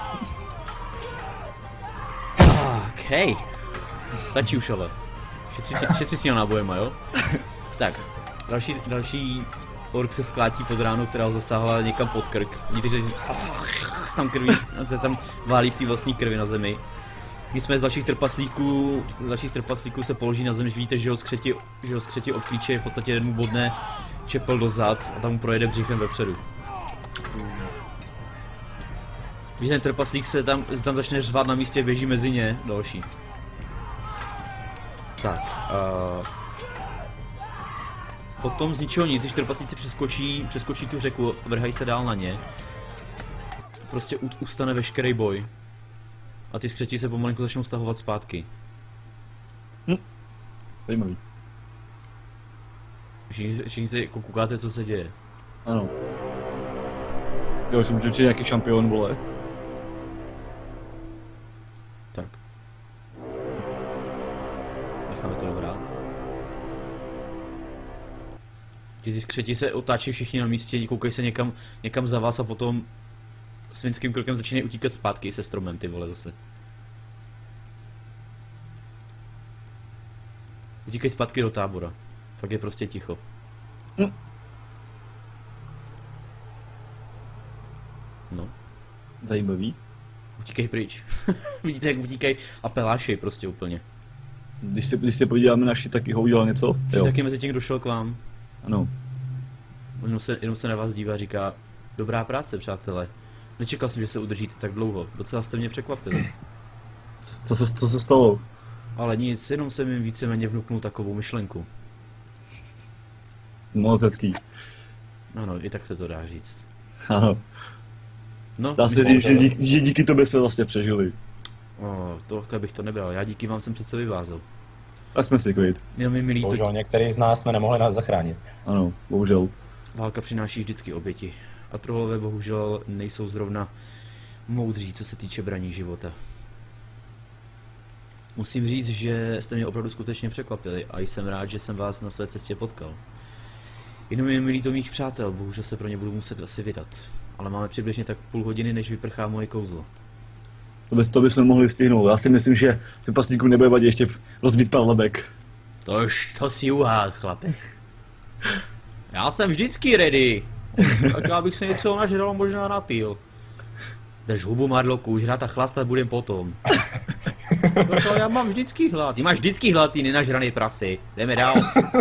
Tak, hej. Stačí už ale. Šetři s těma nábojema, jo? Tak, další ork se sklátí pod ránu, která ho zasáhla někam pod krk. Vidíte, že tam krví, tam válí v té vlastní krvi na zemi. Nicméně z dalších trpaslíků se položí na zem, že vidíte, že ho skřetí obklíče, v podstatě jeden mu bodne čepel do zad a tam mu projede břichem vepředu. Když ten trpaslík se tam začne řvát na místě, běží mezi ně další. Tak, potom z ničeho nic, když trpaslíci přeskočí tu řeku, vrhají se dál na ně. Prostě ustane veškerý boj. A ty skřeti se pomalinku začnou stahovat zpátky. Zajímavý. Všichni si jako koukáte, co se děje. Ano. Jo, že může přijít nějaký šampion, vole. Tak. Necháme to dobrá. Ty skřeti se otáčí všichni na místě, koukají se někam za vás a potom svinským krokem začínají utíkat zpátky se stromem, ty vole, zase. Utíkají zpátky do tábora. Pak je prostě ticho. No. Zajímavý. Utíkej pryč. Vidíte, jak utíkají a pelášej prostě úplně. Když se podíváme na Shiitakiho, udělal něco? Shiitaki mezi tím došel k vám. Ano. Jenom se na vás dívá a říká, dobrá práce, přátelé. Nečekal jsem, že se udržíte tak dlouho. Docela jste mě překvapili. Co se stalo? Ale nic, jenom jsem jim víceméně vnuknul takovou myšlenku. Moc hezký. Ano, i tak se to dá říct. Ano. No, Dá se říct, že díky tobě jsme vlastně přežili. Tohle bych to nebral, já díky vám jsem přece vyvázal. Tak jsme si kvít. Jenom je mi líto, Bohužel některý z nás jsme nemohli nás zachránit. Ano, bohužel. válka přináší vždycky oběti. A trollové bohužel nejsou zrovna moudří, co se týče braní života. Musím říct, že jste mě opravdu skutečně překvapili a jsem rád, že jsem vás na své cestě potkal. Jenom je mi líto mých přátel, bohužel se pro ně budu muset asi vydat. Ale máme přibližně tak půl hodiny, než vyprchá moje kouzlo. To bychom mohli stihnout. Já si myslím, že trpaslíků nebude vadit ještě rozbít pár lebek. To si uhád, chlape. Já jsem vždycky ready. Tak já bych se něco nažral, možná napil. Drž hubu, Marloku, žrat a chlastat budem potom. Proto já mám vždycky hlad. Ty máš vždycky hlad, ty nenažraný prasy. Jdeme dál.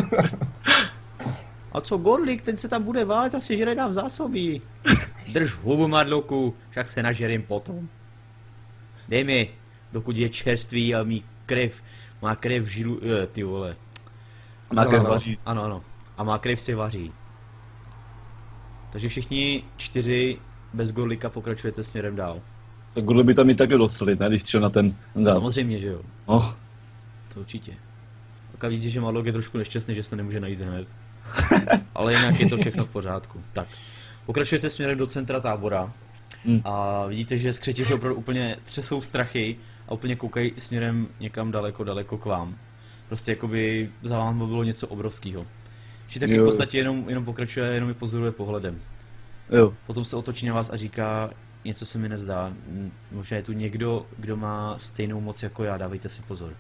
A co Gorlík, ten se tam bude válet a sežere nám zásoby. Drž hubu, Marloku, však se nažerím potom. Dej mi, dokud je čerstvý a má krev v žilu, ty vole. Má krev vaří. Ano, ano. A má krev se vaří. Takže všichni 4 bez Gorlíka pokračujete směrem dál. Tak Gorlík by tam i takhle dostřelit, ne? Když střel na ten dál. Samozřejmě, že jo. Oh. To určitě. Tak vidíte, že Marlok je trošku nešťastný, že se nemůže najít hned. Ale jinak je to všechno v pořádku. Tak. Pokračujete směrem do centra tábora. A vidíte, že skřeti se opravdu úplně třesou strachy a úplně koukají směrem někam daleko k vám. Prostě jakoby za vámi bylo něco obrovského. Či taky v podstatě jenom pokračuje, jenom je pozoruje pohledem. Jo. Potom se otočí na vás a říká, něco se mi nezdá. Možná je tu někdo, kdo má stejnou moc jako já, dávejte si pozor.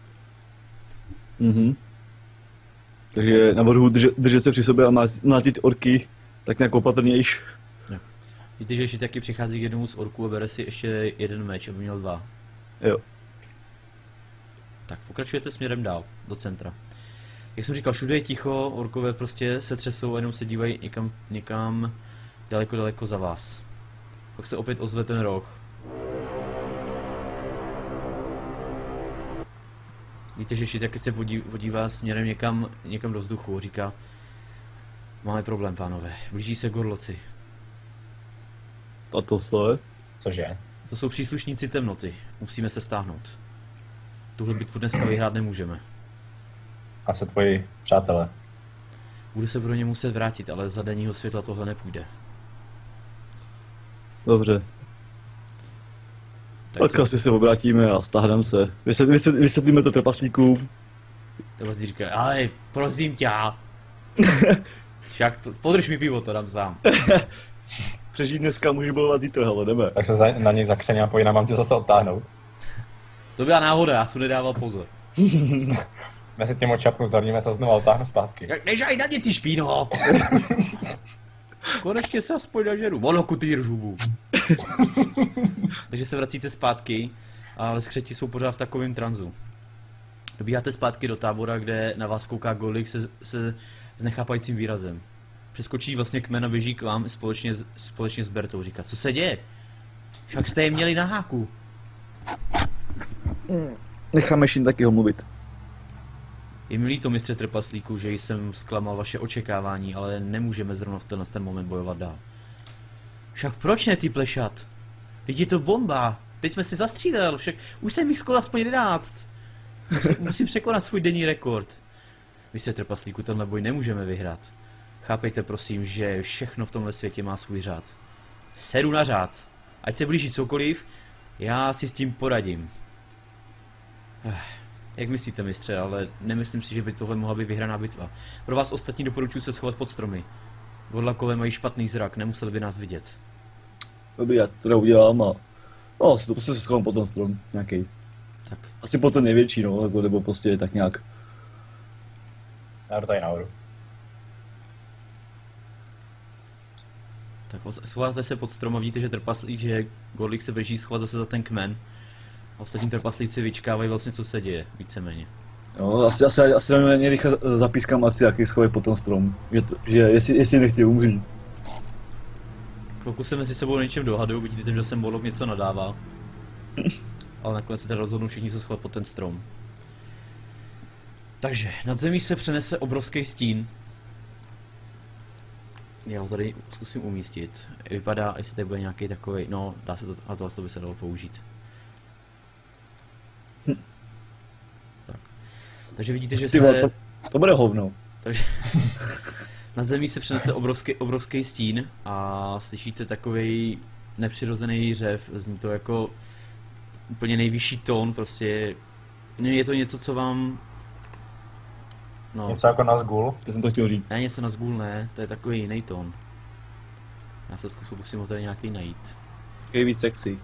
Takže navrhuji držet se při sobě a mlátit orky tak nějak opatrnějš. Víte, že ještě taky přichází k jednomu z orků a bere si ještě jeden meč, aby měl 2. Jo. Tak, pokračujete směrem dál, do centra. Jak jsem říkal, všude je ticho, orkové prostě se třesou a jenom se dívají někam daleko za vás. Pak se opět ozve ten roh. Víte, že ještě taky se podívá směrem někam do vzduchu, říká, máme problém, pánové, blíží se gorloci. A to se? Cože? To jsou příslušníci temnoty, musíme se stáhnout. Tuhle bitvu dneska vyhrát nemůžeme. A se tvoji přátelé? Bude se pro ně muset vrátit, ale za denního světla tohle nepůjde. Dobře. Tak asi se obrátíme a stáhneme se. Vysvětlíme to trpaslíkům. Trpaslík říká, ale prosím tě. Však podrž mi pivo, to dám sám. Přežít dneska, může bojovat zítra, hele, jdeme. Tak se na něj zakřeně a pojď, mám tě zase odtáhnout. To byla náhoda, já jsem nedával pozor. Mezi tím očapnu zavníme to znovu odtáhnu zpátky. Nežaj na ně, ty špíno! Konečně se aspoň nažeru. Moloku, ty ržubu. Takže se vracíte zpátky, ale skřeti jsou pořád v takovém tranzu. Dobíháte zpátky do tábora, kde na vás kouká Gorlík se s nechápajícím výrazem. Přeskočí vlastně kmen a běží k vám společně s Bertou. Říká, co se děje? Však jste je měli na háku. Necháme Shiitakiho mluvit. Je mi líto, mistře trpaslíku, že jsem zklamal vaše očekávání, ale nemůžeme zrovna v ten moment bojovat dál. Však proč ne, ty plešat? Teď je to bomba. Teď jsme si zastřílel, však už jsem jich skoro aspoň 11. Musím překonat svůj denní rekord. Mistře trpaslíku, tenhle boj nemůžeme vyhrát. Chápejte prosím, že všechno v tomhle světě má svůj řád. Sedu na řád. Ať se blíží cokoliv, já si s tím poradím. Jak myslíte, mistře, ale nemyslím si, že by tohle mohla být vyhraná bitva. Pro vás ostatní doporučuji se schovat pod stromy. Vodlakové mají špatný zrak, nemuseli by nás vidět. Dobrý, já to teda udělám a... No, asi to prostě se schovám pod ten strom, nějaký. Tak. Asi pod ten největší, no, nebo prostě tak nějak. Já jdu tady nahoru. Tak schováte se pod strom a vidíte, že trpaslík, že Gorlík se běží schovat zase za ten kmen. A ostatní trpaslíci vyčkávají vlastně, co se děje, víceméně. No, asi na mě rychle zapískám asi jaký schovají pod ten strom. Že jestli nechtějí umřít. Chvilku se mezi sebou o něčem dohadují, vidíte, že sem Bolok něco nadává. Ale nakonec se teda rozhodnou všichni se schovat pod ten strom. Takže, nad zemí se přenese obrovský stín. Já ho tady zkusím umístit. Vypadá, jestli tady bude nějaký takový, no, dá se to, a to by se dalo použít. Tak. Takže vidíte, že se... To bude hovno. Takže nad zemí se přenese obrovský stín a slyšíte takovej nepřirozený řev, zní to jako úplně nejvyšší tón, prostě je to něco, co vám... No. Něco jako na zgul? To jsem to chtěl říct. Ne, něco na zgul ne, to je takový jiný tón. Já se zkusím ho tady nějaký najít. Je víc sexy.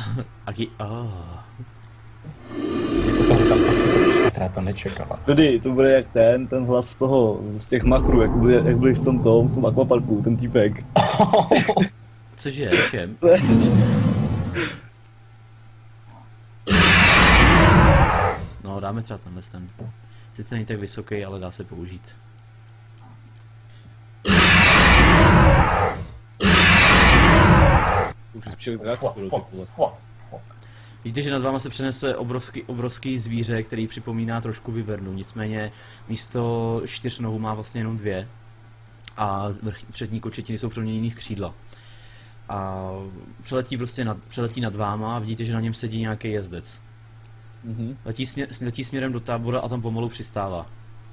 Já to nečekala. Tady, to bude jak ten hlas z toho, z těch machrů, jak byli v tom akvaparku, ten týpek. Cože, čem? No, dáme třeba tenhle ten. Sice není tak vysoký, ale dá se použít. Už je spíš drak skoro, ty vole. Vidíte, že nad váma se přenese obrovský zvíře, který připomíná trošku vyvernu, nicméně místo 4 nohou má vlastně jenom 2. A přední kočetiny jsou přeměněny v křídla. A přeletí nad váma a vidíte, že na něm sedí nějaký jezdec. Letí směrem do tábora a tam pomalu přistává.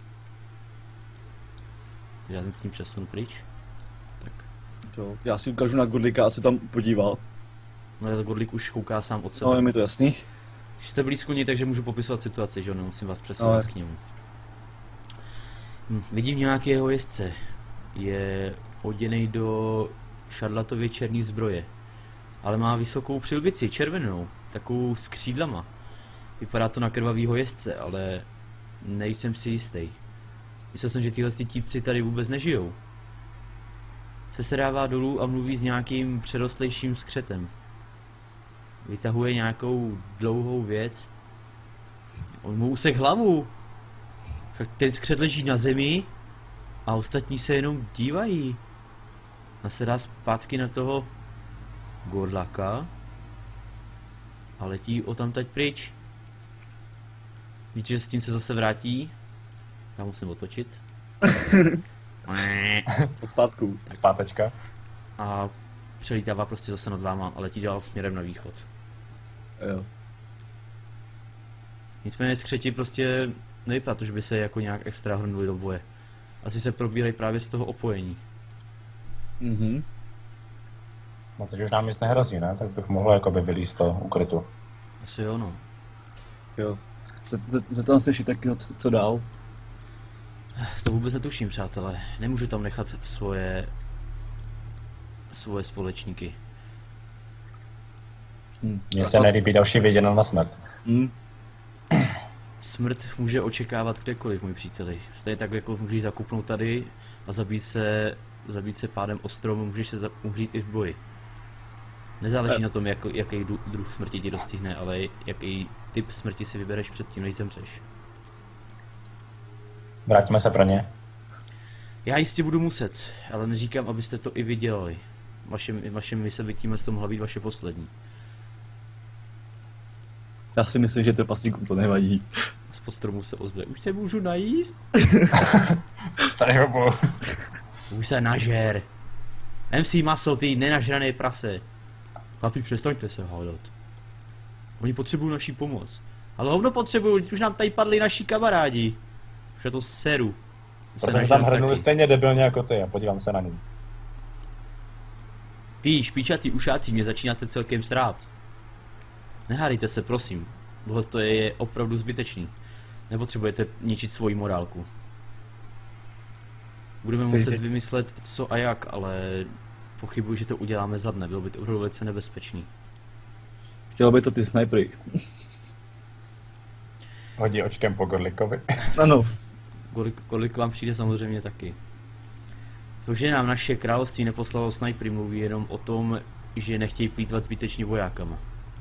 Takže já ten s tím přesunu pryč. Tak. Jo, já si ukážu na Gorlíka a se tam podíval. No, Gorlík už kouká sám od sebe. No, je mi to jasný. Jste blízko něj, takže můžu popisovat situaci, že jo, nemusím vás přesunout k němu. Vidím nějakého jezdce. Je oděnej do šarlatově černé zbroje. Ale má vysokou přilbici, červenou, takovou s křídlama. Vypadá to na krvavýho jezdce, ale nejsem si jistý. Myslel jsem, že tyhle típci tady vůbec nežijou. Sesedává dolů a mluví s nějakým přerostlejším skřetem. Vytahuje nějakou dlouhou věc. On mu usek hlavu. Však ten skřet leží na zemi a ostatní se jenom dívají. Nasedá zpátky na toho Gorlaka a letí odtamtať pryč. Víte, že stín se zase vrátí. Já musím otočit. Zpátku. Tak pátečka. A přelítává prostě zase nad váma a letí dál směrem na východ. Jo. Nicméně skřeti prostě nevypadá to, že by se jako nějak extra hrnuli do boje. Asi se probírají právě z toho opojení. No teď už nám nic nehrozí, ne? Tak bych mohl jakoby vylízt to ukrytu. Asi jo, no. Jo. Zeptám se ještě taky, co dál. To vůbec netuším, přátelé. Nemůžu tam nechat svoje společníky. Mně se nelíbí další viděno na smrt. Smrt může očekávat kdekoliv, můj příteli. Stejně tak, jako můžeš zakupnout tady a zabít se pádem o strom, můžeš se umřít i v boji. Nezáleží na tom, jaký druh smrti ti dostihne, ale jaký typ smrti si vybereš předtím, než zemřeš. Vrátíme se pro ně. Já jistě budu muset, ale neříkám, abyste to i vy dělali. Vaše mise by tímhle to mohla být vaše poslední. Já si myslím, že trpaslíkům to nevadí. Spod stromu se ozve. Už se můžu najíst? Tady ho budu. Už se nažer. Vem si maso, ty nenažrané prase. Chlapi, přestaňte se hádat. Oni potřebují naši pomoc. Ale hovno potřebuju, už nám tady padli naši kamarádi. Už je to seru. Už se Protože tam nažral hrnuli taky. stejně debilně jako ty a podívám se na ní. Víš, píčatý ušáci, mě začínáte celkem srát. Nehádejte se, prosím. Tohle to je opravdu zbytečný. Nepotřebujete ničit svoji morálku. Budeme muset vymyslet co a jak, ale pochybuji, že to uděláme za dne. Bylo by to opravdu velice nebezpečný. Chtěl by to ty snajpery. Hodí očkem po Gorlikovi. Ano. Kolik vám přijde samozřejmě taky. To, že nám naše království neposlalo snajpery, mluví jenom o tom, že nechtějí plýtvat zbytečně vojákama.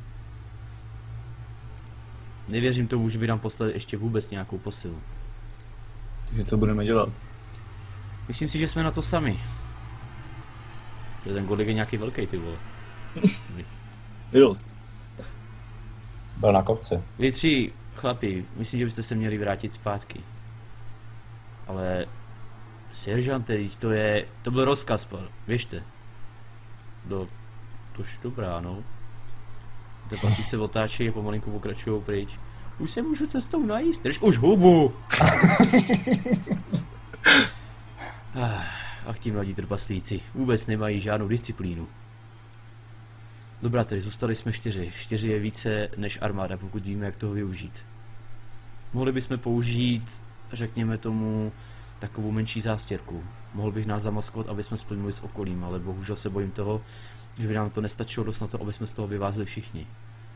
Nevěřím tomu, že by nám poslali ještě vůbec nějakou posilu. Takže co budeme dělat? Myslím si, že jsme na to sami. Že ten Gorlik je nějaký velký, ty vole. Je dost. Byl na kopci. Vy tři chlapi, myslím, že byste se měli vrátit zpátky. Ale... Seržante, to byl rozkaz, věřte. Tož dobrá, no. Ty pasíce otáčí a pomalinku pokračujou pryč. Už se můžu cestou najíst, drž už hubu! Ach, ti mladí trpaslíci, vůbec nemají žádnou disciplínu. Dobrá, tedy zůstali jsme 4. 4 je více než armáda, pokud víme, jak toho využít. Mohli bychom použít, řekněme tomu, takovou menší zástěrku. Mohl bych nás zamaskovat, aby jsme splnili s okolím, ale bohužel se bojím toho, že by nám to nestačilo dost na to, aby jsme z toho vyvázli všichni.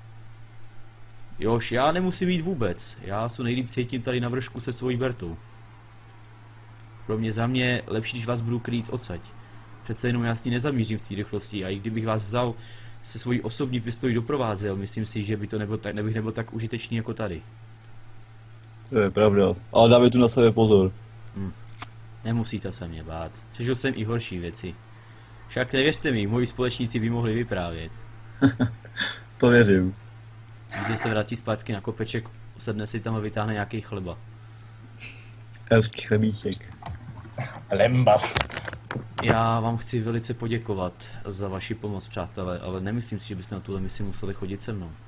Jož, já nemusím jít vůbec. Já se nejlíp cítím tady na vršku se svojí Bertou. Pro mě za mě lepší, když vás budu krýt odsaď. Přece jenom já s ní nezamířím v té rychlosti a i kdybych vás vzal se svojí osobní pistolí doprovázel, myslím si, že by to nebych nebyl tak užitečný jako tady. To je pravda. Ale dávej tu na sebe pozor. Nemusíte se mě bát. Přežil jsem i horší věci. Však nevěřte mi, moji společníci by mohli vyprávět. To věřím. Když se vrátí zpátky na kopeček, sedne si tam a vytáhne nějaký chleba. Evropský chlebíček. Lemba. Já vám chci velice poděkovat za vaši pomoc, přátelé, ale nemyslím si, že byste na tuhle misi museli chodit se mnou.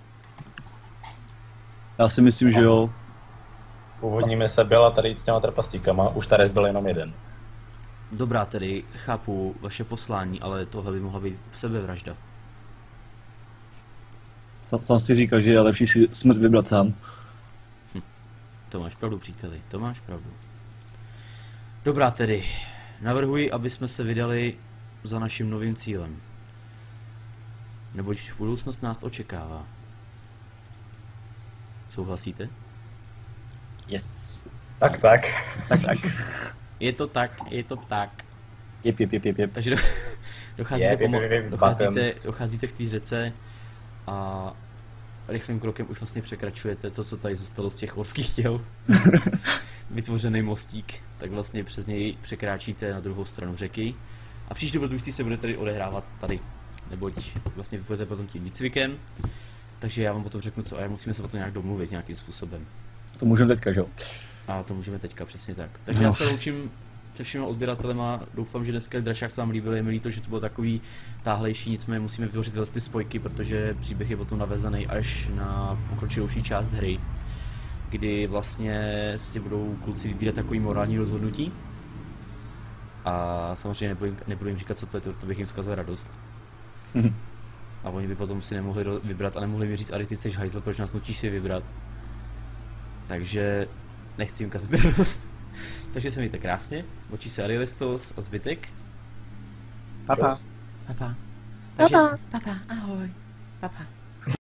Já si myslím, že jo. Původní mise byla tady s těma trpaslíkama, už tady byl jenom jeden. Dobrá, tedy chápu vaše poslání, ale tohle by mohla být sebevražda. Sám si říkal, že je lepší si smrt vybrat sám. To máš pravdu, příteli, to máš pravdu. Dobrá, tedy navrhuji, aby jsme se vydali za naším novým cílem. Neboť budoucnost nás očekává. Souhlasíte? Yes. Tak. Tak. Je to tak. Jep. Takže docházíte k té řece a rychlým krokem už vlastně překračujete to, co tady zůstalo z těch horských těl. Vytvořený mostík, tak vlastně přes něj překráčíte na druhou stranu řeky. A příští dobrodružství se bude tady odehrávat tady, neboť vlastně vypůjdete potom tím výcvikem. Takže já vám potom řeknu co a jak musíme se potom nějak domluvit nějakým způsobem. To můžeme teďka, že jo? A to můžeme teďka, přesně tak. Takže já se loučím se všemi odběratelema, doufám, že dneska Drašák se vám líbil, je mi líto, že to bylo takový táhlejší, nicméně musíme vytvořit ty spojky, protože příběh je potom navezaný až na pokročilejší část hry, kdy vlastně si budou kluci vybírat takový morální rozhodnutí. A samozřejmě nebudu jim říkat, co to je, to bych jim zkazal radost. A oni by potom si nemohli vybrat a nemohli mi říct, Ari, ty jsi hajzl, proč nás nutíš si vybrat. Takže nechci jim kazit radost. Takže se mějte krásně, očí se Arilistos a zbytek. Papa. Papa. Takže, papa, ahoj. Papa.